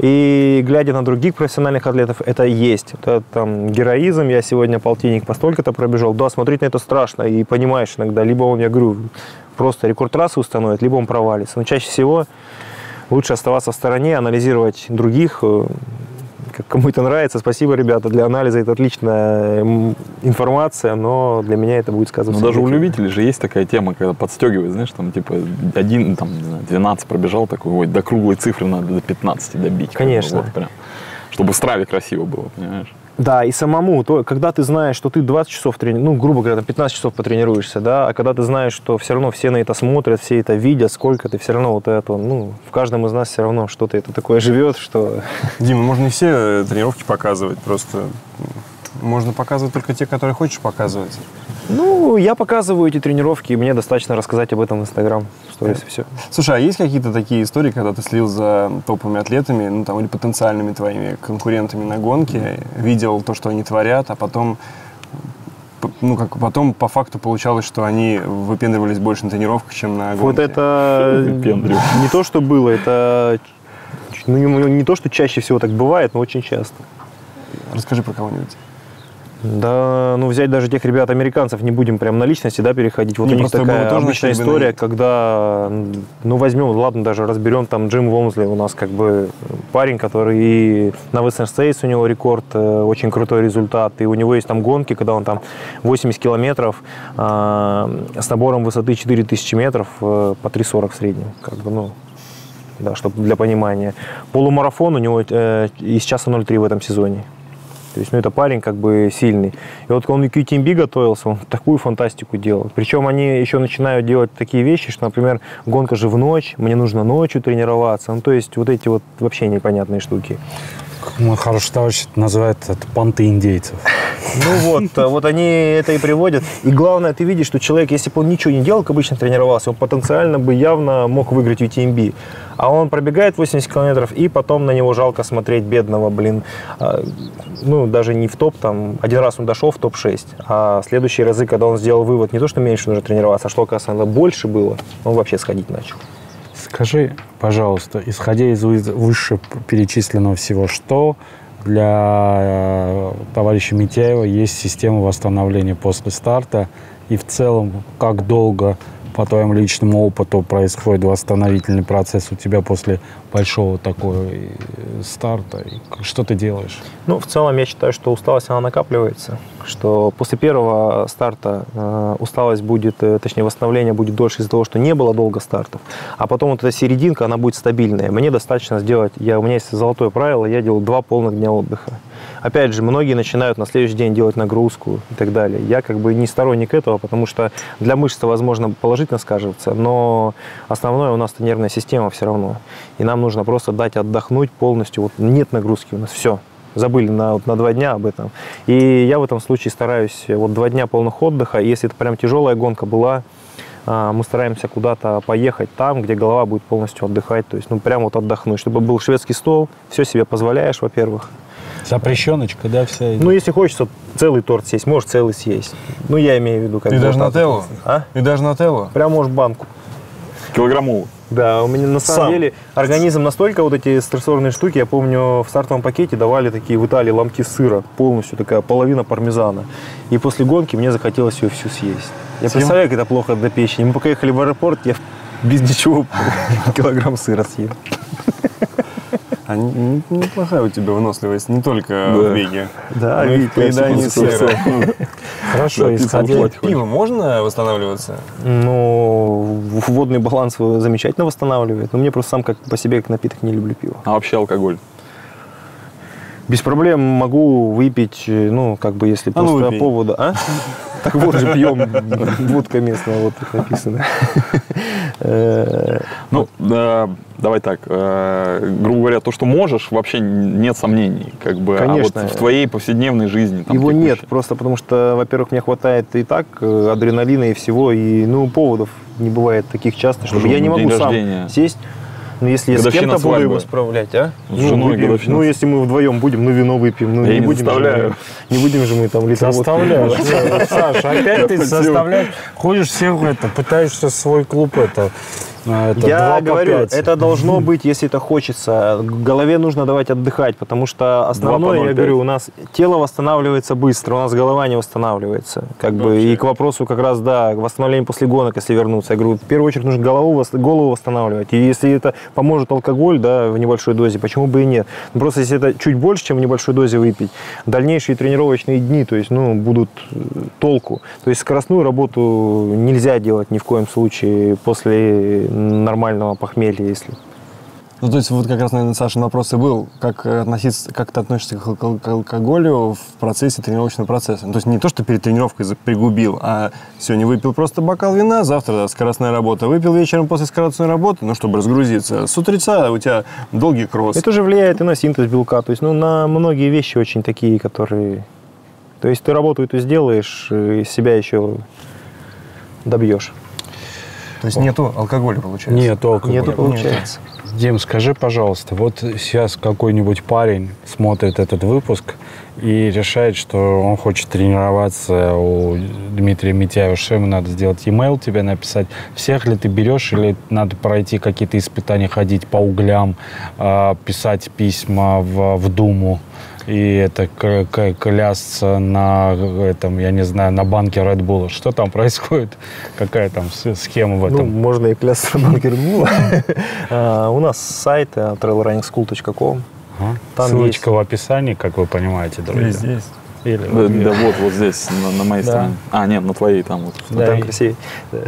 и глядя на других профессиональных атлетов, это есть. Это там героизм, я сегодня полтинник по столько-то пробежал, да, смотреть на это страшно, и понимаешь иногда, либо он, я говорю, просто рекорд трассы установит, либо он провалится. Но чаще всего лучше оставаться в стороне, анализировать других, как кому это нравится. Спасибо, ребята, для анализа это отличная информация, но для меня это будет сказываться. Но даже у любителей же есть такая тема, когда подстегивает, знаешь, там типа один, там, не знаю, двенадцать пробежал, такой, ой, до круглой цифры надо до пятнадцати добить. Конечно. Вот, прям. Чтобы в страве красиво было, понимаешь? Да, и самому, то, когда ты знаешь, что ты двадцать часов тренируешься, ну, грубо говоря, там пятнадцать часов потренируешься, да, а когда ты знаешь, что все равно все на это смотрят, все это видят, сколько ты все равно вот это, ну, в каждом из нас все равно что-то это такое живет, что... Дима, можно не все тренировки показывать, просто можно показывать только те, которые хочешь показывать. Ну, я показываю эти тренировки, и мне достаточно рассказать об этом в Инстаграм, сторис, и все. Слушай, а есть какие-то такие истории, когда ты следил за топовыми атлетами, ну, там, или потенциальными твоими конкурентами на гонке, видел то, что они творят, а потом, ну, как потом по факту получалось, что они выпендривались больше на тренировках, чем на гонке? Вот это не то, что было, это ну, не, не то, что чаще всего так бывает, но очень часто. Расскажи про кого-нибудь. Да, ну взять даже тех ребят, американцев, не будем прям на личности, да, переходить. Вот не, у них такая тоже обычная история, на... когда, ну возьмем, ладно, даже разберем, там Джим Волмсли у нас как бы парень, который и на Western States у него рекорд, очень крутой результат, и у него есть там гонки, когда он там восемьдесят километров э, с набором высоты четыре тысячи метров э, по три сорок в среднем, как бы, ну, да, чтобы для понимания. Полумарафон у него э, из часа ноль три в этом сезоне. То есть, ну, это парень как бы сильный. И вот он и к ю ти эм би готовился, он такую фантастику делал. Причем они еще начинают делать такие вещи, что, например, гонка же в ночь, мне нужно ночью тренироваться. Ну, то есть, вот эти вот вообще непонятные штуки. Мой хороший товарищ называет это понты индейцев. Ну вот, вот они это и приводят. И главное, ты видишь, что человек, если бы он ничего не делал, как обычно тренировался, он потенциально бы явно мог выиграть ю ти эм би. А он пробегает восемьдесят километров, и потом на него жалко смотреть, бедного, блин. Ну, даже не в топ, там, один раз он дошел в топ шесть, а следующие разы, когда он сделал вывод, не то, что меньше нужно тренироваться, а что, оказывается, надо больше было, он вообще сходить начал. Скажи, пожалуйста, исходя из вышеперечисленного всего, что для товарища Митяева есть система восстановления после старта, и в целом, как долго, по твоему личному опыту, происходит восстановительный процесс у тебя после большого такого старта? И что ты делаешь? Ну, в целом, я считаю, что усталость, она накапливается, что после первого старта э, усталость будет, э, точнее, восстановление будет дольше из-за того, что не было долго стартов, а потом вот эта серединка, она будет стабильная. Мне достаточно сделать, я, у меня есть золотое правило, я делаю два полных дня отдыха. Опять же, многие начинают на следующий день делать нагрузку и так далее. Я как бы не сторонник этого, потому что для мышц, возможно, положительно скажется, но основное у нас это нервная система все равно. И нам нужно просто дать отдохнуть полностью. Вот нет нагрузки у нас, все. Забыли на, на два дня об этом. И я в этом случае стараюсь вот два дня полных отдыха. Если это прям тяжелая гонка была, мы стараемся куда-то поехать там, где голова будет полностью отдыхать. То есть, ну, прям вот отдохнуть, чтобы был шведский стол, все себе позволяешь, во-первых. Запрещеночка, да, вся идет. Ну, если хочется целый торт съесть, можешь целый съесть. Ну, я имею в виду... Как И даже нателлу? А? И даже нателлу? Прям можешь банку. Килограммовую. Да, у меня на самом Сам. деле организм настолько вот эти стрессорные штуки, я помню, в стартовом пакете давали такие в Италии ломти сыра, полностью такая половина пармезана. И после гонки мне захотелось ее всю съесть. Я Съем? представляю, как это плохо для печени. Мы пока ехали в аэропорт, я без ничего килограмм сыра съел. А не- неплохая у тебя выносливость, не только Да. в беге. Да, Ну и в видите, поедании всё, сыра. Хорошо, Да, исходя... пиццу платишь. Пиво можно восстанавливаться? Ну, водный баланс замечательно восстанавливает. Но мне просто сам как по себе, как напиток, не люблю пиво. А вообще алкоголь? Без проблем могу выпить, ну, как бы, если А ну, просто выпей. повода. А? Так вот же пьем, водка местная, вот тут написано. Э, Ну, да, давай так, э, грубо говоря, то, что можешь, вообще нет сомнений. Как бы, Конечно. А вот в твоей повседневной жизни. Там, Его текущей. нет, просто потому что, во-первых, мне хватает и так э, адреналина и всего, и, ну, поводов не бывает таких часто, чтобы Жена, я не могу день сам рождения. сесть. Ну, если я с Годовщина кем-то буду свадьбы. его справлять, а? С Ну, женой выпьем. годовщина. Ну, если мы вдвоем будем, ну, вино выпьем. Ну, Я не не будем заставляю. Же, мы- не будем же мы там литр водки. Заставляешь. Саша, опять ты хотел. заставляешь. Ходишь всех это, пытаешься свой клуб это, а, это Я два по говорю, пять. это должно быть, если это хочется. Голове нужно давать отдыхать, потому что основное, ноль я пять. говорю, у нас тело восстанавливается быстро, у нас голова не восстанавливается. Как бы, и к вопросу как раз, да, к восстановлению после гонок, если вернуться. Я говорю, в первую очередь нужно голову, вос- голову восстанавливать. И если это поможет алкоголь, да, в небольшой дозе, почему бы и нет? Ну, просто если это чуть больше, чем в небольшой дозе выпить, дальнейшие тренировочные дни, то есть, ну, будут э, толку. То есть скоростную работу нельзя делать ни в коем случае после нормального похмелья, если. Ну, то есть, вот как раз, наверное, Саша, вопрос и был, как относиться, как ты относишься к, алко- к алкоголю в процессе тренировочного процесса. Ну, то есть, не то, что перед тренировкой за- пригубил, а сегодня выпил просто бокал вина, завтра скоростная работа, выпил вечером после скоростной работы, ну, чтобы разгрузиться. С утреца у тебя долгий кросс. Это же влияет и на синтез белка, то есть, ну, на многие вещи очень такие, которые... То есть, ты работу эту сделаешь, и себя еще добьешь. То есть, нету алкоголя, получается? Нету алкоголя. Нету, получается. Дим, скажи, пожалуйста, вот сейчас какой-нибудь парень смотрит этот выпуск и решает, что он хочет тренироваться у Дмитрия Митяева, что ему надо сделать? E-mail тебе написать? Всех ли ты берешь или надо пройти какие-то испытания, ходить по углям, э, писать письма в, в Думу? И это к- к- клясться на этом, я не знаю, на банке Red Bull. Что там происходит? Какая там с- схема в Ну, этом? можно и клясться на банке Red Bull. У нас сайт трейл раннинг скул точка ком. Ага. там Ссылочка в описании, как вы понимаете, друзья. Или здесь. Или Да, вот да вот, вот здесь, на, на моей Да. стороне. А, нет, на твоей там вот. Да, Там и- красивее. Да.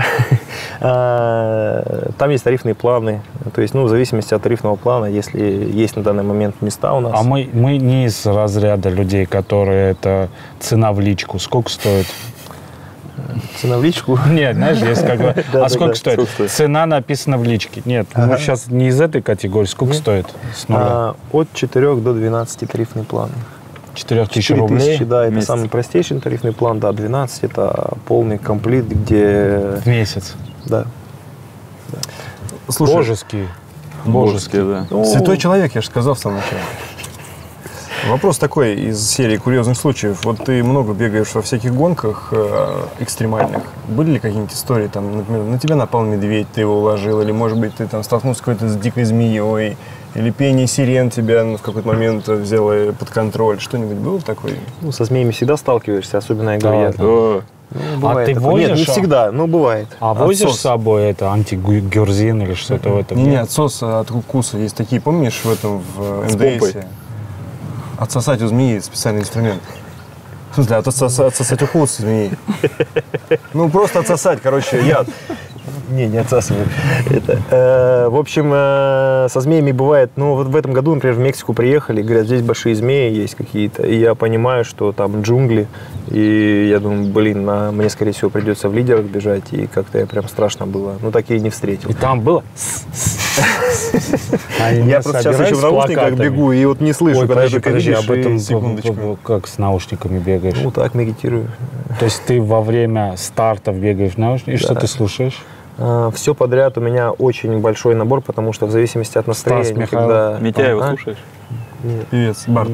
А, Там есть тарифные планы. То есть, ну, в зависимости от тарифного плана, если есть на данный момент места у нас. А мы, мы не из разряда людей, которые это цена в личку. Сколько стоит? Цена в личку. Нет, знаешь, есть как бы... Да, А да, сколько да. стоит? Сколько стоит? Цена написана в личке. Нет, мы сейчас не из этой категории. Сколько стоит с нуля? А, От четырёх до двенадцати тарифный план. Четырех тысяч четыре рублей тысячи, да, это месяц. самый простейший тарифный план, да, двенадцать это полный комплект, где, в месяц. да. Слушай, Божеский. Божеские, да. Ну, святой человек, я же сказал в самом начале. Вопрос такой из серии курьезных случаев. Вот ты много бегаешь во всяких гонках э, экстремальных. Были ли какие-нибудь истории, там, например, на тебя напал медведь, ты его уложил, или, может быть, ты там столкнулся с какой-то с дикой змеей, или пение сирен тебя ну, в какой-то момент взяло под контроль. Что-нибудь было такое? ну, со змеями всегда сталкиваешься, особенно, я Да говорю, я- ладно. О, ну, бывает ты такое. Нет, не возишь, а? всегда, но бывает. А возишь Отсос. с собой это антигюрзин или что-то в этом? Не, не, отсос от укуса. Есть такие, помнишь, в этом, в С эн дэ помпой? эсе? Отсосать у змеи специальный инструмент. В смысле, отсосать, отсосать укус змеи. Ну, просто отсосать, короче, яд. Не, не отсасываю. Это, э, в общем, э, со змеями бывает, ну, вот в этом году, например, в Мексику приехали, говорят, здесь большие змеи есть какие-то, и я понимаю, что там джунгли, и я думаю, блин, на, мне, скорее всего, придется в лидерах бежать, и как-то я прям страшно было, ну, такие не встретил. И там было... Они Я не просто сейчас собирались еще в с наушниках плакатами? бегу, и вот не слышу, Ой, когда подожди, ты подожди, кричишь, об этом и- секундочку. как с наушниками бегаешь? Ну, так, медитирую. То есть ты во время стартов бегаешь в наушниках, и что ты слушаешь? Все подряд у меня очень большой набор, потому что в зависимости от настроения, Стас Михайлов. когда... Митяева А? слушаешь? Певец, Барт.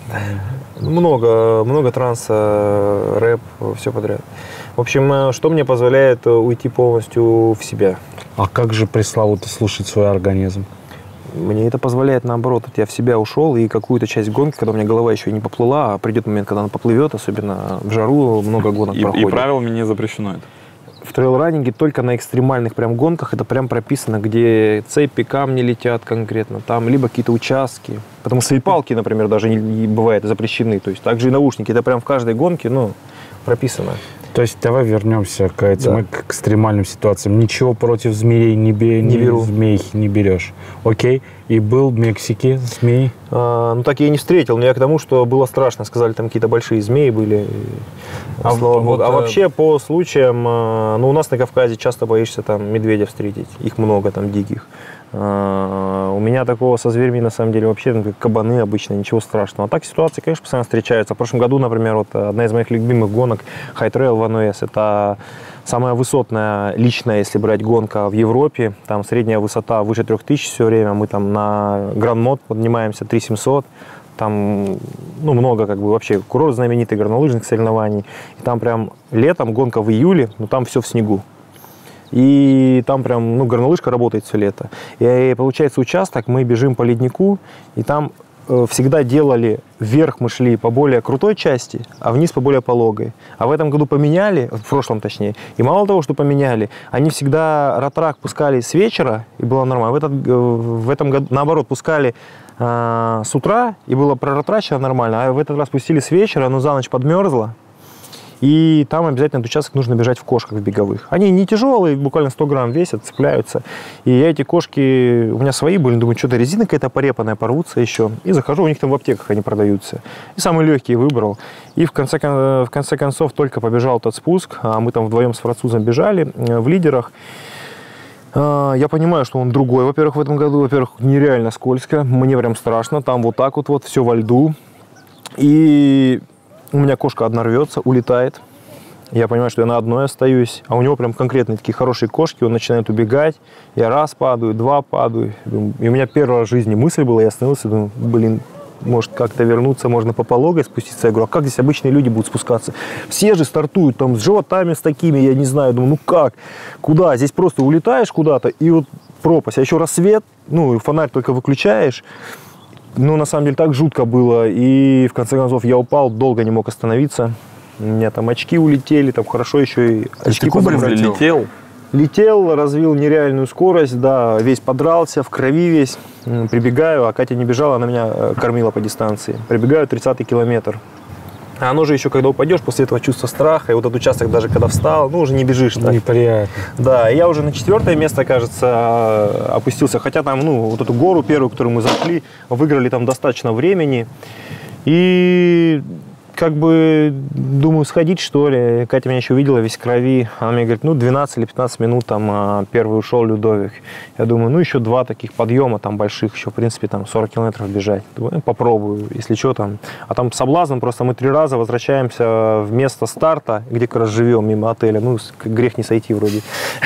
Много, много транса, рэп, все подряд. В общем, э, что мне позволяет э, уйти полностью в себя? А как же пресловуто слушать свой организм? Мне это позволяет, наоборот, вот я в себя ушел, и какую-то часть гонки, когда у меня голова еще не поплыла, а придет момент, когда она поплывет, особенно в жару, много гонок И, проходит. и правилами не запрещено это. В трейл-раннинге только на экстремальных прям гонках это прям прописано, где цепи, камни летят конкретно, там либо какие-то участки. Потому что и палки, например, даже не, не бывает запрещены. То есть также и наушники, это прям в каждой гонке, ну, прописано. То есть давай вернемся к этим Да. к экстремальным ситуациям. Ничего против змеей не, бе- Не беру. змей не берешь. Окей. И был в Мексике змей. А, ну, так я и не встретил, но я к тому, что было страшно. Сказали, там какие-то большие змеи были. А А, слава вот, богу. А э, вообще, по случаям, а, ну, у нас на Кавказе часто боишься там медведя встретить. Их много там диких. А, у меня такого со зверями, на самом деле, вообще, ну, как кабаны обычно, ничего страшного. А так ситуации, конечно, постоянно встречаются. В прошлом году, например, вот одна из моих любимых гонок High Trail в эн о эс. Это самая высотная личная, если брать, гонка в Европе. Там средняя высота выше трех тысяч все время. Мы там на Grand Mode поднимаемся три тысячи семьсот. Там, ну, много как бы вообще курорт знаменитых горнолыжных соревнований. И там прям летом гонка в июле, но там все в снегу. И там прям, ну, горнолыжка работает все лето. И получается участок, мы бежим по леднику, и там э, всегда делали, вверх мы шли по более крутой части, а вниз по более пологой. А в этом году поменяли, в прошлом точнее, и мало того, что поменяли, они всегда ратрак пускали с вечера, и было нормально. В, этот, э, в этом году, наоборот, пускали э, с утра, и было проратрачено нормально, а в этот раз пустили с вечера, оно за ночь подмерзло. И там обязательно этот участок нужно бежать в кошках беговых. Они не тяжелые, буквально сто грамм весят, цепляются. И я эти кошки, у меня свои были, думаю, что-то резина какая-то порепанная, порвутся еще. И захожу, у них там в аптеках они продаются. И самые легкие выбрал. И в конце, в конце концов только побежал тот спуск, а мы там вдвоем с французом бежали в лидерах. Я понимаю, что он другой, во-первых, в этом году. Во-первых, нереально скользко, мне прям страшно. Там вот так вот, вот все во льду. И у меня кошка одна рвется, улетает. Я понимаю, что я на одной остаюсь. А у него прям конкретные такие хорошие кошки. Он начинает убегать. Я раз падаю, два падаю. И у меня первая в жизни мысль была, я остановился, думаю, блин, может как-то вернуться, можно по пологой спуститься. Я говорю, а как здесь обычные люди будут спускаться? Все же стартуют там с животами, с такими, я не знаю. Думаю, ну как? Куда? Здесь просто улетаешь куда-то, и вот пропасть. А еще рассвет, ну, фонарь только выключаешь. Ну, на самом деле, так жутко было. И в конце концов я упал, долго не мог остановиться. У меня там очки улетели, там хорошо еще и очки подобрали. Летел? Летел, развил нереальную скорость, да, весь подрался, в крови весь. Прибегаю, а Катя не бежала, она меня кормила по дистанции. Прибегаю тридцатый километр. А оно же еще, когда упадешь, после этого чувство страха, и вот этот участок даже когда встал, ну, уже не бежишь. Так. Неприятно. Да, я уже на четвертое место, кажется, опустился. Хотя там, ну, вот эту гору первую, которую мы зашли, выиграли там достаточно времени. И как бы думаю, сходить, что ли. Катя меня еще увидела весь в крови. Она мне говорит, ну, двенадцать или пятнадцать минут, там, первый ушел Людовик. Я думаю, ну, еще два таких подъема, там, больших, еще, в принципе, там, сорок километров бежать. Думаю, ну, попробую, если что, там. А там соблазн, просто мы три раза возвращаемся в место старта, где как раз живем, мимо отеля. Ну, грех не сойти вроде.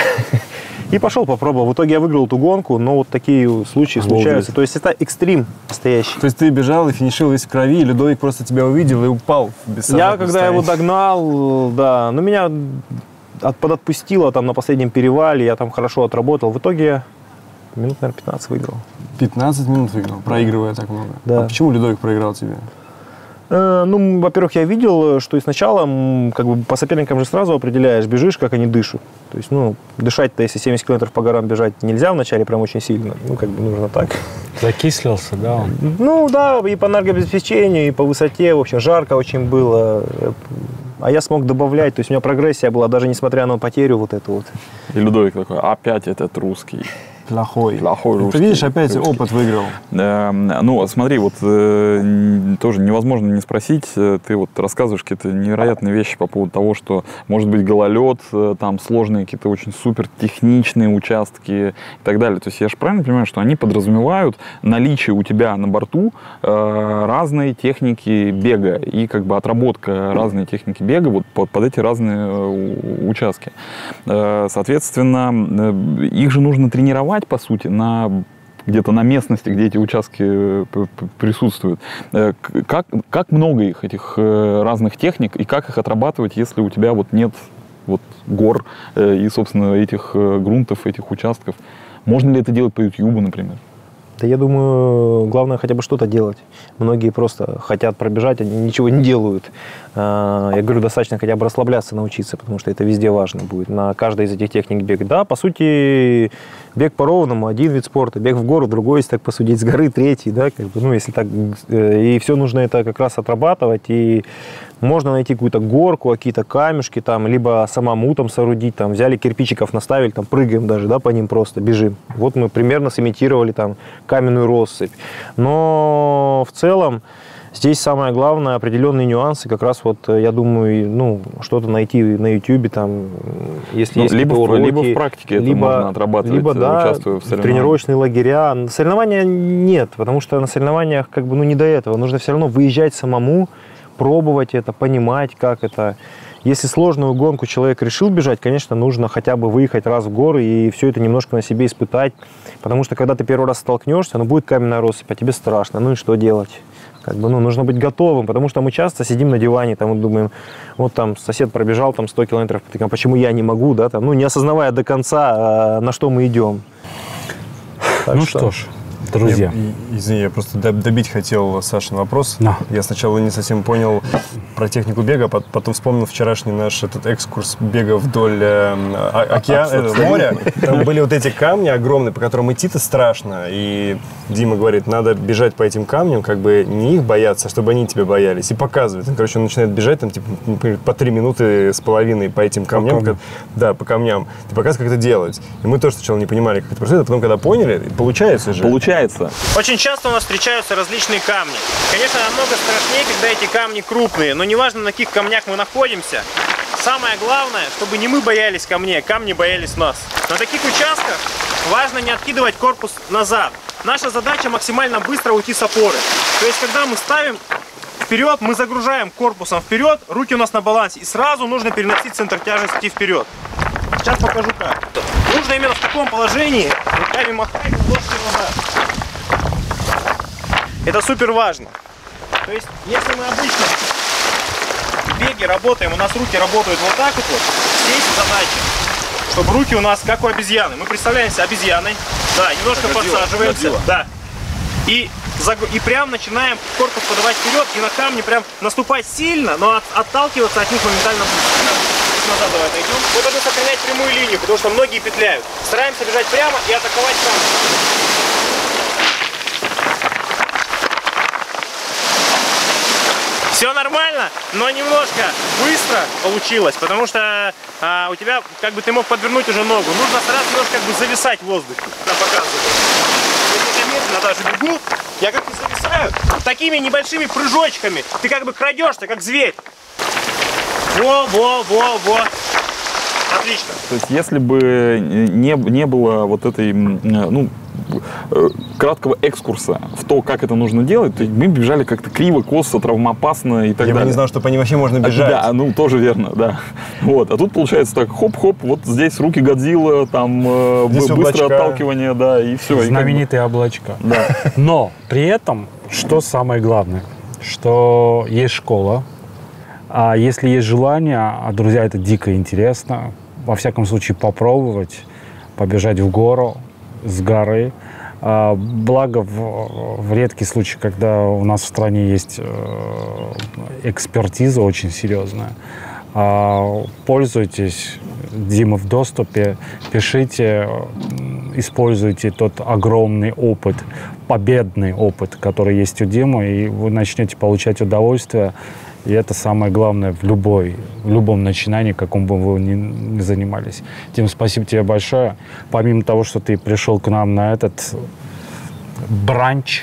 И пошел, попробовал. В итоге я выиграл эту гонку, но вот такие случаи случаются. То есть это экстрим настоящий. То есть ты бежал и финишировал весь в крови, и Людовик просто тебя увидел и упал без сознания. Я, когда его догнал, да, ну меня от, подотпустило там на последнем перевале, я там хорошо отработал. В итоге я минут, наверное, пятнадцать выиграл. пятнадцать минут выиграл, проигрывая так много? Да. А почему Людовик проиграл тебе? Ну, во-первых, я видел, что и сначала как бы по соперникам же сразу определяешь, бежишь, как они дышат. То есть, ну, дышать-то, если семьдесят километров по горам бежать нельзя вначале прям очень сильно. Ну, как бы нужно так. Закислился, да? Он? Ну, да, и по энергообеспечению, и по высоте. В общем, жарко очень было. А я смог добавлять. То есть у меня прогрессия была, даже несмотря на потерю вот эту вот. И Людовик такой, опять этот русский. Плохой. Плохой русский. Ты видишь, опять русский. Опыт выиграл. Э, ну, смотри, вот э, тоже невозможно не спросить. Ты вот рассказываешь какие-то невероятные вещи по поводу того, что может быть гололед, там сложные какие-то очень супер техничные участки и так далее. То есть я же правильно понимаю, что они подразумевают наличие у тебя на борту э, разной техники бега и как бы отработка разной техники бега вот под, под эти разные э, участки. Э, соответственно, э, их же нужно тренировать, по сути, на где-то на местности, где эти участки присутствуют. Как, как много их, этих разных техник, и как их отрабатывать, если у тебя вот нет вот гор и, собственно, этих грунтов, этих участков? Можно ли это делать по ютубу, например? Да я думаю, главное хотя бы что-то делать. Многие просто хотят пробежать, они ничего не делают. Я говорю, достаточно хотя бы расслабляться, научиться, потому что это везде важно будет. На каждой из этих техник бег. Да, по сути, бег по ровному, один вид спорта, бег в гору, другой, если так посудить, с горы, третий, да, как бы, ну, если так. И все нужно это как раз отрабатывать. И можно найти какую-то горку, какие-то камешки, там, либо самому там соорудить, там, взяли кирпичиков, наставили, там, прыгаем даже, да, по ним просто, бежим. Вот мы примерно сымитировали там каменную россыпь. Но в целом здесь самое главное, определенные нюансы, как раз вот, я думаю, ну, что-то найти на ютубе, там, если ну, есть либо, уроки, либо в практике это либо, можно отрабатывать, либо, да, участвуя в соревнованиях. Тренировочные лагеря. Соревнования нет, потому что на соревнованиях как бы, ну, не до этого. Нужно все равно выезжать самому, пробовать это, понимать, как это. Если сложную гонку человек решил бежать, конечно, нужно хотя бы выехать раз в горы и все это немножко на себе испытать. Потому что когда ты первый раз столкнешься, ну, будет каменная россыпь, а тебе страшно. Ну и что делать? Как бы, ну, нужно быть готовым, потому что мы часто сидим на диване, там, вот, думаем, вот там сосед пробежал там сто километров, а почему я не могу, да, там, ну, не осознавая до конца, на что мы идем. Так ну что... что ж, друзья. Я, извини, я просто добить хотел Сашин вопрос. No. Я сначала не совсем понял про технику бега, потом вспомнил вчерашний наш этот экскурс бега вдоль э, океана, моря. Там были вот эти камни огромные, по которым идти-то страшно. И Дима говорит, надо бежать по этим камням, как бы не их бояться, а чтобы они тебя боялись. И показывает. Он, короче, он начинает бежать там, типа, например, по три минуты с половиной по этим камням. По да, по камням. Ты показываешь, как это делать. И мы тоже сначала не понимали, как это происходит, а потом, когда поняли, получается же. Получается. Очень часто у нас встречаются различные камни. Конечно, намного страшнее, когда эти камни крупные, но неважно, на каких камнях мы находимся. Самое главное, чтобы не мы боялись камней, а камни боялись нас. На таких участках важно не откидывать корпус назад. Наша задача максимально быстро уйти с опоры. То есть, когда мы ставим вперед, мы загружаем корпусом вперед, руки у нас на балансе, и сразу нужно переносить центр тяжести вперед. Сейчас покажу как. Нужно именно в таком положении руками махать, ложки назад. Это супер важно. То есть, если мы обычно в беге работаем, у нас руки работают вот так вот, здесь задача, чтобы руки у нас как у обезьяны. Мы представляем себя обезьяной, да, немножко подсаживаемся, да, и, и прям начинаем корпус подавать вперед и на камни прям наступать сильно, но от, отталкиваться от них моментально быстро. Назад давай отойдем. Мы должны сохранять прямую линию, потому что многие петляют. Стараемся бежать прямо и атаковать камни. Все нормально, но немножко быстро получилось, потому что а, у тебя, как бы, ты мог подвернуть уже ногу. Нужно стараться немножко как бы зависать в воздухе. Нам показывают. Если я медленно даже бегу, я как бы зависаю такими небольшими прыжочками. Ты как бы крадешься, как зверь. Во, во, во, во. Отлично. То есть, если бы не, не было вот этой, ну, краткого экскурса в то, как это нужно делать, то мы бежали как-то криво, косо, травмоопасно и так Я далее. бы не знал, что по ним вообще можно бежать. Да, ну, тоже верно, да. Вот. А тут получается так, хоп-хоп, вот здесь руки Годзилла, там здесь быстрое облачка. Отталкивание, да, и все. Знаменитые и как бы... облачка. Да. Но при этом, что самое главное, что есть школа, а если есть желание, а, друзья, это дико интересно, во всяком случае попробовать, побежать в гору, с горы. А, благо, в, в редкий случай, когда у нас в стране есть э, экспертиза очень серьезная, а, пользуйтесь, Дима в доступе, пишите, используйте тот огромный опыт, победный опыт, который есть у Димы, и вы начнете получать удовольствие. И это самое главное в, любой, в любом начинании, каком бы вы ни, ни занимались. Дим, спасибо тебе большое. Помимо того, что ты пришел к нам на этот бранч,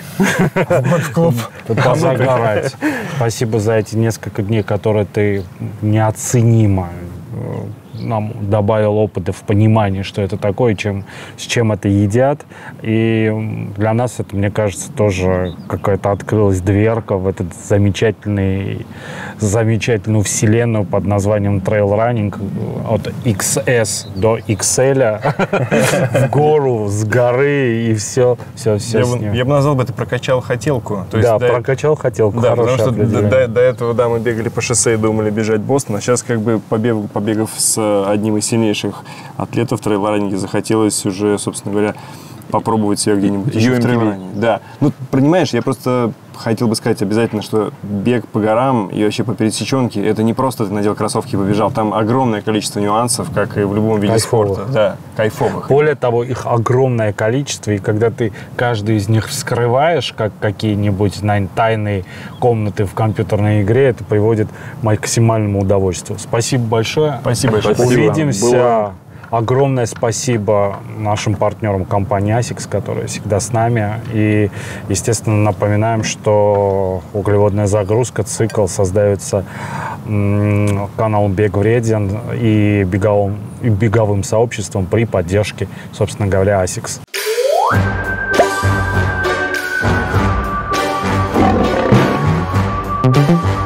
позагорать. Спасибо за эти несколько дней, которые ты неоценимо нам добавил опыта в понимании, что это такое, чем, с чем это едят. И для нас это, мне кажется, тоже какая-то открылась дверка в этот замечательный, замечательную вселенную под названием трейл-раннинг. От икс эс до икс эль в гору, с горы и все, все, все я с бы, ним. Я бы назвал бы это «прокачал хотелку». То есть да, до... прокачал хотелку. Да, потому что до, до, до этого, да, мы бегали по шоссе и думали бежать Бостон, а сейчас как бы побег, побегав с одним из сильнейших атлетов в трейл-раннинге, захотелось уже, собственно говоря, попробовать себя где-нибудь еще в трейл-раннинге. Да. Ну, понимаешь, я просто хотел бы сказать обязательно, что бег по горам и вообще по пересеченке, это не просто ты надел кроссовки и побежал. Там огромное количество нюансов, как и в любом виде кайфовых. спорта. Да, кайфовых. Более того, их огромное количество, и когда ты каждый из них вскрываешь, как какие-нибудь, наверное, тайные комнаты в компьютерной игре, это приводит к максимальному удовольствию. Спасибо большое. Спасибо большое. Увидимся. Было... Огромное спасибо нашим партнерам компании асикс, которые всегда с нами. И, естественно, напоминаем, что углеводная загрузка, цикл создается м, каналом Бег Вреден и беговым, и беговым сообществом при поддержке, собственно говоря, асикс. Thank you.